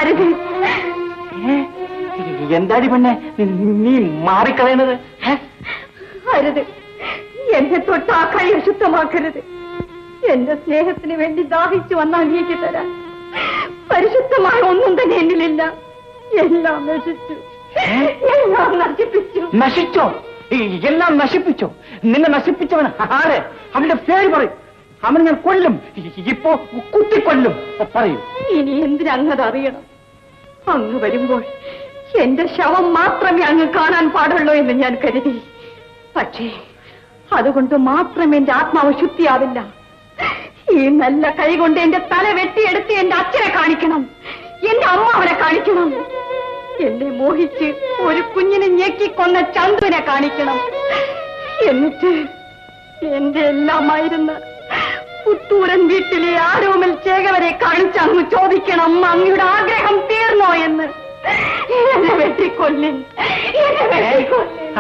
എന്താടി പെണ്ണെ നീ മാറിക്കളയുന്നത്? അരുത്, എന്നെ തൊട്ട് ആ കൈ അശുദ്ധമാക്കരുത്. എന്റെ സ്നേഹത്തിന് വേണ്ടി ദാഹിച്ചു വന്ന അങ്ങേക്ക് തരാൻ പരിശുദ്ധമായ ഒന്നും തന്നെ എന്നിലില്ല. എല്ലാം നശിച്ചു, എല്ലാം നശിപ്പിച്ചു. നശിച്ചോ? എല്ലാം നശിപ്പിച്ചോ? നിന്നെ നശിപ്പിച്ചവൻ ആരെ? അവന്റെ പേര് പറയും. അവൻ ഞാൻ കൊല്ലും, ഇപ്പോ കുത്തിക്കൊല്ലും. പറയൂ. ഇനി എന്തിനങ്ങത് അറിയണം? അങ്ങ് വരുമ്പോൾ എന്റെ ശവം മാത്രമേ അങ്ങ് കാണാൻ പാടുള്ളൂ എന്ന് ഞാൻ കരുതി. പക്ഷേ അതുകൊണ്ട് മാത്രം എന്റെ ആത്മാവ് ശുദ്ധിയാവില്ല. ഈ നല്ല കൈ കൊണ്ട് എന്റെ തല വെട്ടിയെടുത്ത് എന്റെ അച്ഛനെ കാണിക്കണം, എന്റെ അമ്മാവനെ കാണിക്കണം. എന്നെ മോഹിച്ച് ഒരു കുഞ്ഞിനെ ഞെക്കിക്കൊന്ന ചന്തുവിനെ കാണിക്കണം. എന്നിട്ട് എന്റെ എല്ലാമായിരുന്ന പുത്തൂരൻ വീട്ടിലെ ആരോമൽ ചേകവരെ കാണിച്ച് അങ്ങ് ചോദിക്കണം, അങ്ങയുടെ ആഗ്രഹം തീർന്നോ എന്ന്. എന്നെ വെട്ടിക്കൊല്ലിൻ, എന്നെ വെട്ടിക്കൊല്ലിൻ.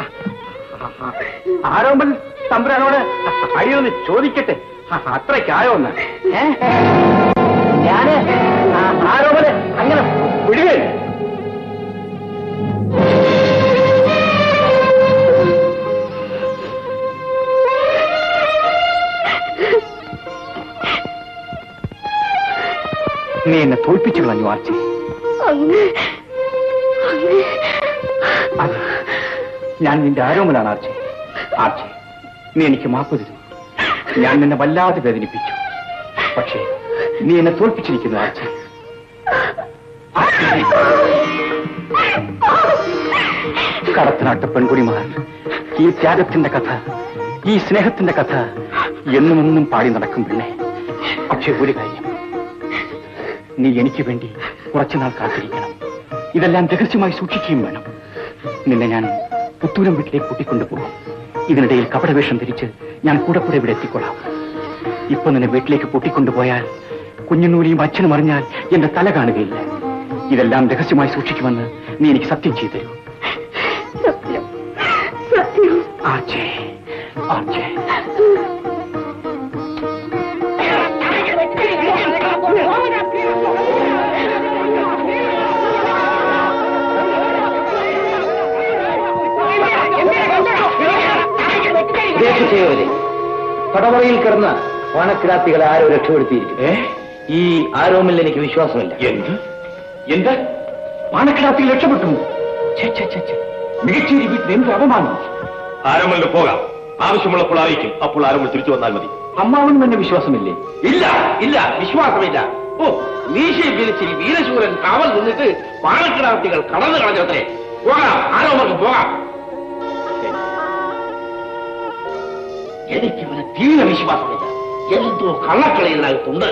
ആരോമൽ തമ്പുരാനോട് അഴിയൊന്ന് ചോദിക്കട്ടെ, അത്രയ്ക്കായോന്ന്? ഞാന് ആരോമല് അങ്ങനെ വിടുകയില്ല. നീ എന്നെ തോൽപ്പിച്ചു കളഞ്ഞു ആർച്ചി. അതെ, ഞാൻ നിന്റെ ആരോമലാണ് ആർച്ചി. ആർച്ചി, നീ എനിക്ക് മാപ്പ് തരൂ. ഞാൻ നിന്നെ വല്ലാതെ വേദനിപ്പിച്ചു. പക്ഷേ നീ എന്നെ തോൽപ്പിച്ചിരിക്കുന്നു ആർച്ചി. കടത്തനാട്ട പെൺകുടിമാർ ഈ ത്യാഗത്തിന്റെ കഥ, ഈ സ്നേഹത്തിന്റെ കഥ എന്നും എന്നും പാടി നടക്കും പെണ്ണെ. പക്ഷേ ഒരു കാര്യം, നീ എനിക്ക് വേണ്ടി കുറച്ചുനാൾ കാത്തിരിക്കണം. ഇതെല്ലാം രഹസ്യമായി സൂക്ഷിക്കുകയും വേണം. നിന്നെ ഞാൻ പുത്തൂരം വീട്ടിലേക്ക് കൂട്ടിക്കൊണ്ടുപോകും. ഇതിനിടയിൽ കപടവേഷം ധരിച്ച് ഞാൻ കൂടെ കൂടെ ഇവിടെ എത്തിക്കൊള്ളാം. ഇപ്പൊ നിന്നെ വീട്ടിലേക്ക് കൂട്ടിക്കൊണ്ടുപോയാൽ കുഞ്ഞുനൂലിയും അച്ഛനും അറിഞ്ഞാൽ എന്റെ തല കാണുകയില്ല. ഇതെല്ലാം രഹസ്യമായി സൂക്ഷിക്കുമെന്ന് നീ എനിക്ക് സത്യം ചെയ്തു തരൂ. സത്യം, സത്യം. ആർച്ചേ, ആർച്ചേ. പടവറയിൽ കിടന്ന ഓണക്കിടാത്തികളെ ആരോ രക്ഷപ്പെടുത്തിയിരിക്കും. ഈ ആരോമിൽ എനിക്ക് വിശ്വാസമില്ല. എന്ത് എന്ത് ഓണക്കിടാത്തികൾ രക്ഷപ്പെട്ടു? മികച്ചേരി വീട്ടിൽ എന്ത് അപമാനം! ആരോമലിന് പോകാം. ആവശ്യമുള്ളപ്പോൾ അറിയിക്കും. അപ്പോൾ ആരോമൽ തിരിച്ചു വന്നാൽ മതി. അമ്മാവനും തന്നെ വിശ്വാസമില്ലേ? ഇല്ല, ഇല്ല, വിശ്വാസമില്ല. ഓ, മീശയെ വിരിച്ച് വീരശൂരൻ കാവൽ നിന്നിട്ട് പാണക്കിടാത്തികൾ കടന്നു കളഞ്ഞത്രേ. പോകാം, ആരോമർക്ക് പോകാം. എനിക്ക് ഇവനെ തീരെ വിശ്വാസമില്ല. എന്തോ കള്ളക്കളി ഇതിനകത്തുണ്ട്.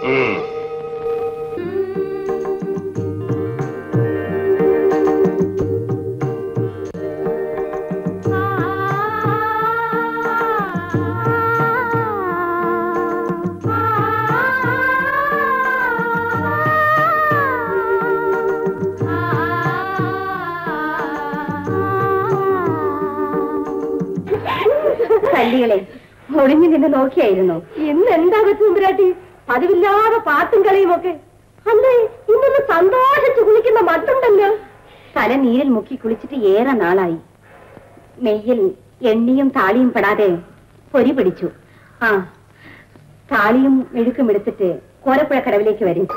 കല്ലികളെ ഒളിഞ്ഞു നിന്ന് നോക്കിയായിരുന്നു. ഇന്ന് എന്താ തമ്പുരാട്ടി പതിവില്ലാതെ പാട്ടും കളിയും ഒക്കെ? അല്ലേ, ഇന്നൊന്ന് സന്തോഷിച്ചു കുളിക്കുന്ന മട്ടുണ്ടല്ലോ. തല നീരിൽ മുക്കി കുളിച്ചിട്ട് ഏറെ നാളായി. നെയ്യിൽ എണ്ണിയും താളിയും പെടാതെ പൊരി പിടിച്ചു. ആ, താളിയും മെഴുക്കും എടുത്തിട്ട് കോരപ്പുഴ കടവിലേക്ക് വരും.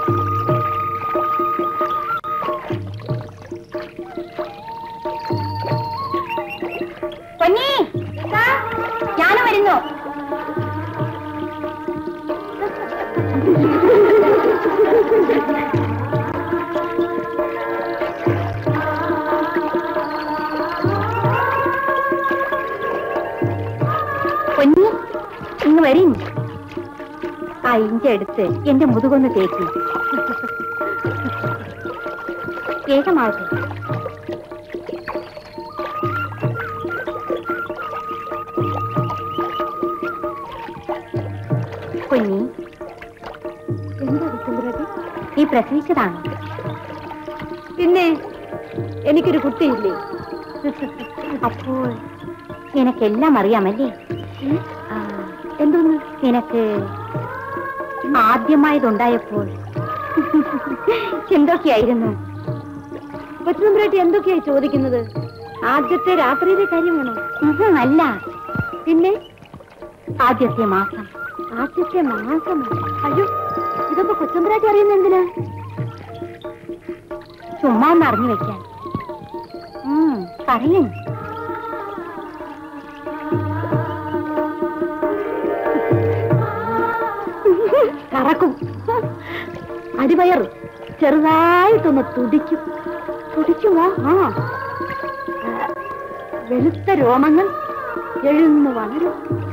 പൊന്നേ, ഞാനും വരുന്നു. പൊന്നി, ഇങ്ങ് വരും. ആ ഇഞ്ചി എടുത്ത് എന്റെ മുതുകൊന്ന് തേക്കി. വേഗമാവട്ടെ. പൊന്നി, എന്താ ചന്ദ്രതി? നീ പ്രസവിച്ചതാണ്. പിന്നെ എനിക്കൊരു കുട്ടിയില്ലേ? അപ്പോൾ നിനക്കെല്ലാം അറിയാമല്ലേ? എന്തോന്ന്? നിനക്ക് ആദ്യമായതുണ്ടായപ്പോൾ എന്തൊക്കെയായിരുന്നു? കൊച്ചുനമ്പുരാട്ടി എന്തൊക്കെയായി ചോദിക്കുന്നത്? ആദ്യത്തെ രാത്രിയിലെ കാര്യമാണോ? അല്ല, പിന്നെ ആദ്യത്തെ മാസം. ആദ്യത്തെ മാസം? അയ്യോ, ഇതൊക്കെ കൊച്ചുനമ്പുരാട്ടി അറിയുന്ന എന്തിനാ? ചുമ്മാ ഒന്ന് അറിഞ്ഞു വെക്കാൻ. പറയും. കറക്കും. അടിവയർ ചെറുതായിട്ടൊന്ന് തുടിക്കും. തുടിക്കുമോ? ആ. വെളുത്ത രോമങ്ങൾ എഴുന്നു വളരും.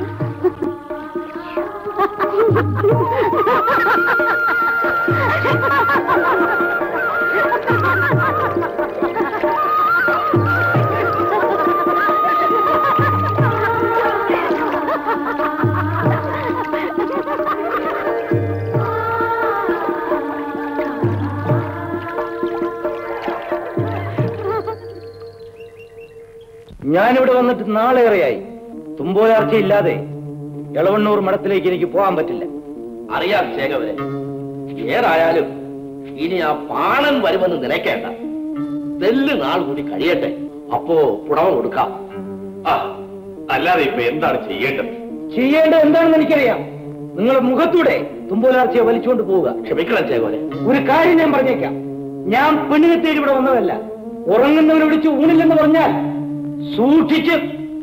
ഞാനിവിടെ വന്നിട്ട് നാളേറെയായി. തുമ്പോലാർച്ചയില്ലാതെ എളവണ്ണൂർ മഠത്തിലേക്ക് എനിക്ക് പോകാൻ പറ്റില്ല. അറിയാം ശേഖവരെ, ഏതായാലും ഇനി ആ പാണൻ വരുമെന്ന് നിனைക്കേണ്ട. തെല്ല് നാൾ കൂടി കഴിയട്ടെ, അപ്പോ പുടവ കൊടുക്കാം. ആ, അല്ലാതെ ഇപ്പൊ എന്താണ് ചെയ്യേണ്ടത്? ചെയ്യേണ്ടത് എന്താണെന്ന് എനിക്കറിയാം. നിങ്ങളുടെ മുഖത്തൂടെ തുമ്പോലാർച്ചയെ വലിച്ചുകൊണ്ട് പോവുക. ക്ഷമിക്കണം ശേഖവരെ, ഒരു കാര്യം ഞാൻ പറഞ്ഞേക്കാം. ഞാൻ പെണ്ണിനെ തേടി ഇവിടെ വന്നതല്ല. ഉറങ്ങുന്നവരെ വിളിച്ച് ഊണില്ലെന്ന് പറഞ്ഞാൽ സൂക്ഷിച്ച്.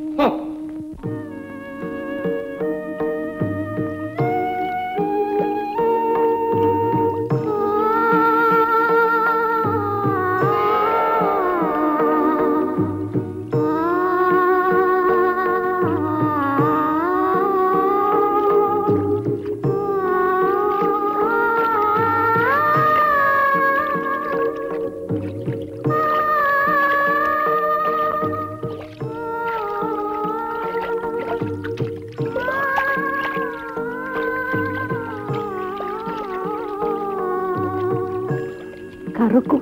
കറുക്കും.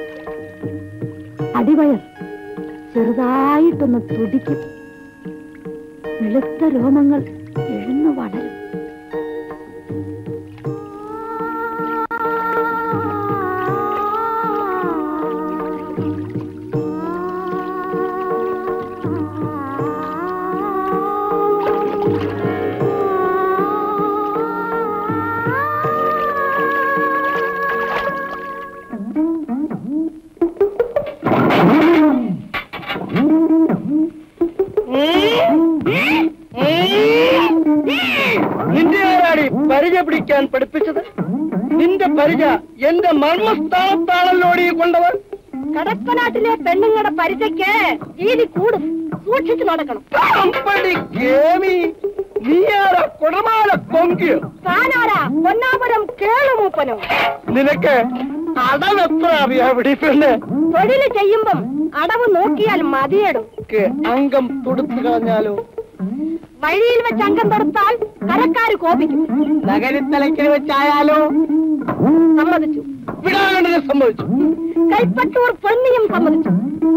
അടിവയർ ചെറുതായിട്ടൊന്ന് തുടിക്കും. വെളുത്ത രോമങ്ങൾ എഴുന്നു വളരും. പരിച പിടിക്കാൻ പഠിപ്പിച്ചത് നിന്റെ പരിച എന്റെ മർമ്മസ്ഥാനത്താണല്ലോടി കൊണ്ടവർ. കടപ്പനാട്ടിലെ പെണ്ണുങ്ങളുടെ പരിചയ്ക്ക് രീതി കൂടും. സൂക്ഷിച്ചു നടക്കണം. നീയാരാ കുടമാല കൊങ്കിയോ? താനാരാ പൊന്നാപുരം കേളുമൂപ്പനോ? നിനക്ക് അടവെത്ര അറിയാ പിടിപ്പന്നെ? തൊഴില് ചെയ്യുമ്പം അടവ് നോക്കിയാൽ മതിയിടും. അംഗം തൊടുത്തു കളഞ്ഞാലോ? വഴിയിൽ വെച്ച് അംഗം തൊടുത്താൽ കരക്കാര് കോപിക്കും. നഗരത്തലയ്ക്കൽ വെച്ചായാലോ? സമ്മതിച്ചു. വിടാകണ്ടത് സമ്മതിച്ചു. കൈപ്പറ്റൂർ പൊന്നിയും സമ്മതിച്ചു.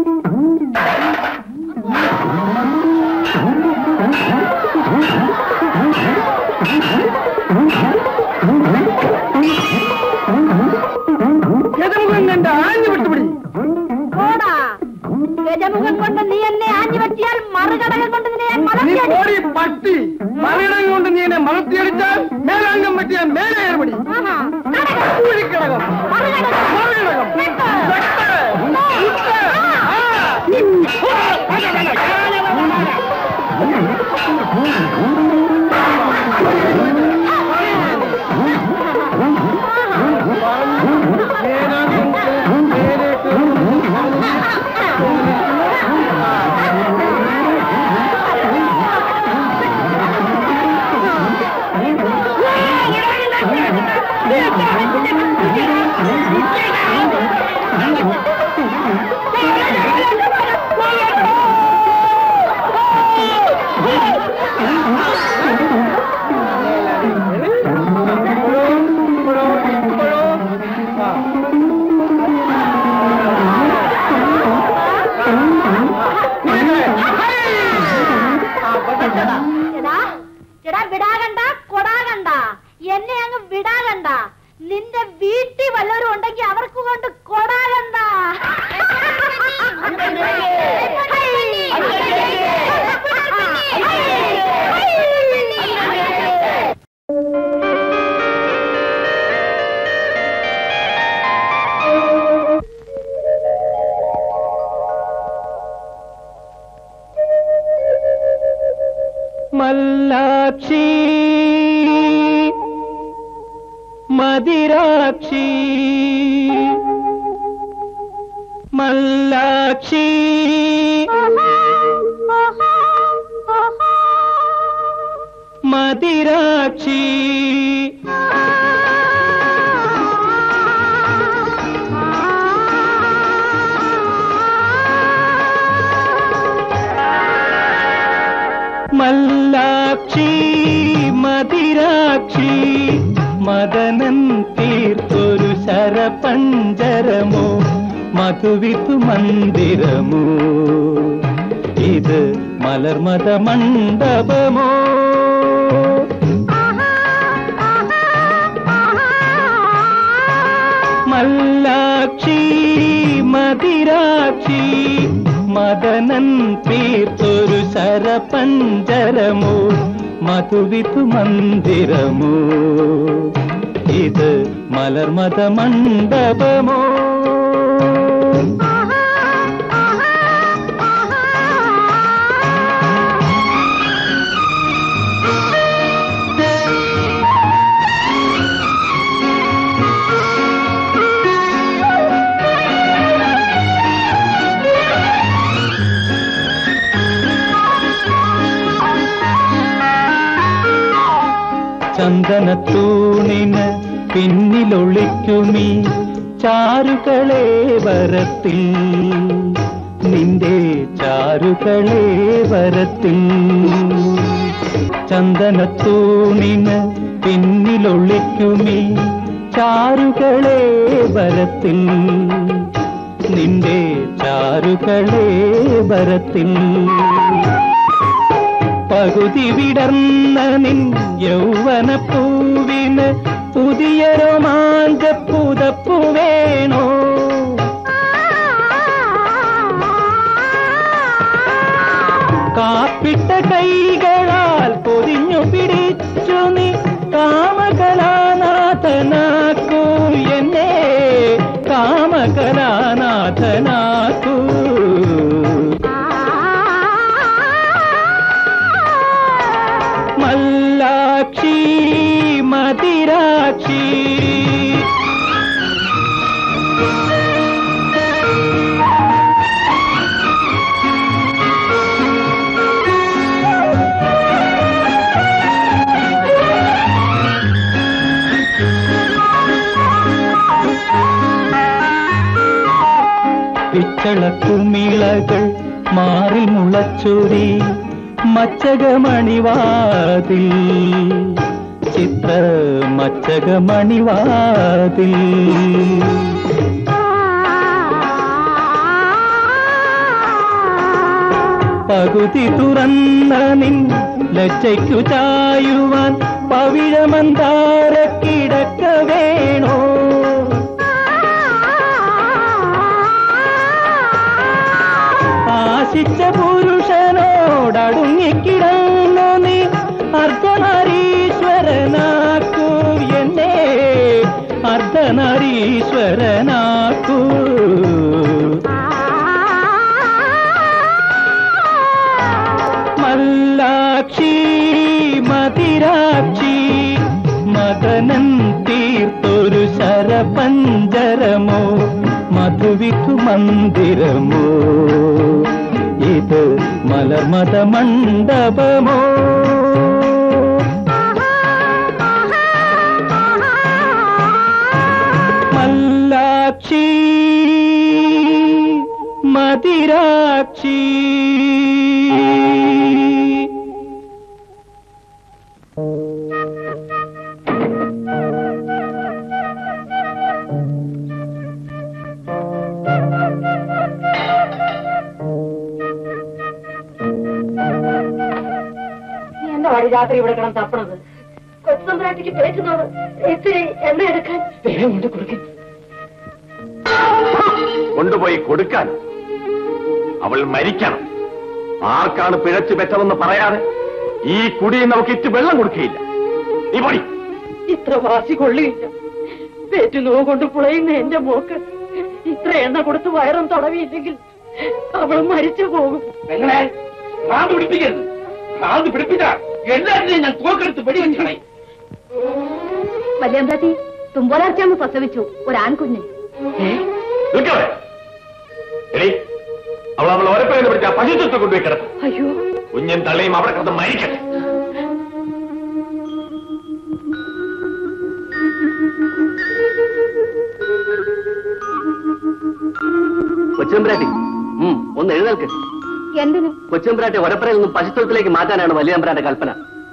ഗജമുഖൻ കണ്ട് ആഞ്ഞു വിട്ടുപിടി. ഓടാ, ഗജമുഖം കൊണ്ട് നീ എന്നെ ആഞ്ഞു പറ്റിയാൽ മറുകടകം കൊണ്ട് നിന്നെ പട്ടി. മറുകടകം കൊണ്ട് നീ എന്നെ മറത്തിയടിച്ചാൽ മേലാംഗം പറ്റിയാൽ മേലെ ഏർപടി. കൂഴിക്കടകം, മറുകടകം, വിടാകണ്ട, കൊടാകണ്ട, എന്നെ അങ്ങ് വിടാകണ്ട. നിന്റെ വീട്ടിൽ വല്ലവരും ഉണ്ടെങ്കിൽ അവർക്ക് കൊണ്ട് കൊടാകണ്ട. മല്ലാക്ഷി മതിരാക്ഷി മല്ലാക്ഷി മതിരാക്ഷി മല്ലാക്ഷി മതിരാക്ഷി മദനൻ തീർത്തൊരു ശരപഞ്ചരമോ മധുവിധു മന്ദിരമോ ഇത് മലർമത മണ്ഡപമോ മല്ലാക്ഷി മതിരാക്ഷി മദനൻ തീർത്തൊരു ശരപഞ്ചരമോ മധുവിധു മന്ദിരമോ ഇത് മലർമത മണ്ഡപമോ ചന്ദനത്തൂണിന് പിന്നിലൊളിക്കുമീ ചാരുകളെ വരത്തിൽ നിന്റെ ചാരുകളെ വരത്തിൽ ചന്ദനത്തൂണിന് പിന്നിലൊളിക്കുമീ ചാരുകളെ വരത്തിൽ നിന്റെ ചാരുകളെ വരത്തിൽ പകുതി വിടർന്ന നിൻ യൗവന പൂവിന് പുതിയ രോമാഞ്ച പുതപ്പു വേണോ കാപ്പിട്ട കൈകളാൽ പൊതിഞ്ഞു പിടിച്ചു നീ കാമകലാനാഥനാക്കൂ എന്നെ കാമകലാനാഥനാക്കൂ മല്ലാക്ഷി മതിരാക്ഷി പിച്ചളക്കുമിളകൾ മാറി മുളച്ചൊരി മച്ചകമണിവാതിൽ ചിത്ര മച്ചകമണിവാതിൽ പകുതി തുറന്ന നിൻ ലജ്ജയ്ക്കു ചായുവാൻ പവിഴമന്താര കിടക്ക വേണോ ആശിച്ച പുരുഷനോടടുങ്ങിക്കിടന്നു നീ അർദ്ധനാരീശ്വരനാക്കൂ എന്നെ അർദ്ധനാരീശ്വരനാക്കൂ മല്ലാക്ഷി മതിരാക്ഷി മദനൻ തീർത്തൊരു ശരപഞ്ചരമോ മധുവിധു മന്ദിരമോ ഇത് മലർമത മണ്ഡപമോ മല്ലാക്ഷി മതിരാക്ഷി രാത്രി ഇവിടെ കിടന്ന് തപ്പണത് കൊച്ചുതമ്പ്രാട്ടിക്ക് പേറ്റുന്നോട് ഇത്തിരി എണ്ണ എടുക്കാൻ കൊണ്ട് കൊടുക്കും കൊണ്ടുപോയി കൊടുക്കാൻ അവൾ മരിക്കണം. ആർക്കാണ് പിഴച്ചു പെറ്റതെന്ന് പറയാതെ ഈ കുടിയിൽ നമുക്ക് ഇറ്റ് വെള്ളം കൊടുക്കുകയില്ല. നീ പോടി. ഇത്ര വാശി കൊള്ളിയില്ല. പേറ്റുനോവ് കൊണ്ട് പുളയുന്ന എന്റെ മോക്ക് ഇത്ര എണ്ണ കൊടുത്ത് വയറും തടവിയില്ലെങ്കിൽ അവൾ മരിച്ചു പോകും. നിങ്ങളെ ഭ്രാന്ത് പിടിപ്പിക്കരുത്. ഭ്രാന്ത് പിടിപ്പിച്ചാൽ എല്ലാത്തിനെയും ഞാൻ തോക്കെടുത്ത് വെടിവെച്ചാണേ. വല്യമ്പാത്തി തുമ്പോലാർച്ചമ്മ പ്രസവിച്ചു ഒരു ആൺകുഞ്ഞ്. അവൾ അവൾ ഓരപ്പേന്ന് പിടിച്ച പശുത്വത്തെ കൊണ്ടുപോയി കിടക്കും. അയ്യോ, കുഞ്ഞൻ തള്ളയും അവിടെ കിടന്ന് മരിക്കട്ടെ. കൊച്ചമ്പ്രാട്ടി ഒന്ന് എഴുന്നേൽക്ക്. എന്തിനും? കൊച്ചമ്പ്രാട്ടി ഒരപ്പറയിൽ നിന്നും പശുത്വത്തിലേക്ക് മാറ്റാനാണ് വലിയമ്പ്രാന്റെ കൽപ്പന.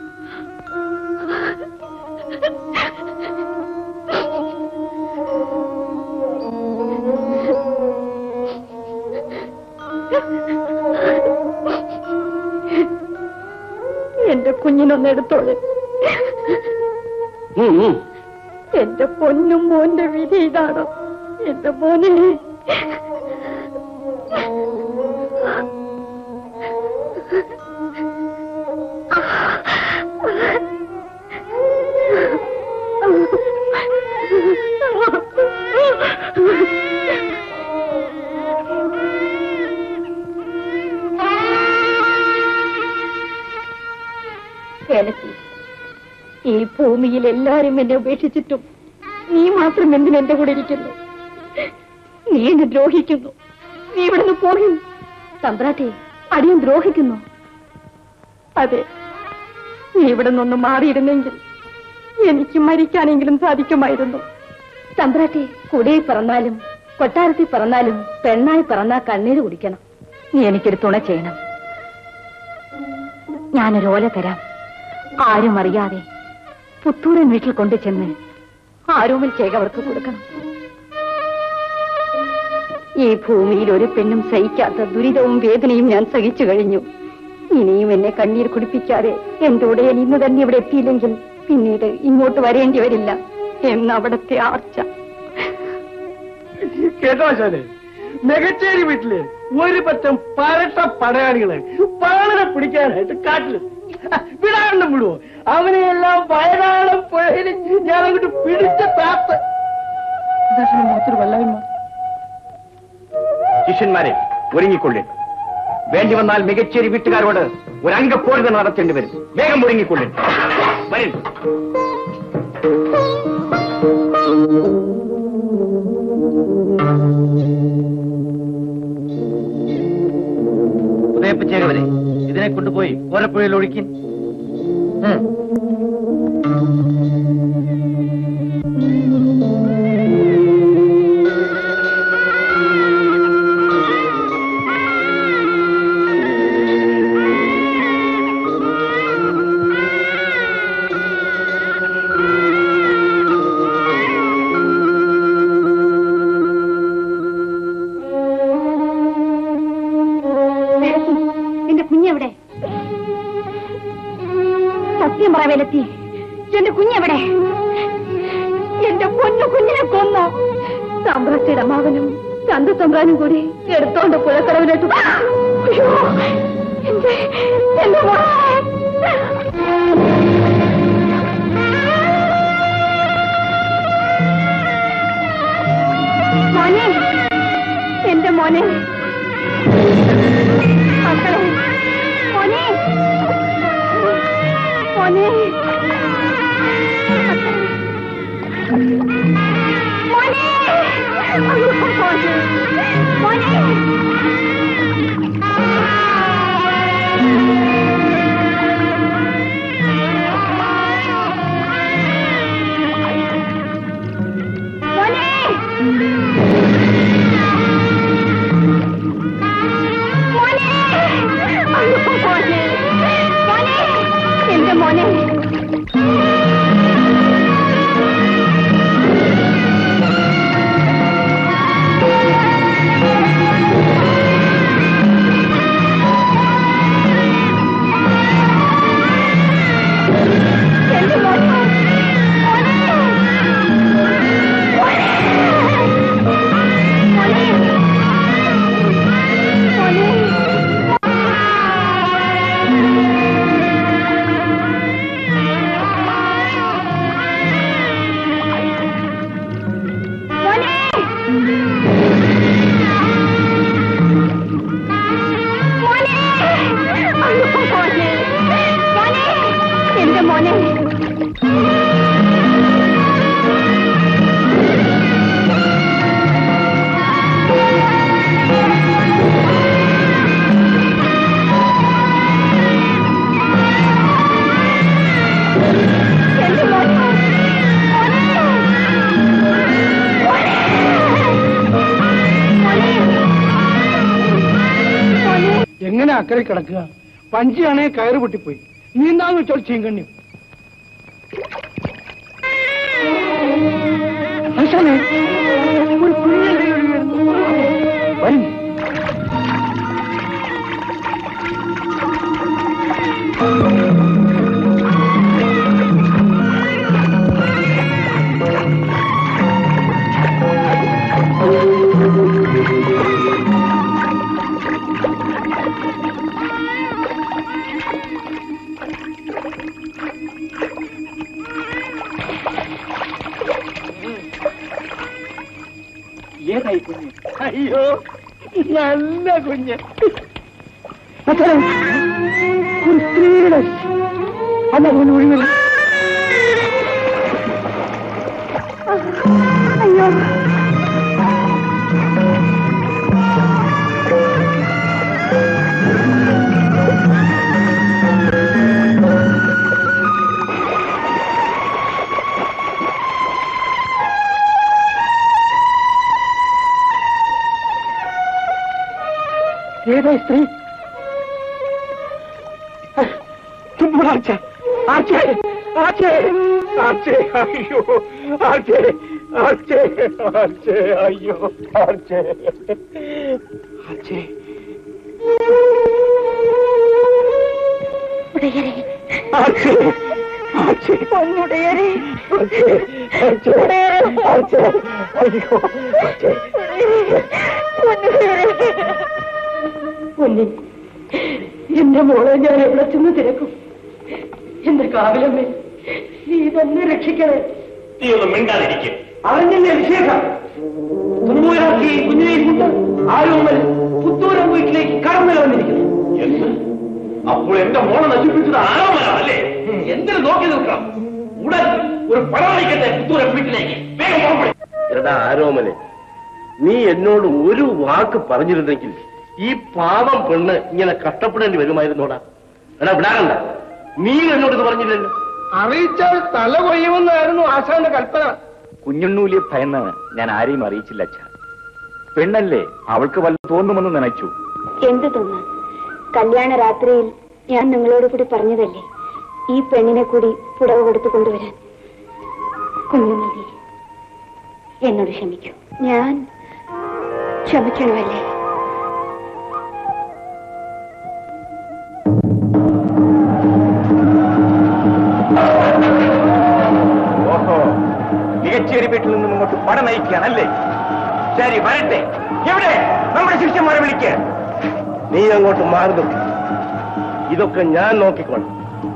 എന്റെ കുഞ്ഞിനൊന്ന് എടുത്തോളെ. എന്റെ പൊന്നും മോന്റെ വിധി ഇതാണോ? എന്റെ മോനെ ഈ ഭൂമിയിൽ എല്ലാരും എന്നെ ഉപേക്ഷിച്ചിട്ടും നീ മാത്രം എന്തിനെന്റെ കൂടെ ഇരിക്കുന്നു? നീ എന്നെ ദ്രോഹിക്കുന്നു. നീ ഇവിടുന്ന് പോകും. തമ്പ്രാട്ടി, അടിയൻ ദ്രോഹിക്കുന്നു. അതെ, നീ ഇവിടെ നിന്നൊന്ന് മാറിയിരുന്നെങ്കിൽ എനിക്ക് മരിക്കാനെങ്കിലും സാധിക്കുമായിരുന്നു. തമ്പ്രാട്ടി, കുടിയിൽ പിറന്നാലും കൊട്ടാരത്തിൽ പിറന്നാലും പെണ്ണായി പിറന്നാ കണ്ണീര് കുടിക്കണം. നീ എനിക്കൊരു തുണ ചെയ്യണം. ഞാനൊരു ഓല തരാം. ആരും അറിയാതെ പുത്തൂരൻ വീട്ടിൽ കൊണ്ടു ചെന്ന് ആരോമൽ ചേകവർക്ക് കൊടുക്കണം. ഈ ഭൂമിയിൽ ഒരു പെണ്ണും സഹിക്കാത്ത ദുരിതവും വേദനയും ഞാൻ സഹിച്ചു കഴിഞ്ഞു. ഇനിയും എന്നെ കണ്ണീർ കുടിപ്പിക്കാതെ എന്റെ ഉടയൻ ഇന്ന് തന്നെ ഇവിടെ എത്തിയില്ലെങ്കിൽ പിന്നീട് ഇങ്ങോട്ട് വരേണ്ടി വരില്ല എന്ന് അവിടത്തെ ആർച്ച. കേട്ടോ ശാലെ, മെഗച്ചേരി വീട്ടില് ഒരു പറ്റം പരട്ട പടയാളികള് പാളനെ പിടിക്കാനായിട്ട് കാട്ടില് വിടാണ്ട് വിടുവോ? അവനെയെല്ലാം വയനാളം പുഴയിൽ ഞാൻ അങ്ങോട്ട് പിടിച്ച താത്ത്. വല്ലായ്മ. ശിഷ്യന്മാരെ ഒരുങ്ങിക്കൊള്ളേ. വേണ്ടി വന്നാൽ മികച്ചേരി വീട്ടുകാരോട് ഒരു അംഗപ്പോഴ് തന്നെ നടത്തേണ്ടി വരും. വേഗം ഒരുങ്ങിക്കൊള്ളേ. വരും. ഉദയപ്പച്ചേകവരെ, ഇതിനെ കൊണ്ടുപോയി ഓരപ്പുഴയിൽ ഒഴുക്കി. ത്തി എന്റെ കുഞ്ഞെവിടെ? എന്റെ പൊന്നു കുഞ്ഞിനെ കൊന്നോ? സാമ്രാജ്യയുടെ മാവനും ചന്ത തമ്പ്രാനും കൂടി എടുത്തോണ്ട് പുഴക്കടവിലിട്ടു. അയ്യോ, എന്റെ എന്റെ മോനെ, എന്റെ മോനെ, മക്കളെ, മോനെ മോനെ മോനെ മോനെ എന്റെ മോനെ എങ്ങനെ അക്കരെ കിടക്കുക? പഞ്ചിയാണേ കയറ് പൊട്ടിപ്പോയി. നീന്താന്ന് വെച്ചോൾ ചീങ്കണ്ണി. ഒരു കുഞ്ഞല്ലേ വരും. ഏതായി കുഞ്ഞ്? അയ്യോ, നല്ല കുഞ്ഞ്. ഒരു സ്ത്രീയുടെ അല്ല കുഞ്ഞ് ഒഴിവില്ല. അയ്യോ, ഏതാ സ്ത്രീ? തുമ്പോളാർച്ച. ആർച്ചേ, ആർച്ചേ, ആർച്ചേ, അയ്യോ, ആർച്ചേ, ആർച്ചേ, ആർച്ചേ, അയ്യോ, ആർച്ചേ, ആർച്ചേ. ആർച്ചേ, ആർച്ചേ, പൊന്നുടയരെ, ആർച്ചേ, ആർച്ചേ, ആർച്ചേ, അയ്യോ, ആർച്ചേ, പൊന്നുടയരെ. പൊന്നി, എന്റെ മോളെ ഞാൻ എവിടെ ചെന്ന് തിരക്കും? എന്റെ കാവിലമ്മേ, നീ തന്നെ രക്ഷിക്കണേ. നീ ഒന്നും മിണ്ടാതിരിക്കും. അറിഞ്ഞില്ലേ വിശേഷം? തുമ്പൂരാക്കി കുഞ്ഞിനെ കൊണ്ട് ആരോമൽ പുത്തൂരം വീട്ടിലേക്ക് കടന്നു വന്നിരിക്കുന്നു. എന്ത്? അപ്പോൾ എന്റെ മോളെ നശിപ്പിച്ചത് ആരോമലാണല്ലേ? എന്തിനു നോക്കി നിൽക്കണം? ഉടൻ ഒരു പടവളിക്കട്ടെ പുത്തൂരം വീട്ടിലേക്ക്. വേഗം പുറപ്പെടും. എടാ ആരോമലെ, നീ എന്നോട് ഒരു വാക്ക് പറഞ്ഞിരുന്നെങ്കിൽ ഈ പാവം പെണ്ണ് ഇങ്ങനെ കഷ്ടപ്പെടേണ്ടി വരുമായിരുന്നോടാ. എടാ വിടാകണ്ട, നീ എന്നോട് ഇത് പറഞ്ഞില്ലല്ലോ. അറിയിച്ചാൽ തല കൊയ്യുമെന്നായിരുന്നു ആശാന്റെ കൽപ്പന. കുഞ്ഞുണ്ണൂലിയെ ഭയന്ന് ഞാൻ ആരെയും അറിയിച്ചില്ല അച്ഛ. പെണ്ണല്ലേ, അവൾക്ക് വല്ല തോന്നുമെന്ന് നനച്ചു. എന്ത് തോന്നാൻ? കല്യാണ രാത്രിയിൽ ഞാൻ നിങ്ങളോട് കൂടി പറഞ്ഞതല്ലേ ഈ പെണ്ണിനെ കൂടി പുടവ കൊടുത്തു കൊണ്ടുവരാൻ. കുഞ്ഞുമതി, എന്നോട് ക്ഷമിക്കൂ. ഞാൻ ക്ഷമിക്കണമല്ലേ? ഓഹോ, മികച്ചേരി വീട്ടിൽ നിന്നും ഇങ്ങോട്ട് പട നയിക്കുകയാണല്ലേ? ശരി, വരട്ടെ. എവിടെ നമ്മുടെ ശിഷ്യന്മാരെ വിളിക്കുക? നീ അങ്ങോട്ട് മാറുന്നു. ഇതൊക്കെ ഞാൻ നോക്കിക്കോളാം.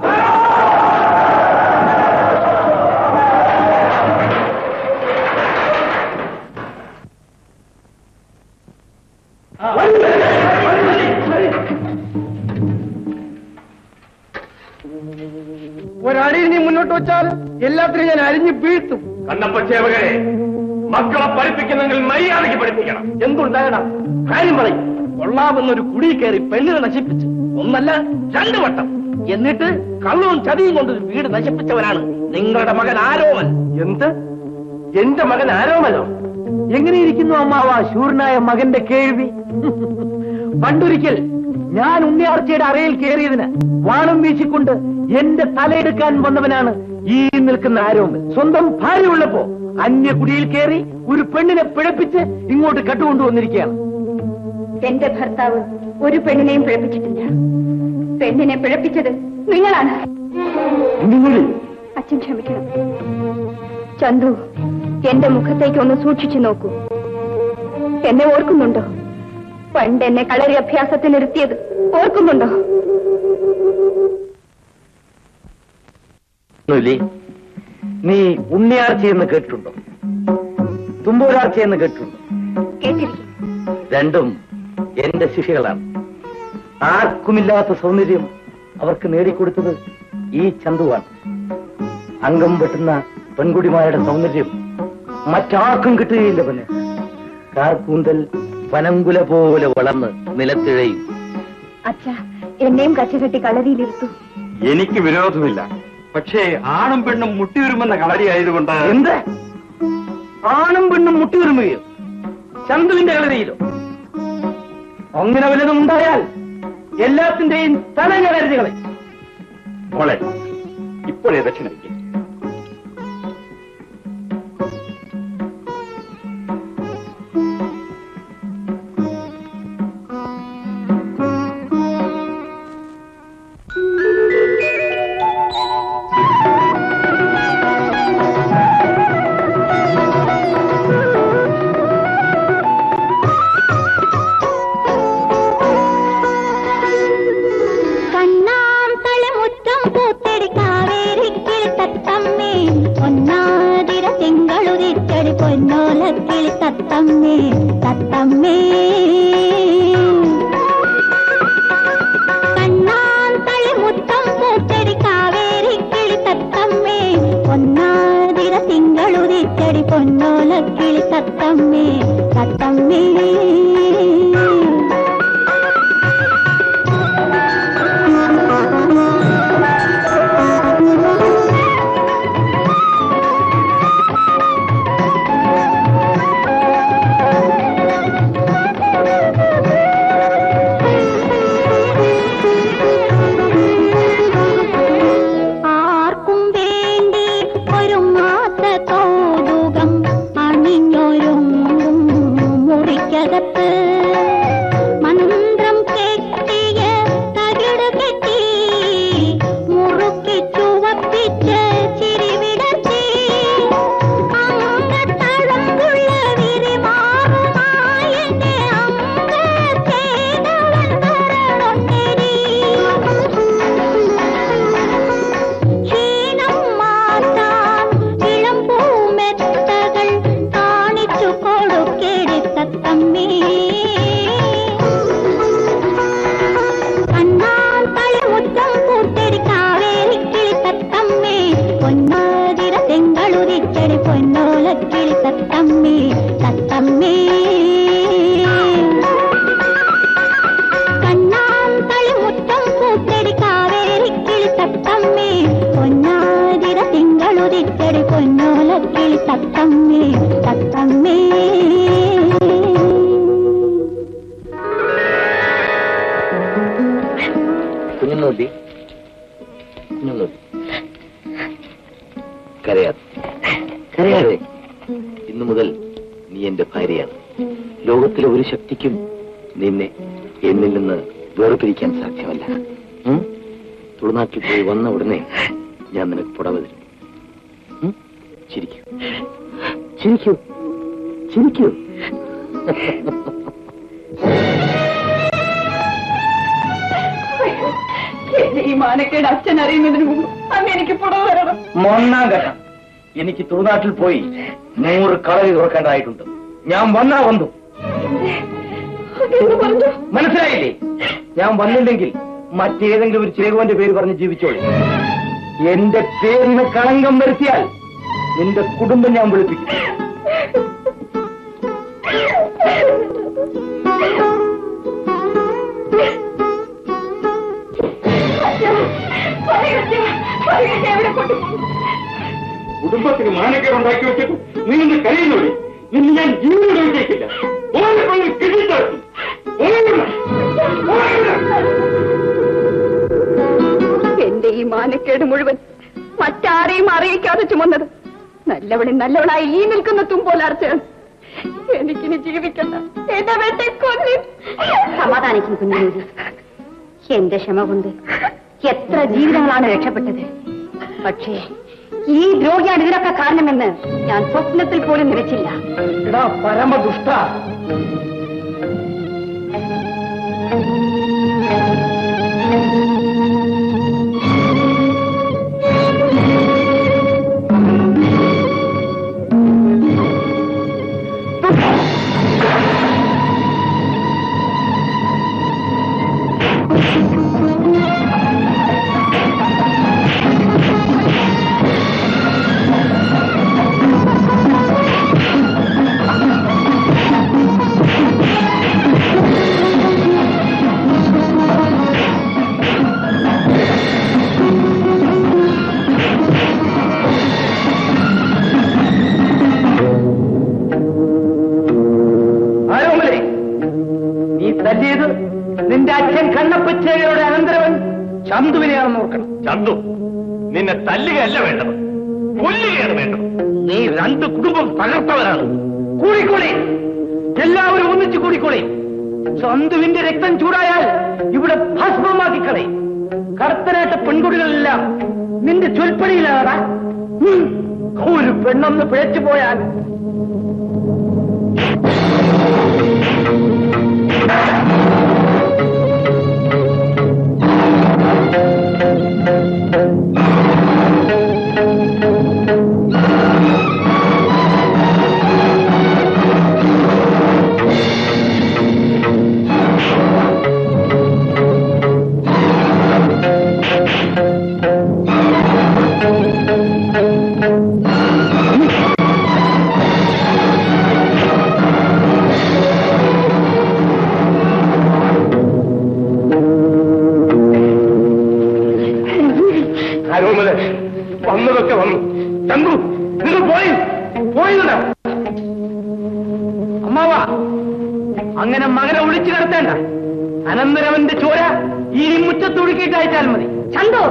ഒരടിയിൽ നീ മുന്നോട്ട് വെച്ചാൽ എല്ലാത്തിനും ഞാൻ അരിഞ്ഞു വീഴ്ത്തും. കണ്ണപ്പ സേവകരെ, മക്കളെ പഠിപ്പിക്കുന്നെങ്കിൽ മര്യാദയ്ക്ക് പഠിപ്പിക്കണം. എന്തുണ്ടാകണം? കാര്യം പറയും. കൊള്ളാമെന്നൊരു കുടി കയറി പെണ്ണിനെ നശിപ്പിച്ച് ഒന്നല്ല രണ്ടു വട്ടം. എന്നിട്ട് കള്ളവും ചതിയും കൊണ്ട് വീട് നശിപ്പിച്ചവനാണ് നിങ്ങളുടെ മകൻ ആരോമൽ. എന്ത്? എന്റെ മകൻ ആരോമലോ? എങ്ങനെയിരിക്കുന്നു അമ്മാവ ശൂരനായ മകന്റെ കേൾവി? പണ്ടൊരിക്കൽ ഞാൻ ഉണ്ണിയാർച്ചയുടെ അറയിൽ കയറിയതിന് വാണം വീശിക്കൊണ്ട് എന്റെ തലയെടുക്കാൻ വന്നവനാണ് ഈ നിൽക്കുന്ന ആരോമൽ. സ്വന്തം ഭാര്യ ഉള്ളപ്പോ അന്യ കുടിയിൽ കയറി ഒരു പെണ്ണിനെ പിഴപ്പിച്ച് ഇങ്ങോട്ട് കട്ടുകൊണ്ടുവന്നിരിക്കുകയാണ്. എന്റെ ഭർത്താവ് ഒരു പെണ്ണിനെയും പിഴപ്പിച്ചിട്ടില്ല. പെണ്ണിനെ പിഴപ്പിച്ചത് നിങ്ങളാണ്. അച്ഛൻ ക്ഷമിക്കണം. ചന്ദ്രു, എന്റെ മുഖത്തേക്ക് ഒന്ന് സൂക്ഷിച്ചു നോക്കൂ. എന്നെ ഓർക്കുന്നുണ്ടോ? പണ്ട് എന്നെ കളരി അഭ്യാസത്തിനിരുത്തിയത് ഓർക്കുന്നുണ്ടോ? നീ ഉണ്ണിയാർച്ചയെന്ന് കേട്ടിട്ടുണ്ടോ? തുമ്പൂരാർച്ചയെന്ന് കേട്ടിട്ടുണ്ടോ? കേട്ടിരിക്കും. രണ്ടും എന്റെ ശിഷ്യകളാണ്. ആർക്കുമില്ലാത്ത സൗന്ദര്യം അവർക്ക് നേടിക്കൊടുത്തത് ഈ ചന്തുവാണ്. അംഗം വെട്ടുന്ന പെൺകുടിമാരുടെ സൗന്ദര്യം മറ്റാർക്കും കിട്ടുകയില്ല. പിന്നെ കാർക്കൂന്തൽ വനങ്കുല പോലെ വളർന്ന് നിലത്തിഴയും. അച്ഛ, എന്നെയും കച്ചകെട്ടി കളരിയിലിരുത്തു. എനിക്ക് വിരോധമില്ല. പക്ഷേ ആണും പെണ്ണും മുട്ടിയുരുമെന്ന കളരി ആയതുകൊണ്ട്. എന്ത്? ആണും പെണ്ണും മുട്ടിയുരുമുകയോ? ചന്തുവിന്റെ കളരിയിലോ? അങ്ങനെ വല്ലതും ഉണ്ടായാൽ എല്ലാത്തിന്റെയും തല ഞാൻ അരുതുകളെ. മോളെ, ഇപ്പോഴേ ദക്ഷിണയ്ക്ക് തത്തമ്മേ തത്തമ്മേ കണ്ണാൻ തളിമുത്തം പൂച്ചെടി കാവേരി കിളി തത്തമ്മേ പൊന്നാതിര തിങ്കളുദിച്ചടി പൊന്നോല കിളി തത്തമ്മേ തത്തമ്മേ കരയാതെ. ഇന്നു മുതൽ നീ എന്റെ ഭാര്യയാണ്. ലോകത്തിലെ ഒരു ശക്തിക്കും നിന്നെ എന്നിൽ നിന്ന് വേർപിരിക്കാൻ സാധ്യമല്ല. തുളുനാട്ടിൽ പോയി വന്ന ഉടനെ ഞാൻ നിനക്ക് പുടവ തരും. ചിരിക്കൂ ചിരിക്കൂ ചിരിക്കൂ. ഈ മാനക്കേട് അച്ഛൻ അറിയുന്നതിന് മുമ്പ് അന്ന് എനിക്ക് പുടവ തരണം. മൊന്നാം ഘട്ടം. എനിക്ക് തുളുനാട്ടിൽ പോയി നൂറ് കളരി തുറക്കേണ്ടതായിട്ടുണ്ട്. ഞാൻ വന്നാ വന്നു. മനസ്സിലായില്ലേ? ഞാൻ വന്നില്ലെങ്കിൽ മറ്റേതെങ്കിലും ഒരു ചേകോന്റെ പേര് പറഞ്ഞ് ജീവിച്ചോളൂ. എന്റെ പേരിന് കളങ്കം വരുത്തിയാൽ നിന്റെ കുടുംബം ഞാൻ വിളിപ്പിക്കും. കുടുംബത്തിന് മാനക്കേട് ഉണ്ടാക്കി വെച്ചിട്ട് നീ എന്റെ കരയുന്നോടി. നിന്നെ ഞാൻ ജീവനോട് വിജയിക്കില്ല. എന്റെ ഈ മാനക്കേട് മുഴുവൻ മറ്റാരെയും അറിയിക്കാതെ ചുമന്നത് നല്ലവളി നല്ലവളായി ഈ നിൽക്കുന്ന തുമ്പോലാർച്ചയാണ്. എനിക്കിനി ജീവിക്കണ്ട. എന്നെ വെട്ടിക്കൊല്ലി. സമാധാനിക്കും കുഞ്ഞുനീതി. എന്റെ ക്ഷമ കൊണ്ട് എത്ര ജീവിതങ്ങളാണ് രക്ഷപ്പെട്ടത്. പക്ഷേ ഈ ദ്രോഹിയാണ് ഇതിനൊക്കെ കാരണമെന്ന് ഞാൻ സ്വപ്നത്തിൽ പോലും നിരച്ചില്ല. എടാ പരമദുഷ്ട, നിന്റെ അച്ഛൻ കണ്ണപ്പച്ചേകരുടെ അനന്തരവൻ ചന്തുവിനെയാണെന്ന് ഓർക്കണം. ചന്തു നിന്നെ തല്ലുകയല്ല വേണ്ടത്, കൊല്ലുകയാണ് വേണ്ടത്. നീ രണ്ട് കുടുംബം തകർത്തവരാണ്. കൂടിക്കോളി, എല്ലാവരും ഒന്നിച്ചു കൂടിക്കോളി. ചന്തുവിന്റെ രക്തം ചൂടായാൽ ഇവിടെ ഭസ്മമാക്കി കളയും. കർത്തനായിട്ട പെൺകുട്ടികളെല്ലാം നിന്റെ ചൊൽപ്പടിയിലാടാ. ഒരു പെണ്ണൊന്ന് പിഴച്ചു പോയാൽ വന്നതൊക്കെ വന്നു. ചന്തു നിങ്ങൾ പോയി പോയില്ല. അമ്മാവ, അങ്ങനെ മകനെ ഒളിച്ചു കിടത്തേണ്ട. അനന്തരവന്റെ ചോര ഈ മുറ്റത്ത് ഒഴുക്കിയിട്ട് അയച്ചാൽ മതി. ചന്തു,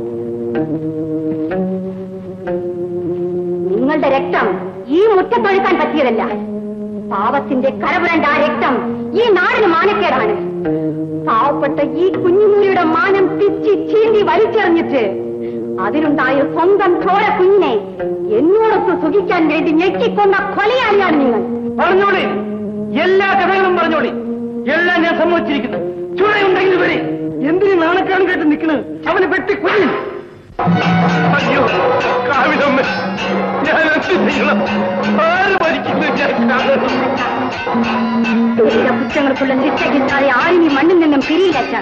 നിങ്ങളുടെ രക്തം ഈ മുറ്റത്തൊഴുക്കാൻ പറ്റിയതല്ല. പാവത്തിന്റെ കരപുരണ്ട ആ രക്തം ഈ നാടിന് മാനക്കേടാണ്. പാവപ്പെട്ട ഈ കുഞ്ഞുമൂരിയുടെ മാനം പിച്ചി ചീന്തി വലിച്ചെറിഞ്ഞിട്ട് അതിനുണ്ടായ സ്വന്തം ചോര കുഞ്ഞിനെ എന്നോടൊത്ത് സുഖിക്കാൻ വേണ്ടി ഞെക്കിക്കൊണ്ട കൊലയാളിയാണ് നിങ്ങൾ. പറഞ്ഞോളി, എല്ലാ കഥകളും പറഞ്ഞോളി. എല്ലാം ഞാൻ സമ്മതിച്ചിരിക്കുന്നു. ചുഴയുണ്ടെങ്കിൽ വരെ എന്തിനു നാണക്കാണ് കേട്ട് നിൽക്കുന്നത്? അവനെ വെട്ടി കൊല്ലും. അയ്യോ കാവിലമ്മ, ഞാൻ എന്ത് ചെയ്യണം? ആര് മരിക്കുന്നു? തൊഴിലെ കുറ്റങ്ങൾക്കുള്ള ശിക്ഷ കിട്ടാതെ ആരും ഈ മണ്ണിൽ നിന്നും പിരിയില്ല.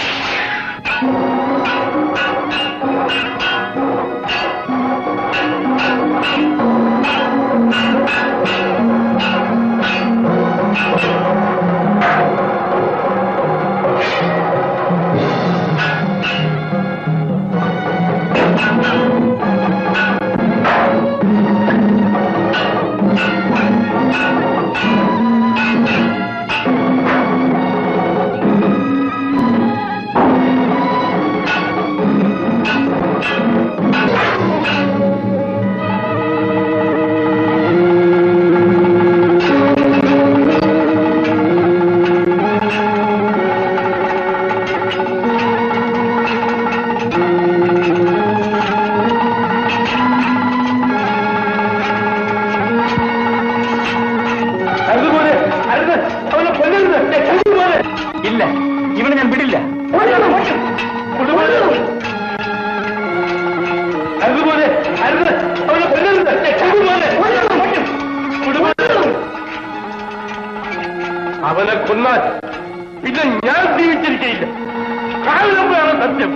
അവനെ കൊന്നാൽ പിന്നെ ഞാൻ ജീവിച്ചിരിക്കയില്ല. കാവിലമ്മയാണ് സത്യം.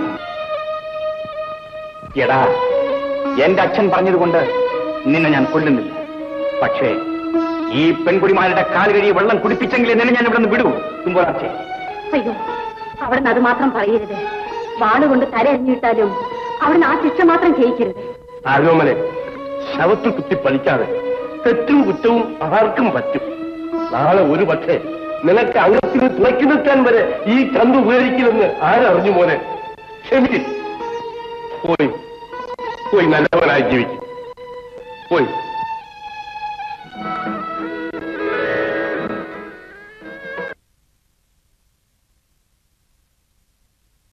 എടാ, എന്റെ അച്ഛൻ പറഞ്ഞതുകൊണ്ട് നിന്നെ ഞാൻ കൊല്ലുന്നില്ല. പക്ഷേ ഈ പെൺകുടിമാരുടെ കാലുകഴി വെള്ളം കുടിപ്പിച്ചെങ്കിലേ നിന്നെ ഞാൻ ഇവിടെ നിന്ന് വിടൂ. തുമ്പോലാർച്ച, അയ്യോ, അവിടുന്ന് അത് മാത്രം പറയരുത്. വാളുകൊണ്ട് തലയറിഞ്ഞിട്ടാലും അവിടുന്ന് ആ ശിക്ഷ മാത്രം ചെയ്യിക്കരുത്. ആരോമനെ ശവത്തിൽ കുത്തി പലിക്കാതെ തെറ്റും കുറ്റവും ആർക്കും പറ്റും. നാളെ ഒരു പക്ഷേ നിനക്ക് അംഗത്തിന് തുളക്കി നിൽക്കാൻ വരെ ഈ ചന്തു ഉപകരിക്കില്ലെന്ന് ആരറിഞ്ഞു മോനെ? ക്ഷമിക്കും. പോയി പോയി നല്ലവനായി ജീവിക്കും. പോയി.